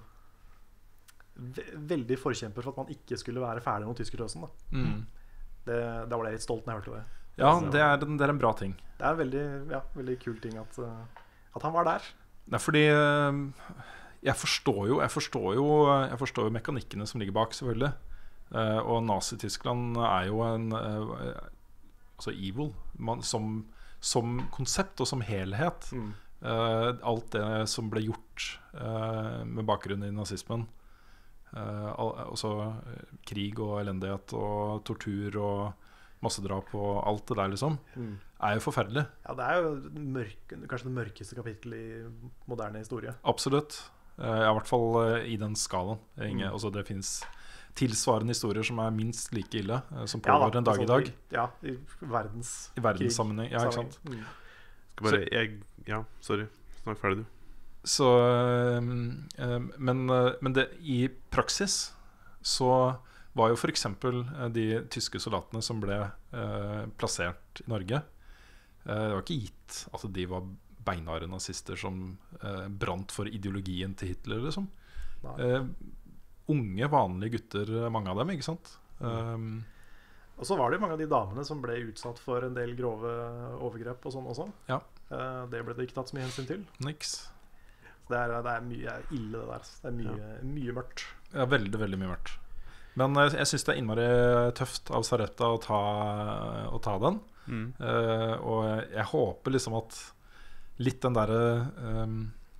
ve Veldig forkjemper for at man ikke skulle være ferdig med tyskertøsen. Da. Mm. Det, da var jeg litt stolt når jeg hørte det. Ja, Så- det er, det er en bra ting. Det er en veldig, ja, veldig kul ting at, eh, at han var der. Det er fordi eh, jeg forstår jo Jeg forstår jo, jeg forstår jo mekanikkene som ligger bak, selvfølgelig. Eh, og Nazi-Tyskland er jo en eh, altså evil man, som, som konsept og som helhet. Mm. Eh, alt det som ble gjort eh, med bakgrunn i nazismen. Eh, al altså eh, krig og elendighet og tortur og massedrap og alt det der, liksom, Mm. er jo forferdelig. Ja, det er jo den mørke, kanskje det mørkeste kapittelet i moderne historie. Absolutt. uh, I hvert fall uh, i den skalaen. Ingen, mm. altså, det finnes tilsvarende historier som er minst like ille, uh, som pågår ja, en dag altså, i dag. I, ja, i verdens I verdenssammenheng. Ja, ikke sant? Mm. Skal bare, jeg, ja, sorry. Snakk ferdig, du. Så, uh, uh, men, uh, men det, i praksis så var jo for eksempel uh, de tyske soldatene som ble uh, plassert i Norge. Uh, det var ikke gitt at de var beinharde nazister som uh, brant for ideologien til Hitler, liksom. Uh, unge, vanlige gutter, mange av dem, ikke sant? Um, og så var det mange av de damene som ble utsatt for en del grove overgrep og sånn også. Ja. Uh, det ble det ikke tatt så mye hensyn til. Niks. Det er, det er mye ille det der. Det er mye, ja. mye mørkt. Ja, veldig, veldig mye mørkt. Men jeg, jeg synes det er innmari tøft av Sarepta å ta, å ta den. Mm. Uh, og jeg håper liksom at litt den der um,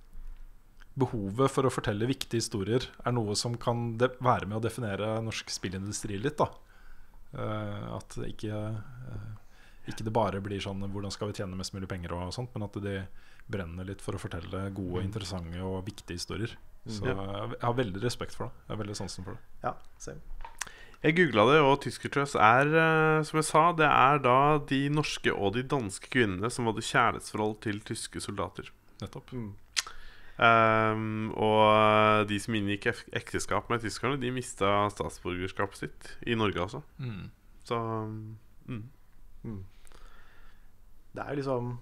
behovet for å fortelle viktige historier er noe som kan være med å definere norsk spillindustri litt da. Uh, at ikke, uh, ikke det bare blir sånn hvordan skal vi tjene mest mulig penger og sånt, men at de brenner litt for å fortelle gode, mm. interessante og viktige historier. Så ja. Jeg har veldig respekt for det. Jeg har veldig sansen for det. Ja, same. Jeg googlet det, og Tyskertøs er, som jeg sa, det er da de norske og de danske kvinnene som hadde kjærlighetsforhold til tyske soldater. Nettopp. Mm. Um, og de som inngikk ekteskap med tyskerne, de mistet statsborgerskapet sitt i Norge også. Mm. Så mm. Mm. Det er jo liksom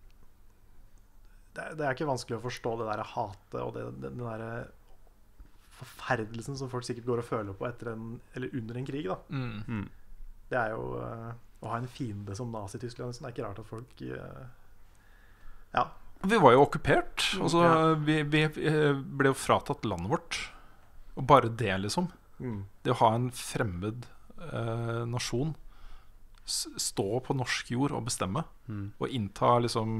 det er, det er ikke vanskelig å forstå det der hatet og det, den, den der forferdelsen som folk sikkert går og føler på etter en, eller under en krig da. Mm. Mm. Det er jo uh, å ha en fiende som Nazi-Tyskland. Det er ikke rart at folk uh, ja. Vi var jo okkupert. Altså, ja. vi, vi ble jo fratatt landet vårt. Og bare det liksom mm. det å ha en fremmed uh, nasjon stå på norsk jord og bestemme, mm. og innta liksom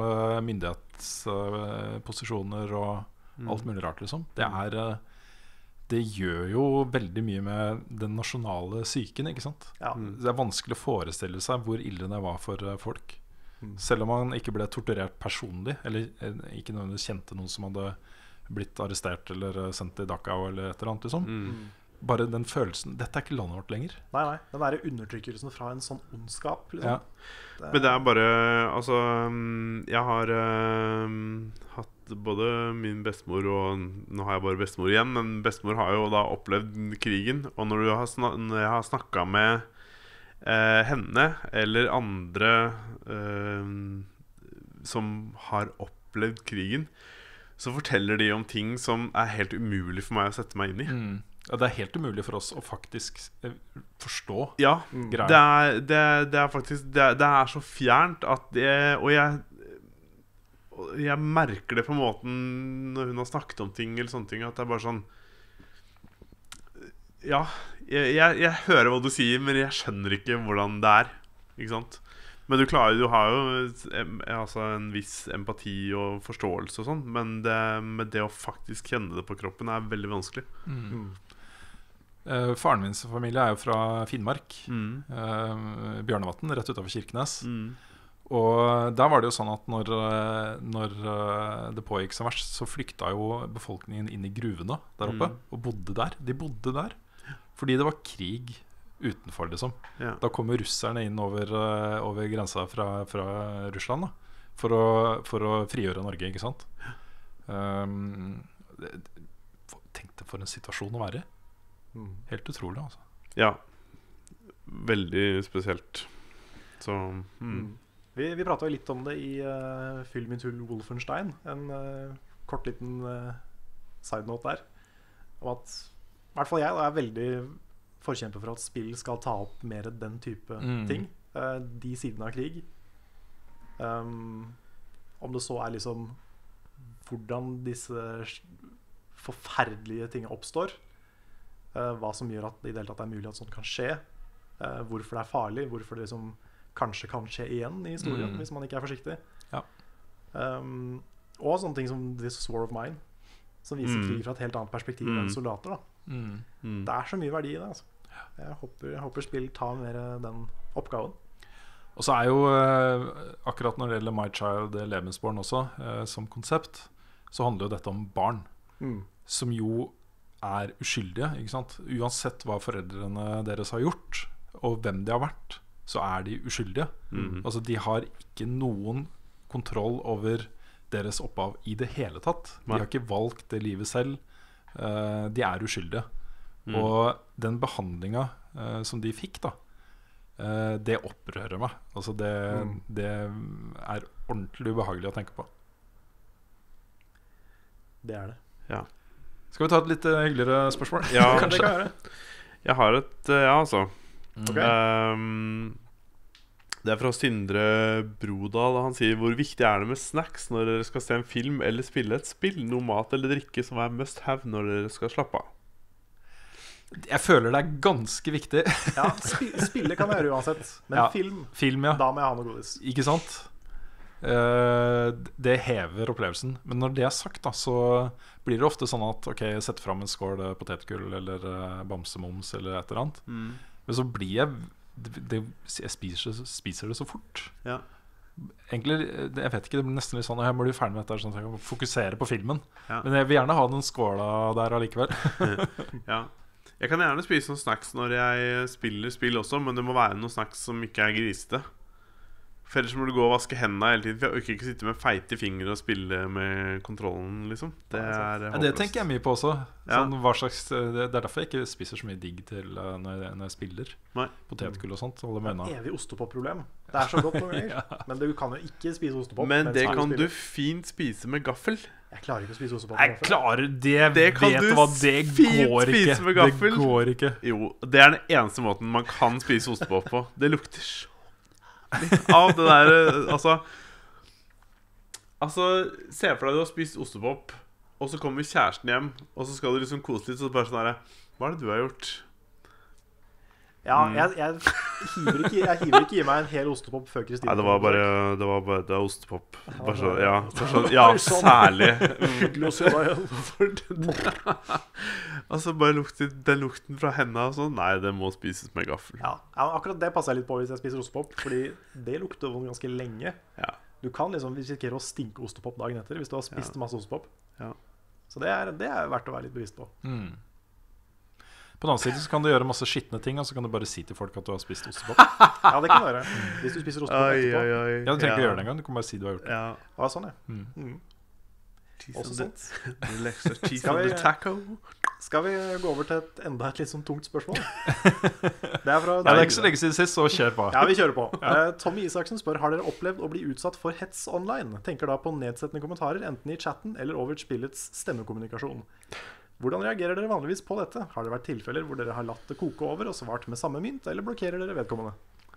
myndighetsposisjoner og mm. alt mulig rart liksom. Det er det gjør jo veldig mye med den nasjonale psyken, ikke sant? Ja. Mm. Det er vanskelig å forestille seg hvor ille det var for folk. Mm. Selv om man ikke ble torturert personlig, eller ikke nødvendigvis kjente noen som hadde blitt arrestert eller sendt til Dachau eller et eller annet liksom. Mm. Bare den følelsen, dette er ikke landet vårt lenger. Nei, nei, den der undertrykkelsen fra en sånn ondskap liksom. Ja. Det er... Men det er bare, altså jeg har uh, hatt både min bestemor og, nå har jeg bare bestemor igjen, men bestemor har jo da opplevd krigen. Og når, du har snak- når jeg har snakket med uh, henne eller andre uh, som har opplevd krigen, så forteller de om ting som er helt umulig for meg å sette meg inn i. Mm. Ja, det er helt umulig for oss å faktisk forstå ja, greia. Det er, det, det er faktisk det er, det er så fjernt at det, og jeg jeg merker det på måten når hun har snakket om ting eller sånne ting, at det er bare sånn ja, jeg, jeg, jeg hører hva du sier, men jeg skjønner ikke hvordan det er, ikke sant? Men du klarer, du har jo altså, en viss empati og forståelse og sånn, men det, med det å faktisk kjenne det på kroppen er veldig vanskelig. Mm. Mm. Uh, faren min familie er jo fra Finnmark, mm. uh, Bjørnevatn, rett utenfor Kirkenes. Mm. Og der var det jo sånn at når, når det pågikk som verst, så flykta jo befolkningen inn i gruvene der oppe, mm. og bodde der. De bodde der fordi det var krig utenfor, liksom. Ja. Da kommer russerne inn over, over grensa fra, fra Russland da, for, å, for å frigjøre Norge, ikke sant? Um, det, tenk deg for en situasjon å være i. Mm. Helt utrolig, altså. Ja, veldig spesielt. Så mm. Mm. Vi, vi pratet jo litt om det i uh, filmen til Wolfenstein. En uh, kort liten uh, side note der. Om at i hvert fall jeg da, er veldig forkjemper for at spill skal ta opp mer den type mm. ting. Uh, de sidene av krig. Um, om det så er liksom hvordan disse forferdelige tingene oppstår. Uh, hva som gjør at det i det hele tatt er mulig at sånt kan skje. Uh, hvorfor det er farlig. Hvorfor det liksom kanskje kan skje igjen i historien, mm. hvis man ikke er forsiktig. Ja. Um, og sånne ting som This War of Mine, som viser mm. krig fra et helt annet perspektiv mm. enn soldater. Da. Mm. Mm. Det er så mye verdi i det. Altså. Jeg, håper, jeg håper spill tar mer den oppgaven. Og så er jo eh, akkurat når det gjelder My Child Lebensborn også, eh, som konsept, så handler jo dette om barn. Mm. som jo er uskyldige, ikke sant? Uansett hva foreldrene deres har gjort, og hvem de har vært, så er de uskyldige. Mhm. Altså, de har ikke noen kontroll over deres opphav i det hele tatt. De Nei. har ikke valgt det livet selv. Eh, de er uskyldige. Mm. Og den behandlinga eh, som de fikk, da, eh, det opprører meg. Altså, det, Mm. det er ordentlig ubehagelig å tenke på. Det er det. Ja. Skal vi ta et litt eh, hyggeligere spørsmål? Ja, Det kan jeg gjøre. Jeg har et eh, Ja, altså. Ok. Ehm, det er fra Sindre Brodal. Han sier: hvor viktig er det med snacks når dere skal se en film eller spille et spill? Noe mat eller drikke som er must have når dere skal slappe av? Jeg føler det er ganske viktig. Ja, spi spille kan jeg gjøre uansett. Men Ja. film, Film, ja. da må jeg ha noe godis. Ikke sant? Eh, det hever opplevelsen. Men når det er sagt, da, så blir det ofte sånn at ok, jeg setter fram en skål eh, potetgull eller eh, bamsemums eller et eller annet. Men så blir jeg det, det, Jeg spiser, spiser det så fort. Ja. Egentlig, det- jeg vet ikke, det blir nesten litt sånn jeg må bli ferdig med dette, sånn at jeg kan fokusere på filmen. Ja. Men jeg vil gjerne ha den skåla der allikevel. Ja. Jeg kan gjerne spise noen snacks når jeg spiller spill også, men det må være noen snacks som ikke er grisete. For ellers må du gå og vaske hendene hele tiden. For jeg orker ikke sitte med feite fingre og spille med kontrollen, liksom. Det er Ja, det tenker jeg mye på også. Ja. Sånn, hva slags, det det er derfor jeg ikke spiser så mye digg til eh, når jeg, når jeg spiller. Nei. Potetgull og sånt. Holder meg unna. Evig ostepop-problem. Det er så godt noen ganger. Men du kan jo ikke spise ostepop. Men mens det du kan du spiller. fint spise med gaffel. Jeg klarer ikke å spise ostepop. Jeg med gaffel. klarer det, Det kan vet du du hva, det fint går ikke. spise med gaffel. Det går ikke. Jo, det er den eneste måten man kan spise ostepop på. Det lukter så litt av det der eh, Altså Altså, se for deg du har spist ostepop, og så kommer kjæresten hjem, og så skal du liksom kose litt, så bare sånn her: hva er det du har gjort? Ja, Mm. jeg, jeg, hiver ikke, jeg hiver ikke i meg en hel ostepop før Kristine. Nei, det var bare Det var bare Det er ostepop. Bare så, bare- ja, bare så, ja, Sånn. særlig. Hyggelig å se deg igjen. Altså, bare lukter, den lukten fra hendene og sånn. Nei, det må spises med gaffel. Ja, ja, akkurat det passer jeg litt på hvis jeg spiser ostepop, fordi det lukter vondt ganske lenge. Ja. Du kan liksom risikere å stinke ostepop dagen etter hvis du har spist Ja. masse ostepop. Ja. Så det er, det er verdt å være litt bevisst på. Mm. På den annen side så kan du gjøre masse skitne ting, og så kan du bare si til folk at du har spist ostepop. Ja, det kan du gjøre. Hvis du spiser ostepop Oi, etterpå. oi, oi. Ja, Du trenger ikke gjøre det engang. Du kan bare si du har gjort det. Ja. Ja, sånn, ja. Mm. Mm. Cheese Også on sånt. the- Relax, cheese Skal on vi- the taco. Skal vi gå over til et, enda et litt sånn tungt spørsmål? Det er fra Ja, det er ikke så lenge siden sist, så kjør på. Ja, vi kjører på. Eh, Tommy Isaksen spør: har dere opplevd å bli utsatt for hets online? Tenker da på nedsettende kommentarer, enten i chatten eller over spillets stemmekommunikasjon. Hvordan reagerer dere vanligvis på dette? Har det vært tilfeller hvor dere har latt det koke over og svart med samme mynt, eller blokkerer dere vedkommende?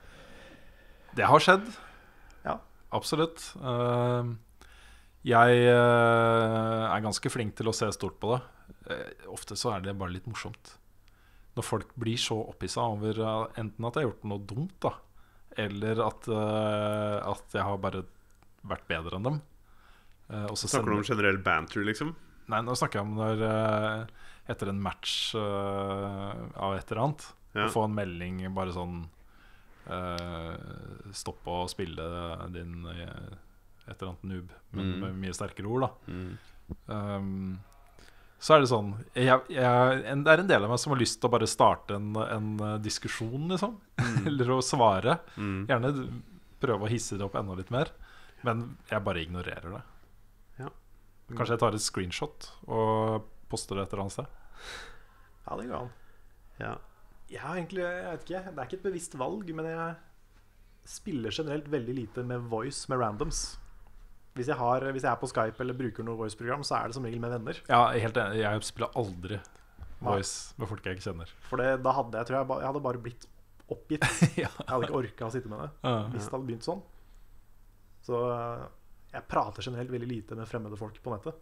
Det har skjedd. Ja. Absolutt. Eh, jeg eh, er ganske flink til å se stort på det. Eh, ofte så er det bare litt morsomt. Når folk blir så opphissa over eh, enten at jeg har gjort noe dumt, da, eller at, eh, at jeg har bare vært bedre enn dem. Eh, og så Snakker du sender- om generell banter, liksom? Nei, nå snakker jeg om når eh, etter en match eh, av et eller annet, Ja. å få en melding bare sånn eh, Stopp å spille din eh, et eller annet noob, men Mm. med mye sterkere ord, da. Mm. Um, så er det sånn jeg, jeg, en, Det er en del av meg som har lyst til å bare starte en, en eh, diskusjon, liksom. Eller å svare. Mm. Gjerne prøve å hisse det opp enda litt mer. Men jeg bare ignorerer det. Ja. Kanskje jeg tar et screenshot og poster det et eller annet sted. Ja, det går an. Ja. Jeg har egentlig, jeg vet ikke, det er ikke et bevisst valg, men jeg spiller generelt veldig lite med voice, med randoms. Hvis jeg, har, hvis jeg er på Skype eller bruker noe voice-program, så er det som regel med venner. Ja, helt enig. Jeg spiller aldri voice med folk jeg ikke kjenner. For det, da hadde jeg, tror jeg, ba- jeg hadde bare blitt oppgitt. Ja. Jeg hadde ikke orka å sitte med det Ja. hvis det hadde begynt sånn. Så eh, jeg prater generelt veldig lite med fremmede folk på nettet.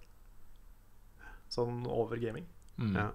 Sånn over gaming. Mm. Ja.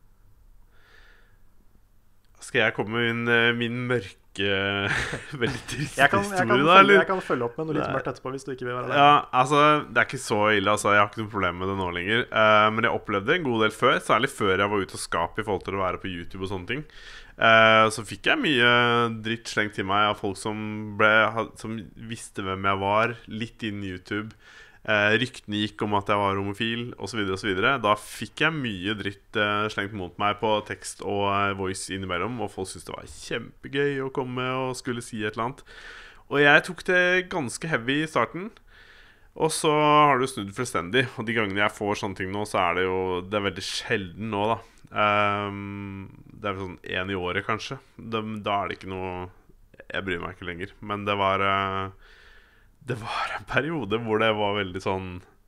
Skal jeg komme med min, eh, min mørke veldig triste Jeg kan, jeg, kan historie, da? følge, Eller? jeg kan følge opp med noe litt Nei. mørkt etterpå hvis du ikke vil være Ja, alene. altså, det er ikke så ille. Altså, jeg har ikke noe problem med det nå lenger. Eh, men jeg opplevde en god del før, særlig før jeg var ute og skap i forhold til å være på YouTube og sånne ting. Eh, så fikk jeg mye dritt slengt til meg av folk som, ble, ha- som visste hvem jeg var, litt innen YouTube. eh, ryktene gikk om at jeg var homofil osv., osv. Da fikk jeg mye dritt eh, slengt mot meg på tekst og eh, voice innimellom. Og folk syntes det var kjempegøy å komme og skulle si et eller annet. Og jeg tok det ganske heavy i starten. Og så har det jo snudd fullstendig. Og de gangene jeg får sånne ting nå, så er det jo Det er veldig sjelden nå, da. Um, det er vel sånn én i året, kanskje. Da, da er det ikke noe Jeg bryr meg ikke lenger. Men det var uh, Det var en periode hvor det var veldig sånn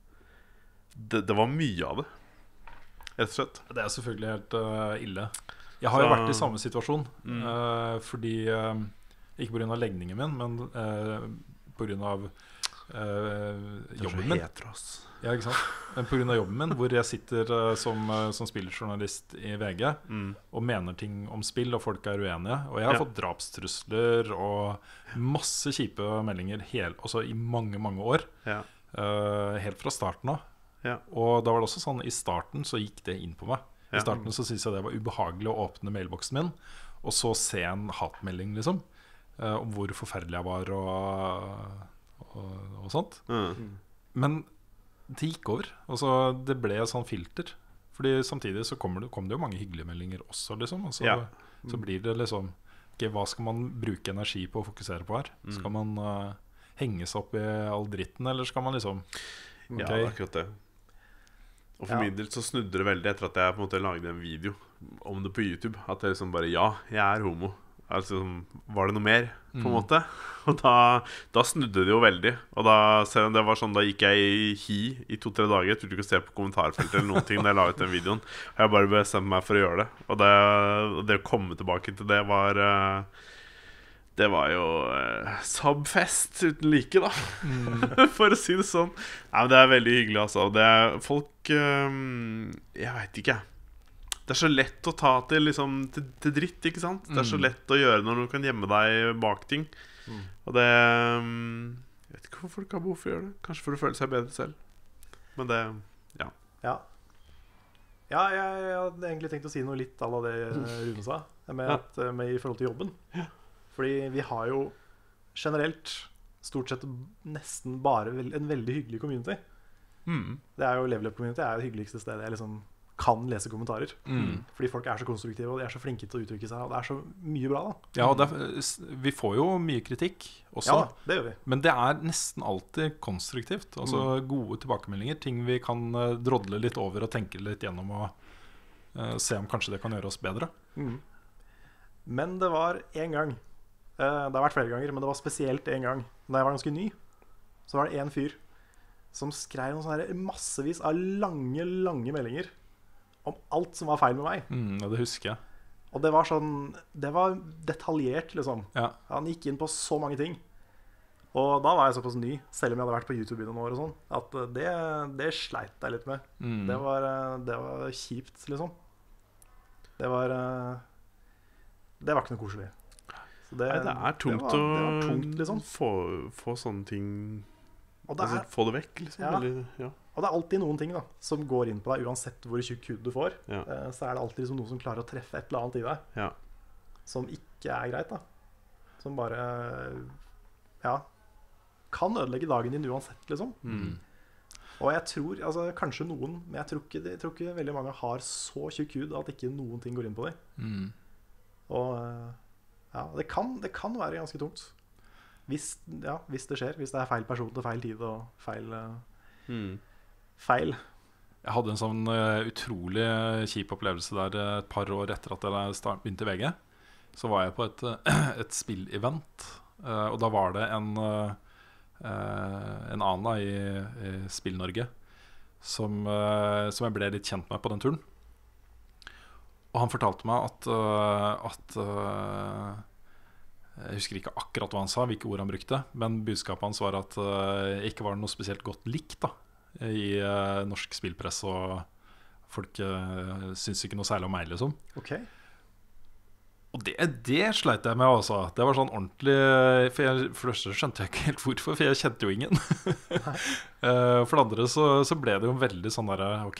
Det, det var mye av det, rett og slett. Det er selvfølgelig helt uh, ille. Jeg har jo Så, vært i samme situasjon. mm. uh, Fordi uh, Ikke pga. legningen min, men uh, pga. Uh, jobben min. Ja, ikke sant? Men på grunn av jobben min, hvor jeg sitter uh, som, uh, som spilljournalist i V G mm. og mener ting om spill, og folk er uenige. Og jeg har Ja. fått drapstrusler og masse kjipe meldinger hel, også i mange, mange år. Ja. Uh, helt fra starten av. Ja. Og da var det også sånn, i starten så gikk det inn på meg. I Ja. starten så syntes jeg det var ubehagelig å åpne mailboksen min og så se en hatmelding, liksom. Uh, om hvor forferdelig jeg var og, og, og sånt. Mm. Men det gikk over. Altså, det ble et sånn filter. Fordi samtidig så kommer det, kom det jo mange hyggelige meldinger også, liksom. Og så, Ja. så blir det liksom okay, hva skal man bruke energi på å fokusere på her? Mm. Skal man uh, henge seg opp i all dritten, eller skal man liksom Ja, ok, det er akkurat det. Og for Ja. min del så snudde det veldig etter at jeg på en måte lagde en video om det på YouTube. At jeg liksom bare Ja, jeg er homo. Altså, var det noe mer, på en Mm. måte? Og da, da snudde det jo veldig. Og da, selv om det var sånn, da gikk jeg i hi i to-tre dager. Jeg turte ikke å se på kommentarfeltet eller noen ting da jeg la ut den videoen. Og jeg bare bestemte meg for å gjøre det. Og det, og det å komme tilbake til det var eh, Det var jo eh, subfest uten like, da. For å si det sånn. Nei, men det er veldig hyggelig, altså. Det er folk eh, Jeg veit ikke, jeg. Det er så lett å ta til, liksom, til, til dritt, ikke sant? Det er så Mm. lett å gjøre når du kan gjemme deg bak ting. Mm. Og det um, Jeg vet ikke hvorfor folk har behov for å gjøre det. Kanskje for å føle seg bedre selv. Men det Ja. Ja. Ja, jeg, jeg hadde egentlig tenkt å si noe litt à la det Rune sa, med, Ja. at, med i forhold til jobben. Fordi vi har jo generelt stort sett nesten bare vel- en veldig hyggelig community. Mm. Det er jo Level Up Community er det hyggeligste stedet jeg liksom kan lese kommentarer. mm. Fordi folk er så konstruktive, og de er så flinke til å uttrykke seg. Og det er så mye bra, da. Ja, og det, er- vi får jo mye kritikk også. Ja, det gjør vi. Men det er nesten alltid konstruktivt. Altså gode tilbakemeldinger. Ting vi kan eh, drodle litt over og tenke litt gjennom og eh, se om kanskje det kan gjøre oss bedre. Mm. Men det var én gang. eh, Det har vært flere ganger, men det var spesielt én gang. Da jeg var ganske ny, så var det én fyr som skrev noen sånne her massevis av lange, lange meldinger om alt som var feil med meg. Mm, ja, det husker jeg. Og det var sånn Det var detaljert, liksom. Ja. Han gikk inn på så mange ting. Og da var jeg såpass ny, selv om jeg hadde vært på YouTube i noen år, og sånn, at eh, det, det sleit jeg litt med. Mm. Det var, eh, det var kjipt, liksom. Det var eh, Det var ikke noe koselig. Så det, Nei, det er tungt det var, det var å tungt, liksom. få, få sånne ting Og det, Altså er, få det vekk, liksom. Ja. Eller, ja. og det er alltid noen ting da som går inn på deg, uansett hvor tjukk hud du får. Ja. eh, Så er det alltid liksom noe som klarer å treffe et eller annet i deg Ja. som ikke er greit, da. Som bare Ja, kan ødelegge dagen din uansett, liksom. Mm. Og jeg tror, altså kanskje noen, men jeg tror ikke, jeg tror ikke veldig mange har så tjukk hud at ikke noen ting går inn på dem. Mm. Og eh, ja, det kan, det kan være ganske tungt. Hvis, ja, hvis det skjer. Hvis det er feil person til feil tid og feil, eh, Mm. feil. Jeg hadde en sånn eh, utrolig kjip opplevelse der eh, et par år etter at jeg start, begynte i V G. Så var jeg på et, eh, et spillevent, eh, og da var det en, eh, en annen da, i, i Spill-Norge som, eh, som jeg ble litt kjent med på den turen. Og han fortalte meg at, eh, at eh, jeg husker ikke akkurat hva han sa, hvilke ord han brukte, men budskapet hans var at uh, ikke var det noe spesielt godt likt da, i uh, norsk spillpress, og folk uh, syntes ikke noe særlig om meg, liksom. Ok. Og det, det sleit jeg med, altså. Det var sånn ordentlig. For, jeg, for det første skjønte jeg ikke helt hvorfor, for jeg kjente jo ingen. uh, for det andre så, så ble det jo veldig sånn der, ok,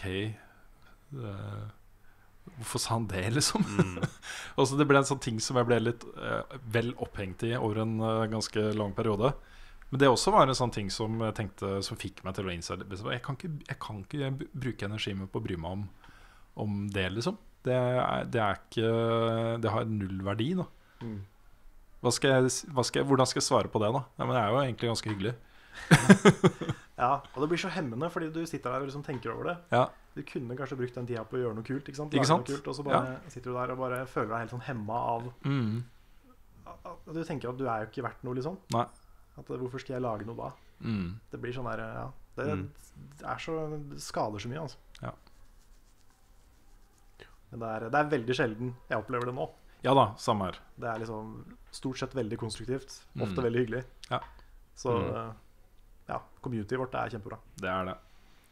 uh, hvorfor sa han det, liksom? Mm. Og så det ble en sånn ting som jeg ble litt uh, vel opphengt i over en uh, ganske lang periode. Men det også var en sånn ting som jeg tenkte Som fikk meg til å innse Jeg kan ikke, jeg kan ikke bruke energi med på å bry meg om, om det, liksom. Det er, det er ikke Det har null verdi, da. Mm. Hva skal jeg, hva skal jeg, hvordan skal jeg svare på det, da? Ja, men det er jo egentlig ganske hyggelig. Ja, og det blir så hemmende, fordi du sitter der og liksom tenker over det. Ja. Du kunne kanskje brukt den tida på å gjøre noe kult, ikke sant? Ikke sant? Noe kult, og så bare sitter du der og bare føler deg helt sånn hemma av Mm. at du tenker at du er jo ikke verdt noe, liksom. Nei. At hvorfor skal jeg lage noe da? Mm. Det blir sånn der, ja. Det, Mm. det er så det skader så mye, altså. Ja. Men det er, det er veldig sjelden jeg opplever det nå. Ja da, samme her. Det er liksom stort sett veldig konstruktivt. Ofte Mm. veldig hyggelig. Ja. Så Mm. eh, ja, communityet vårt er kjempebra. Det er det.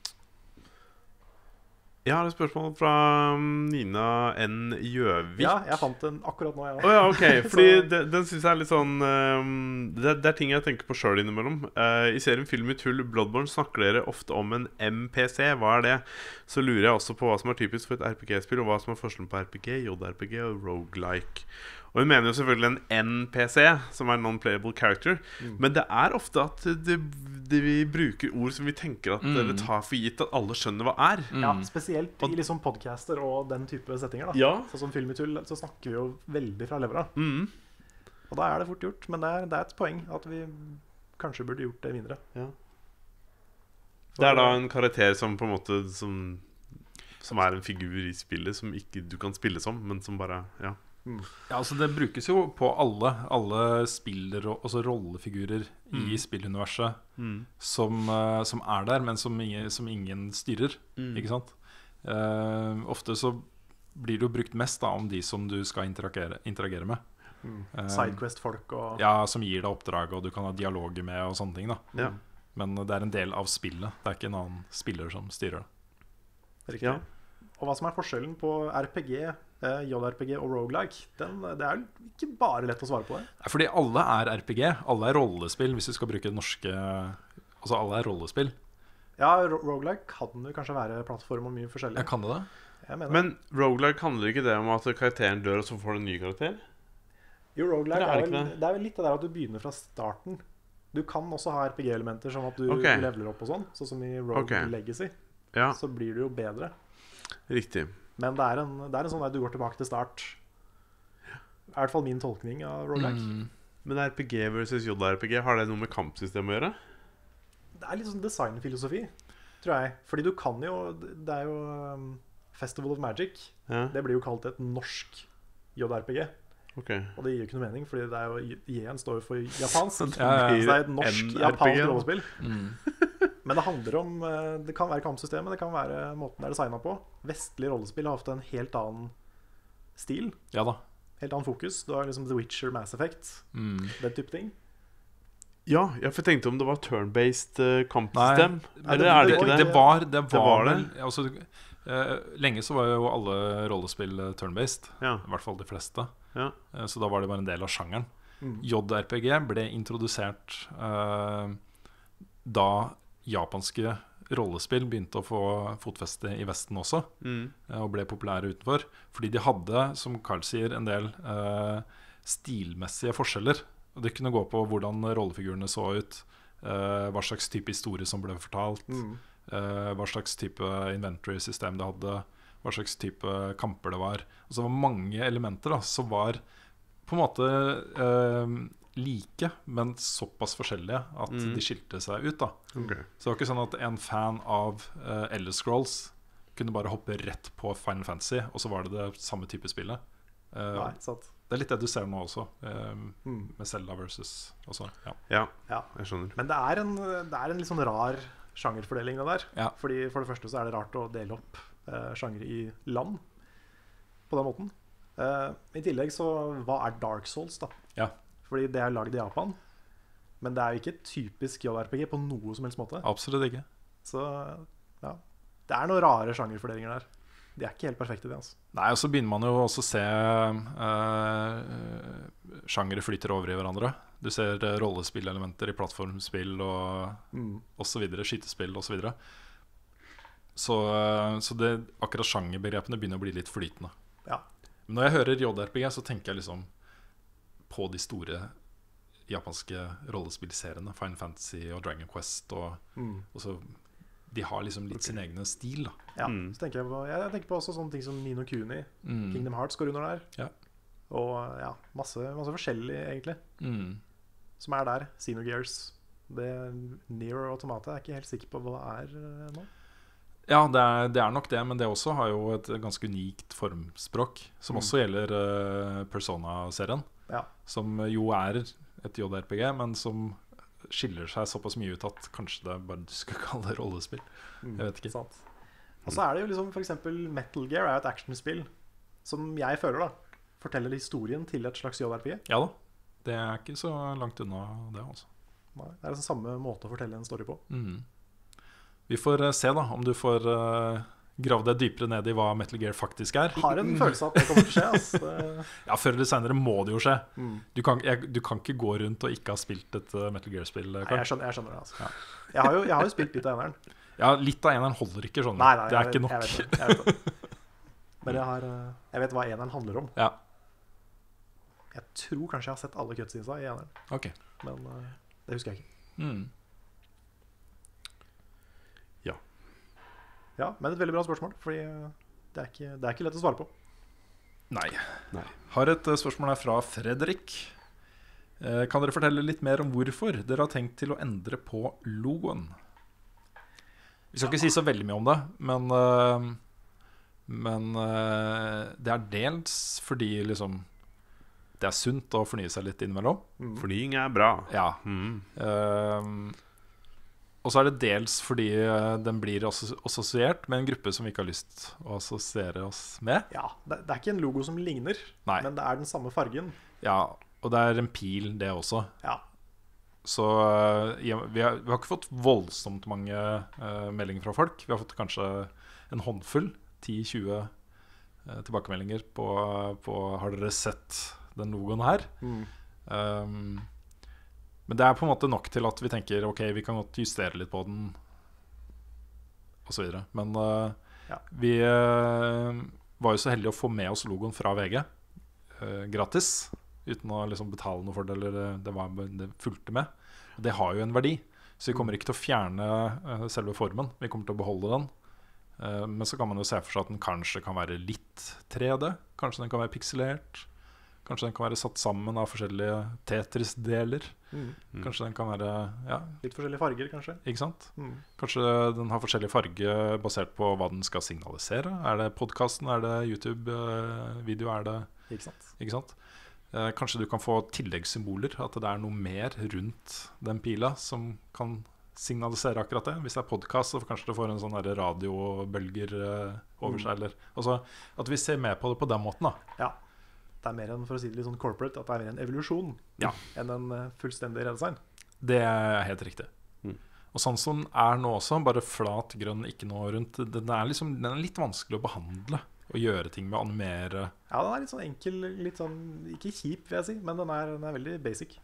Jeg har et spørsmål fra Nina N. Gjøvik. Ja, jeg fant den akkurat nå, jeg Å òg. ja, ok, fordi Så- den, den synes jeg er litt sånn ehm, det, det er ting jeg tenker på selv innimellom. Eh, I serien Film i tull Bloodborne snakker dere ofte om en M P C. Hva er det? Så lurer jeg også på hva som er typisk for et R P G-spill, og hva som er forskjellen på R P G, J R P G og roguelike. Og hun mener jo selvfølgelig en N P C, som er non-playable character. Mm. Men det er ofte at det, det vi bruker ord som vi tenker at Mm. dere tar for gitt at alle skjønner hva er. Ja, Mm. spesielt i liksom podcaster og den type settinger. da Ja. Sånn som Film i tull, så snakker vi jo veldig fra levra. Mm. Og da er det fort gjort. Men det er, det er et poeng at vi kanskje burde gjort det videre. Ja. Det er da en karakter som på en måte Som, som er en figur i spillet som ikke du kan spille som, men som bare Ja. Ja, altså Det brukes jo på alle Alle spiller, altså rollefigurer Mm. i spilluniverset Mm. som, eh, som er der, men som ingen, som ingen styrer. Mm. Ikke sant? Eh, ofte så blir det jo brukt mest da om de som du skal interagere, interagere med. Mm. Eh, Sidequest-folk og Ja, Som gir deg oppdrag, og du kan ha dialoger med og sånne ting. da Ja. Men det er en del av spillet. Det er ikke en annen spiller som styrer det. Riktig. Ja. Og hva som er forskjellen på R P G, eh, J R P G og roguelike, den, det er jo ikke bare lett å svare på det. Nei, Fordi alle er R P G. Alle er rollespill, hvis du skal bruke det norske. Altså alle er rollespill. Ja, ro roguelike kan jo kanskje være plattform og mye forskjellig. Jeg kan det det? Jeg mener. Men roguelike handler ikke det om at karakteren dør, og så får du en ny karakter? Jo, roguelike Eller er er, det ikke vel, det? det er vel litt det der at du begynner fra starten. Du kan også ha R P G-elementer som at du Ok. leveler opp og sånn. Sånn som i Rogue Ok. Legacy. Ja, Så blir du jo bedre. riktig. Men det er en, det er en sånn at du går tilbake til start. Er i hvert fall min tolkning av roguelike. Mm. Men R P G versus J R P G, har det noe med kampsystemet å gjøre? Det er litt sånn designfilosofi, tror jeg. Fordi du kan jo Det er jo um, Festival of Magic. Ja, Det blir jo kalt et norsk J R P G. ok. Og det gir jo ikke noe mening, fordi det er jo J-en står jo for japansk. Ja, ja, Så det er et norsk, N R P G, japansk da. rollespill. Mm. Men det handler om eh, Det kan være kampsystemet, det kan være måten det er designa på. Vestlige rollespill har ofte en helt annen stil. Ja da. Helt annen fokus. Du har liksom The Witcher, Mass Effect, Mm. den type ting. Ja, jeg for tenkte om det var turn-based eh, kampsystem. Nei, Eller det- er det det- ikke det? Det var det. Var, var vel, altså, eh, lenge så var jo alle rollespill eh, turn-based. Ja, I hvert fall de fleste. ja. Eh, så da var det bare en del av sjangeren. Mm. J R P G ble introdusert eh, da japanske rollespill begynte å få fotfeste i Vesten også, Mm. eh, og ble populære utenfor. Fordi de hadde, som Carl sier, en del eh, stilmessige forskjeller. Og det kunne gå på hvordan rollefigurene så ut, eh, hva slags type historie som ble fortalt, Mm. eh, hva slags type inventory-system det hadde, hva slags type kamper det var. Altså det var mange elementer da, som var på en måte eh, like, men såpass forskjellige at Mm. de skilte seg ut. da Ok. Så det var ikke sånn at en fan av uh, Elder Scrolls kunne bare hoppe rett på Final Fantasy, og så var det det samme type spillet. Eh, Nei, sant. det er litt det du ser nå også, eh, Mm. med Zelda versus også. Ja. Ja, Ja. jeg skjønner. Men det er en, det er en litt sånn rar sjangerfordeling, det der. Ja. Fordi For det første så er det rart å dele opp uh, sjangere i land på den måten. Eh, I tillegg så hva er Dark Souls, da? Ja. Fordi det er lagd i Japan. Men det er jo ikke typisk J R P G på noe som helst måte. Absolutt ikke. Så ja, det er noen rare sjangerfordelinger der. De er ikke helt perfekte, de. Altså. Nei, og så begynner man jo også å se uh, sjangere flyter over i hverandre. Du ser uh, rollespillelementer i plattformspill og Mm. og så videre, skytespill og så videre. Så, eh, så det, akkurat sjangerbegrepene begynner å bli litt flytende. Ja. Men når jeg hører J R P G, så tenker jeg liksom på de store japanske rollespillseriene, Final Fantasy og Dragon Quest. Og, Mm. og så de har liksom litt sin egen stil, da. Ja, Mm. så tenker jeg, på, jeg tenker på også sånne ting som Ni no Kuni. Mm. Kingdom Hearts går under der. Ja. Og ja, masse, masse forskjellig, egentlig, Mm. som er der. Xenogears. Det Nier Automata er jeg ikke helt sikker på hva det er eh, nå. Ja, det er, det er nok det, men det også har jo et ganske unikt formspråk, som Mm. også gjelder uh, Persona-serien, Ja. som jo er et J R P G, men som skiller seg såpass mye ut at kanskje det bare du skal kalle det rollespill. Mm, Jeg vet ikke. Sant. Og så er det jo liksom for eksempel Metal Gear er jo et actionspill som jeg føler da forteller historien til et slags J R P G. Ja da, det er ikke så langt unna det, altså. Nei, det er liksom samme måte å fortelle en story på. Mm. Vi får eh, se da om du får uh, grave deg dypere ned i hva Metal Gear faktisk er. Jeg har en følelse av at det kommer til å skje. Altså. Det, Ja, før eller senere må det jo skje. mm. Du kan, jeg, du kan ikke gå rundt og ikke ha spilt et uh, Metal Gear-spill. Nei, Karl. jeg, skjønner, jeg skjønner det. Altså. Ja. Jeg, har jo, jeg har jo spilt litt av eneren. Ja, litt av eneren holder ikke, skjønner du. Nei, nei, Det er jeg, ikke vet- nok. Jeg vet det, jeg vet det. Men jeg, har, eh, jeg vet hva eneren handler om. Ja, Jeg tror kanskje jeg har sett alle cutscenesa i eneren, ok. men eh, det husker jeg ikke. Mm. Ja, men et veldig bra spørsmål, fordi eh, det er ikke, det er ikke lett å svare på. Nei. Nei. Har et uh, spørsmål her fra Fredrik. Eh, kan dere fortelle litt mer om hvorfor dere har tenkt til å endre på logoen? Vi skal ikke si så veldig mye om det, men, uh, men uh, det er dels fordi liksom det er sunt å fornye seg litt innimellom. Mm. Fornying er bra. Ja. Mm. Uh, og så er det dels fordi uh, den blir assos- assosiert med en gruppe som vi ikke har lyst å assosiere oss med. Ja, det, det er ikke en logo som ligner, Nei. men det er den samme fargen. Ja, og det er en pil, det også. Ja, Så uh, ja, vi, har, vi har ikke fått voldsomt mange uh, meldinger fra folk. Vi har fått kanskje en håndfull, ti tjue uh, tilbakemeldinger på, på har dere sett den logoen her. mm. Um, men det er på en måte nok til at vi tenker ok, vi kan godt justere litt på den, og så videre. Men uh, Ja. vi uh, var jo så heldige å få med oss logoen fra V G uh, gratis, uten å liksom betale noe for det, eller det, det, var, det fulgte med. Og det har jo en verdi, så vi kommer ikke til å fjerne uh, selve formen. Vi kommer til å beholde den. Uh, men så kan man jo se for seg at den kanskje kan være litt tre D. Kanskje den kan være pikselert. Kanskje den kan være satt sammen av forskjellige Tetris-deler. Mm. Mm. Kanskje den kan være Ja, Litt forskjellige farger, kanskje. ikke sant? Mm. Kanskje den har forskjellig farge basert på hva den skal signalisere. Er det podkasten, er det YouTube-video, er det Ikke sant? Ikke sant? Eh, kanskje du kan få tilleggssymboler, at det er noe mer rundt den pila som kan signalisere akkurat det. Hvis det er podkast, så kanskje det får en sånn der radiobølger eh, over Mm. seg. Eller, altså, at vi ser med på det på den måten, da. Ja. Det er mer enn, for å si det litt sånn corporate, at det er mer en evolusjon Ja. enn en eh, fullstendig redesign. Det er helt riktig. Mm. Og sånn som den er nå også, bare flat, grønn, ikke noe rundt. Den er, liksom, den er litt vanskelig å behandle og gjøre ting med, å animere. Ja, den er litt sånn enkel, litt sånn, ikke kjip vil jeg si, men den er, den er veldig basic.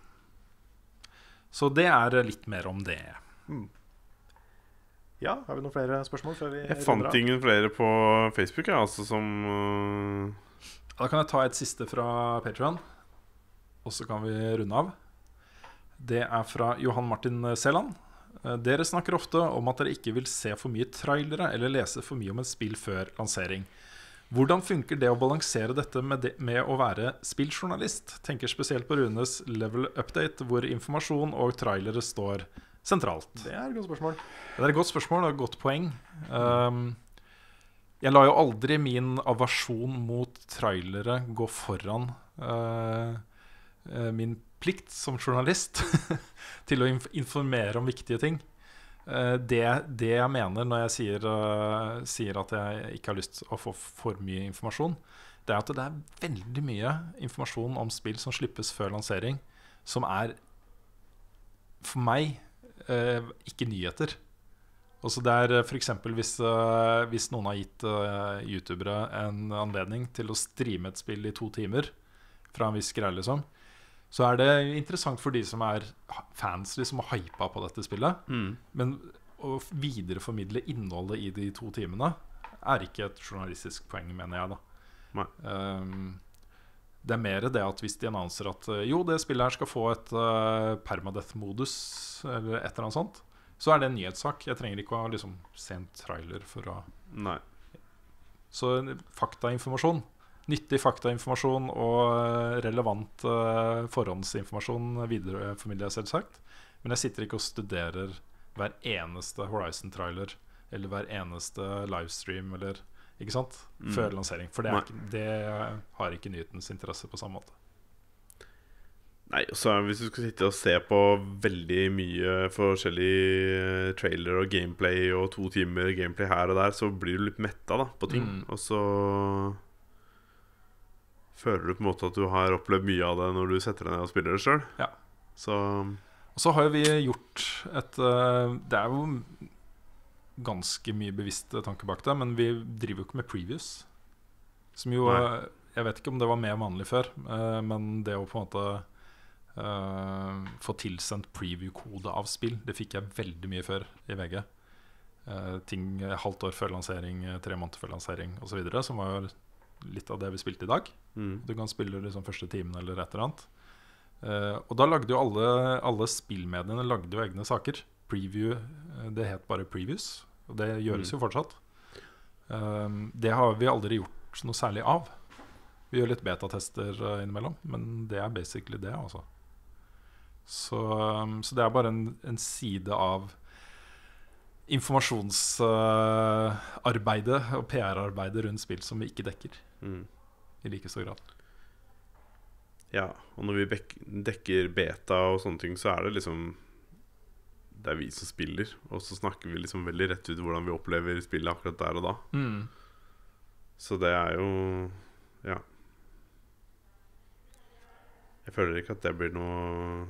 Så det er litt mer om det. Mm. Ja, har vi noen flere spørsmål før vi Jeg runder fant av? ingen flere på Facebook, jeg, altså, som øh, Da kan jeg ta et siste fra Patreon, og så kan vi runde av. Det er fra Johan Martin Seland. Eh, Dere snakker ofte om at dere ikke vil se for mye trailere eller lese for mye om et spill før lansering. Hvordan funker det å balansere dette med, det, med å være spilljournalist? Tenker spesielt på Runes Level Update, hvor informasjon og trailere står sentralt. Det er et godt spørsmål. Det er et godt spørsmål og et godt poeng. Um, jeg lar jo aldri min aversjon mot trailere gå foran uh, uh, min plikt som journalist til å inf informere om viktige ting. Uh, det, det jeg mener når jeg sier, uh, sier at jeg ikke har lyst til å få for mye informasjon, det er at det er veldig mye informasjon om spill som slippes før lansering, som er for meg uh, ikke nyheter. Også det er for eksempel hvis, uh, hvis noen har gitt uh, youtubere en anledning til å streame et spill i to timer fra en viss greie, liksom, så er det interessant for de som er fans liksom og hypa på dette spillet. mm. Men å videreformidle innholdet i de to timene er ikke et journalistisk poeng, mener jeg da. Nei. Um, det er mer det at hvis de annonser at uh, jo, det spillet her skal få et uh, permadeath-modus, eller et eller annet sånt, så er det en nyhetssak. Jeg trenger ikke å liksom, se en trailer for å Nei. Så faktainformasjon, nyttig faktainformasjon og relevant uh, forhåndsinformasjon videreformidler jeg selvsagt. Men jeg sitter ikke og studerer hver eneste Horizon-trailer eller hver eneste livestream eller, ikke sant? Mm. Før lansering. For det, er ikke, det har ikke nyhetens interesse på samme måte. Nei, så hvis du skal sitte og se på veldig mye forskjellige trailer og gameplay og to timer gameplay her og der, så blir du litt metta da, på ting. Mm. Og så føler du på en måte at du har opplevd mye av det når du setter deg ned og spiller det selv. Ja. Så Og så har vi gjort et uh, det er jo ganske mye bevisst tanke bak det, men vi driver jo ikke med previews. Som jo uh, jeg vet ikke om det var mer vanlig før, uh, men det å på en måte uh, få tilsendt preview-kode av spill, det fikk jeg veldig mye før i V G. Uh, ting halvt år før lansering, tre måneder før lansering og så videre, som var litt av det vi spilte i dag. mm. Du kan spille liksom første timen eller et eller annet. Uh, og da lagde jo alle, alle spillmediene lagde jo egne saker. Preview, uh, det het bare previews, og det gjøres Mm. jo fortsatt. Um, det har vi aldri gjort noe særlig av. Vi gjør litt betatester uh, innimellom, men det er basically det, altså. Så, um, så det er bare en, en side av informasjonsarbeidet uh, og P R-arbeidet rundt spill som vi ikke dekker Mm. i like stor grad. Ja, og når vi bek dekker beta og sånne ting, så er det liksom det er vi som spiller, og så snakker vi liksom veldig rett ut hvordan vi opplever spillet akkurat der og da. Mm. Så det er jo ja. Jeg føler ikke at det blir noe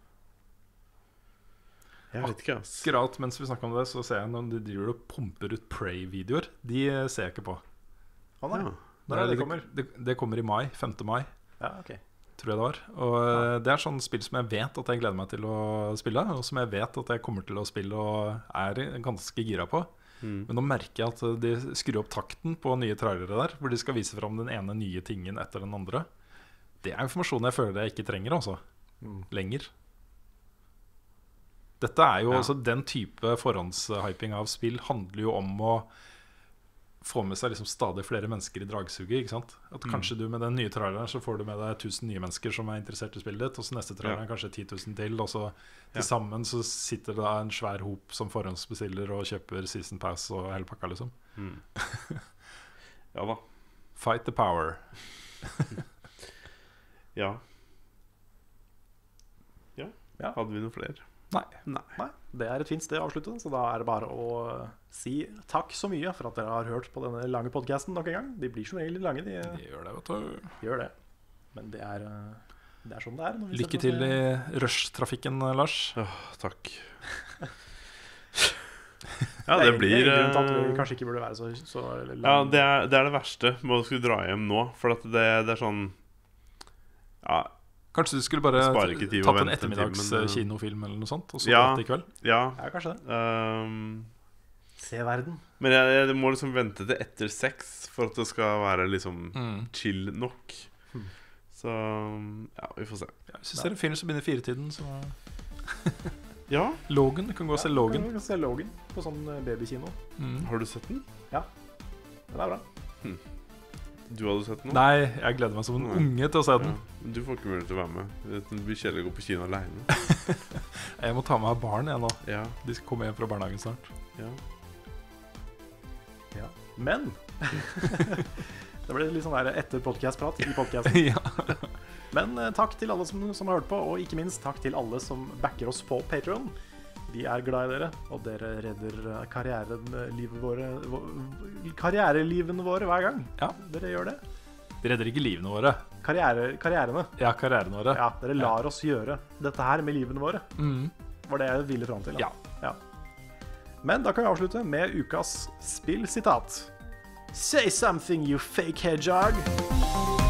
Jeg vet ikke, ass. Akkurat mens vi snakker om det, så ser jeg når de driver og pumper ut Prey-videoer. De ser jeg ikke på. Å nei, Ja. når er det det kommer? Det, det kommer i mai, femte mai, Ja, ok. tror jeg det var. Og eh, det er sånn spill som jeg vet at jeg gleder meg til å spille, og som jeg vet at jeg kommer til å spille og er ganske gira på. Mm. Men nå merker jeg at de skrur opp takten på nye trailere der, hvor de skal vise fram den ene nye tingen etter den andre. Det er informasjon jeg føler jeg ikke trenger, altså. Mm. Lenger. Dette er jo Ja. altså den type forhåndshyping av spill handler jo om å få med seg liksom stadig flere mennesker i dragsuget, ikke sant? At kanskje du med den nye traileren så får du med deg tusen nye mennesker som er interessert i spillet ditt, og så neste traileren Ja. kanskje ti tusen til, og så til Ja. sammen så sitter det da en svær hop som forhåndsbestiller og kjøper season pass og hele pakka, liksom. Mm. Ja da. Fight the power. Ja. Ja. Ja. Hadde vi noen flere? Nei. Nei. Nei, det er et fint sted å avslutte, så da er det bare å uh, si takk så mye for at dere har hørt på denne lange podcasten nok en gang. De blir som regel litt lange, de, De gjør det, vet du. gjør det. Men det er, uh, det er sånn det er. når vi Lykke setter til oss i ned. rush-trafikken, Lars. Åh, takk. Ja, Det det er blir egentlig en grunn til at vi eh, kanskje ikke burde være så, så lang. Ja, det er, det er det verste med å skulle dra hjem nå. For at det, det er sånn Ja, Kanskje du skulle bare Sparer ikke tid å tatt en vente en time, ettermiddags men, uh, kinofilm eller noe sånt, og så Ja. dratt i kveld? ja Ja, kanskje det. ehm, Se verden. Men jeg, jeg må liksom vente til etter seks for at det skal være liksom Mm. chill nok. Hmm. Så ja, vi får se. Ja, hvis du ser en film som begynner i firetiden, så Ja, Logan. Du kan gå og se Logan. Kan se Logan på sånn uh, babykino. Mm. har du sett den? Den er bra. Du hadde sett den nå? Nei, jeg gleder meg som en Nei. unge til å se Ja. den. Men du får ikke mulighet til å være med. Det blir kjedelig å gå på kino alene. Jeg må ta med meg barn jeg nå. Ja, De skal komme hjem fra barnehagen snart. ja. Men det ble litt sånn der etter podcast-prat i podcasten. Ja. Men eh, takk til alle som, som har hørt på, og ikke minst takk til alle som backer oss på Patreon. Vi er glad i dere, og dere redder eh, karrierelivet våre, vå- karrierelivene våre hver gang. Ja. Dere gjør det. De redder ikke livene våre. Karriere, karrierene. Ja, karrieren våre. Ja, dere lar oss gjøre dette her med livene våre. Mm. Var det jeg ville fram til. Da. Ja. Ja. Men da kan vi avslutte med ukas spillsitat. Say something, you fake hedgehog.